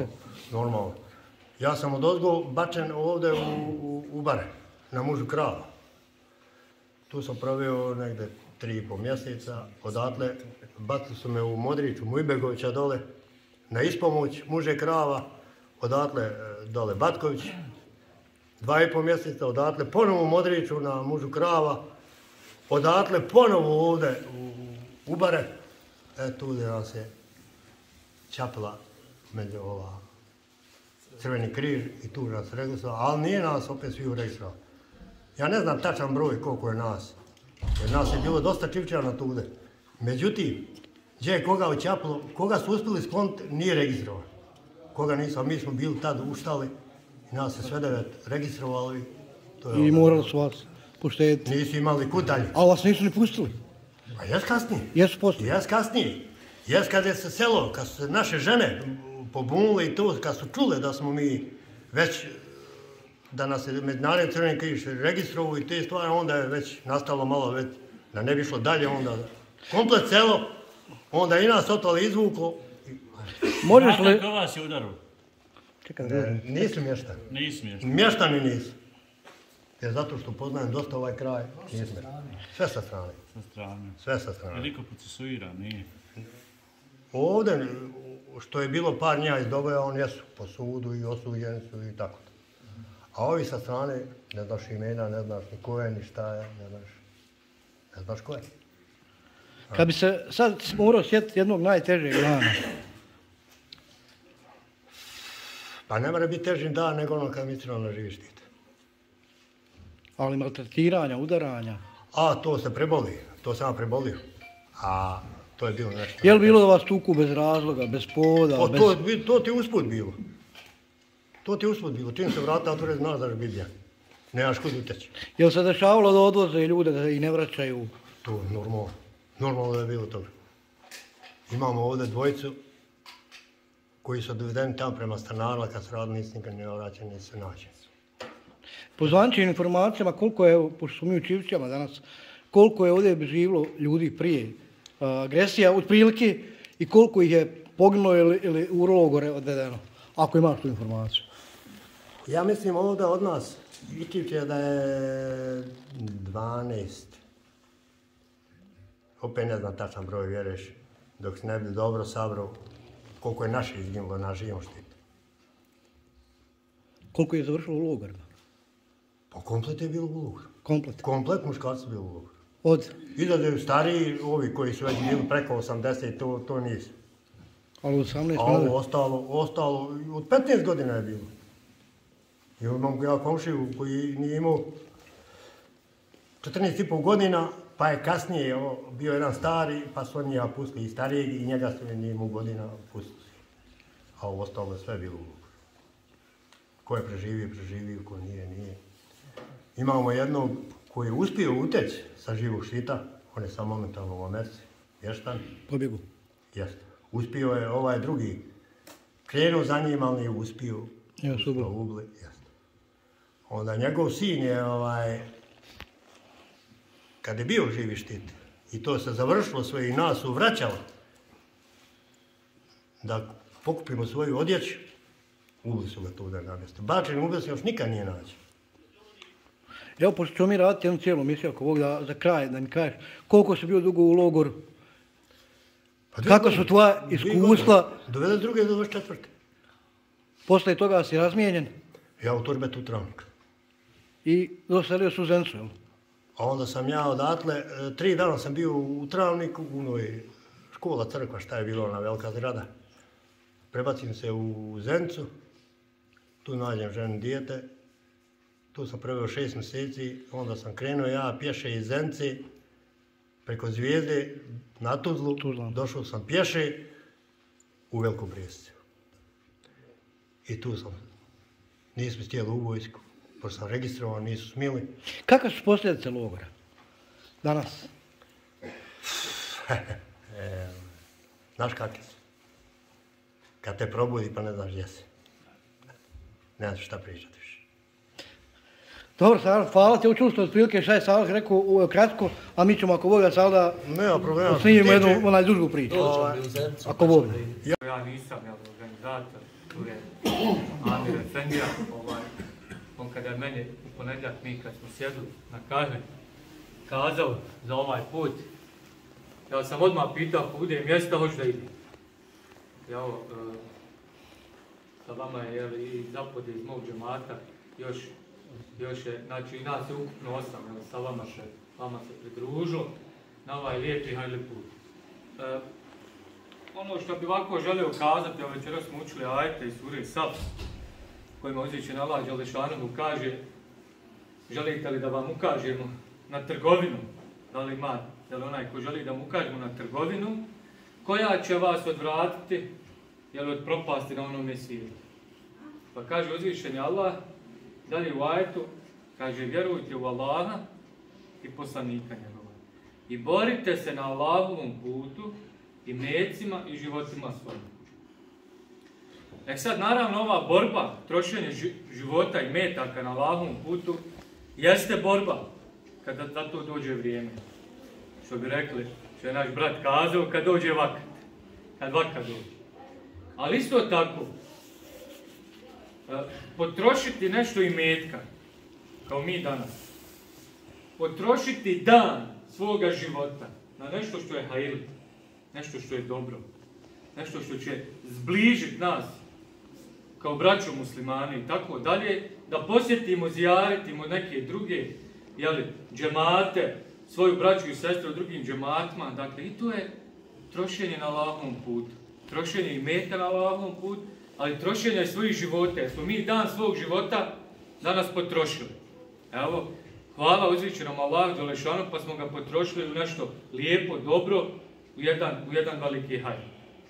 normalno. Ja sam od ozgo bačen ovdje u, u, u bare, na mužu krava. Tu sam proveo negdje tri i pol mjeseca, odatle bacili su me u Modrić, u Mujbegovića dole, na ispomoć muže krava, odatle dole Batković, dva i pol mjeseca, odatle ponovo u Modriću na mužu krava, odatle ponovo ovdje u, u bare, e tu gdje nas je čapila među ova Crveni križ i tu nas registrovao, ali nije nas opet svi uregistrovali. Ja ne znam tačan broj koliko je nas, jer nas je bilo dosta čivčana tude. Međutim, gdje je koga očapilo, koga su uspjeli skloniti, nije registrovan. Koga nisam, mi smo bili tad uštali i nas se sve devet registrovali. To je I morali su vas poštediti. Nisu imali kutalje. A vas nisu ni pustili? Pa jes kasnije. Jesu poslije? Jes kasnije. Jes kad je se selo, kad su se naše žene pobunile i to, kad su čule da smo mi već, da nas je Međunarodni Crveni križ registrovao i te stvari, onda je već nastalo malo već, da ne bi išlo dalje, onda komplet selo, onda i nas otvali izvuklo. Možeš li... Ko vas je udaru? Ne, nisu mještani. Nisu mještani. Mještani nisu. Jer zato što poznajem dosta ovaj kraj, nisu. Sve sa strane. Sa strane. Sve sa strane. Veliko procesuira, nije. Ovdje, što je bilo par njih iz Doboja, on jesu po sudu i osuđeni su i tako. A ovi sa strane, ne znaš imena, ne znaš ni ko je, ni šta je, ne znaš, ne znaš ko je. Kad bi se sad morao sjetiti jednog najtežeg dana. Pa ne mora biti teži dan nego ono kad mislimo na živi štit. Ali maltretiranja, udaranja. A, to se preboli, to sam ja prebolio. A to je bilo nešto. Je li bilo da vas tuku bez razloga, bez povoda? O, bez... to, to ti usput bilo. To ti usput bilo. Čim se vrata otvore, znaš da će biti ja. Nemaš kud uteći. Je li se dešavalo da odvoze ljude, da ih ne vraćaju? To normalno. Normalno da je bilo toga. Imamo ovdje dvojicu koji su dovedeni tamo prema stanarima, kad se radili nisu nikad ne vraćani, nisu se nađeni. Po zvančnim informacijama, koliko je, pošto smo mi u Čivčama danas, koliko je ovdje živilo ljudi prije uh, agresija, otprilike, i koliko ih je poginulo ili, ili u logore odvedeno, ako imaš tu informaciju? Ja mislim ovdje od nas, Čivče da je dvanaest. Opet ne znam tačan broj, vjeruješ, dok se ne bi dobro sabrao koliko je naše izginulo na živom štitu. Koliko je završilo u logorima? Pa komplet je bilo u logoru. Komplet? Komplet muškarci bilo u logoru. Od? Izađe stariji, ovi koji su već bili preko osamdeset, to, to nisu. Ali osamnaest? A ovo ostalo, ostalo, od petnaest godina je bilo. I imam ja komšiju koji nije imao četrnaest i pol godina, pa je kasnije o, bio jedan stari, pa su oni ja pustili i starijeg i njega su nije imao godina pustili. A ovo ostalo je sve bilo u logoru. Ko je preživio, preživio, ko nije, nije. Imamo jednog koji je uspio uteći sa živog štita, on je samo momentalno u Americi, Ještan. Pobjegu. Jeste. Uspio je ovaj drugi, krenuo za njim, ali nije uspio. Ja, super. Ubli, jeste. Onda njegov sin je, ovaj, kad je bio živi štit, i to se završilo sve i nas su vraćali, da pokupimo svoju odjeću, ubili su ga tu da na mjesto. Bačeni ubili se još nikad nije naći. Evo, pošto ćemo mi raditi jednu cijelu misiju oko ovog da, za kraj, da mi kažeš koliko si bio dugo u logoru, pa kako su tvoja iskustva? Do devedeset druge do dvadeset četvrte Posle toga si razmijenjen? Ja u Turbetu u Travnik. I doselio su u Zencu, jel? A onda sam ja odatle, tri dana sam bio u Travniku, u onoj škola, crkva, šta je bilo, ona velika zgrada. Prebacim se u Zencu, tu nađem ženu dijete, tu sam prebio šest mjeseci, onda sam krenuo ja pješe iz Zence, preko Zvijezde, na Tuzlu, Tuzla. Došao sam pješe u Veliku Brijescu. I tu sam, nismo stijeli u vojsku, pošto sam registrovan, nisu smili. Kakve su posljedice logora danas? e, znaš kakve su? Kad te probudi pa ne znaš gdje si. Ne znaš šta pričati više. Dobro, Salih, hvala ti. Učuli ste otprilike šta je Salih rekao kratko, a mi ćemo ako Boga sada snimimo jednu onaj dužu priču. Ako Boga. Ja nisam, ja organizator, tu je Amir Efendija, ovaj, on kada je meni u ponedjeljak, mi kad smo sjedli na kahvi, kazao za ovaj put, ja sam odmah pitao ako bude mjesta, hoću da idem. Ja, uh, sa vama je jel, i zapode iz mog džemata, još, još je, znači i nas je ukupno osam, jel, sa vama se, vama se pridružilo na ovaj lijepi hajli put. Uh, ono što bi ovako želio kazati, evo večera smo učili ajete iz sure Saf, kojima uzvišen Allah Đelešanohu kaže, želite li da vam ukažemo na trgovinu, da li ima, da li onaj ko želi da mu ukažemo na trgovinu, koja će vas odvratiti, jel od propasti na onome svijetu. Pa kaže uzvišeni Allah, dalje u ajetu, kaže vjerujte u Allaha i poslanika njegova. I borite se na Allahovom putu i mecima i životima svojim. E sad, naravno, ova borba, trošenje života i metaka na Allahovom putu, jeste borba kada za to dođe vrijeme. Što bi rekli, što je naš brat kazao, kad dođe vakat. Kad vakat dođe. Ali isto tako, potrošiti nešto imetka, kao mi danas, potrošiti dan svoga života na nešto što je hajl, nešto što je dobro, nešto što će zbližiti nas kao braću muslimani i tako dalje, da posjetimo, zijaretimo neke druge, jeli, džemate, svoju braću i sestru u drugim džematima, dakle i to je trošenje na Allahovom putu. Trošenje imeta na Allahovom putu, ali trošenje svojih života, jer smo mi dan svog života danas potrošili. Evo, hvala uzvišenom Allahu Đelešanu, pa smo ga potrošili u nešto lijepo, dobro, u jedan, u jedan veliki hajr.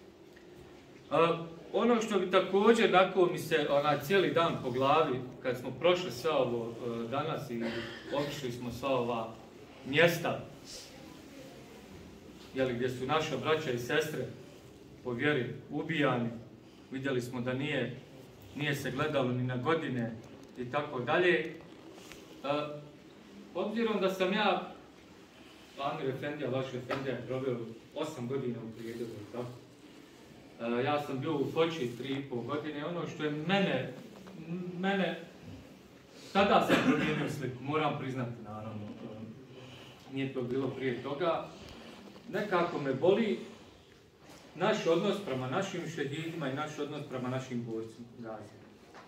Ono što bi također, nakon mi se onaj cijeli dan po glavi, kad smo prošli sve ovo uh, danas i obišli smo sva ova mjesta, jeli, gdje su naša braća i sestre po vjeri ubijani, vidjeli smo da nije, nije se gledalo ni na godine i tako dalje. Uh, obzirom da sam ja, Amir Efendija, vaš Efendija je proveo osam godina u Prijedoru, tako? Uh, ja sam bio u Foči tri i pol godine, ono što je mene, mene, tada sam promijenio sliku, moram priznati naravno, nije to bilo prije toga, nekako me boli naš odnos prema našim šehidima i naš odnos prema našim borcima, gazijama.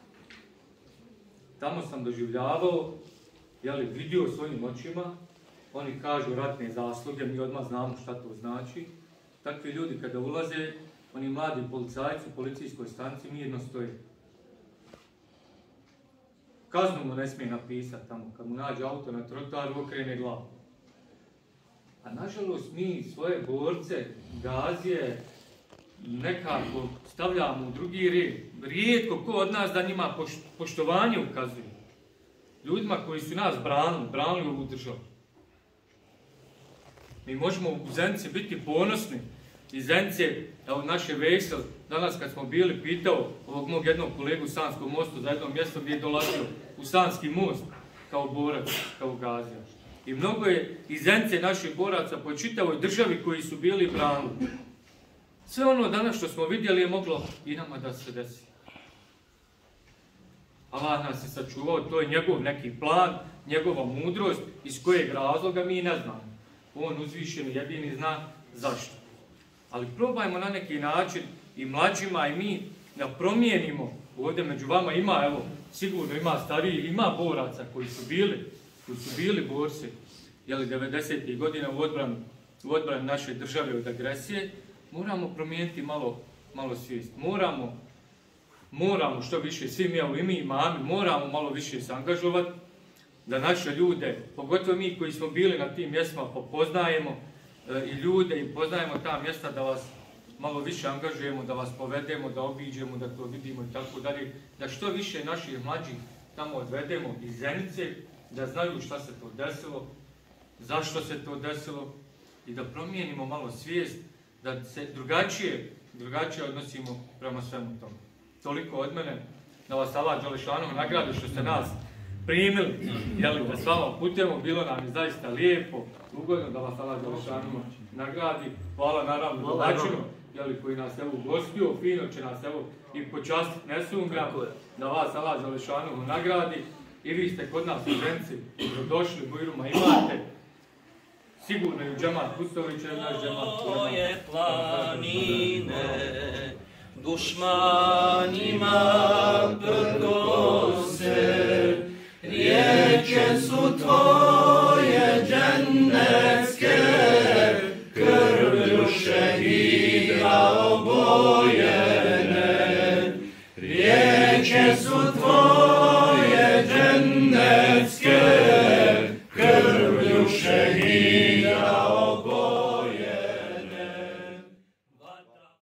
Tamo sam doživljavao, jeli, vidio svojim očima, oni kažu ratne zasluge, mi odmah znamo šta to znači. Takvi ljudi kada ulaze, oni mladi policajci u policijskoj stanici mirno stoje. Kaznu mu ne smije napisati tamo, kad mu nađe auto na trotoaru, okrene glavu. A nažalost mi svoje borce, gazije, nekako stavljamo u drugi red. Rijetko ko od nas da njima poštovanje ukazuje. Ljudima koji su nas branili, branili ovu državu. Mi možemo u Zenici biti ponosni. I Zenice, evo naše Veksel, danas kad smo bili pitao ovog mog jednog kolegu u Sanskom mostu za jedno mjesto gdje je dolazio u Sanski most kao borac, kao gazija. I mnogo je iz Zenice naših boraca po čitavoj državi koji su bili branili. Sve ono danas što smo vidjeli je moglo i nama da se desi. Allah nas je sačuvao, to je njegov neki plan, njegova mudrost, iz kojeg razloga mi ne znamo. On uzvišen jedini zna zašto. Ali probajmo na neki način i mlađima i mi da promijenimo. Ovdje među vama ima, evo, sigurno ima stariji, ima boraca koji su bili, koji su bili borci, jeli, devedesetih godina u odbranu, u odbranu naše države od agresije. Moramo promijeniti malo, malo svijest. Moramo, moramo što više, svi mi, evo i mi imami, moramo malo više se angažovati da naše ljude, pogotovo mi koji smo bili na tim mjestima, popoznajemo e, i ljude i poznajemo ta mjesta, da vas malo više angažujemo, da vas povedemo, da obiđemo, da to vidimo i tako dalje, da što više naših mlađih tamo odvedemo iz Zenice, da znaju šta se to desilo, zašto se to desilo i da promijenimo malo svijest, da se drugačije, drugačije odnosimo prema svemu tomu. Toliko od mene, da vas Allah Đelešanohu nagradi što ste nas primili, jeli, da s vama putujemo, bilo nam je zaista lijepo, ugodno da vas Allah Đelešanu nagradi. Hvala naravno domaćinu, jeli, koji nas evo ugostio, fino će nas evo i počastiti, ne sumnjam, da vas Allah Đelešanu nagradi. I vi ste kod nas u Ženci, došli, bujruma imate, sigurno i u džemat Kustovića i u naš džemat. Tvoje planine, dušmanima prkose, rijeke su tvoje džennetske, krvlju šehida.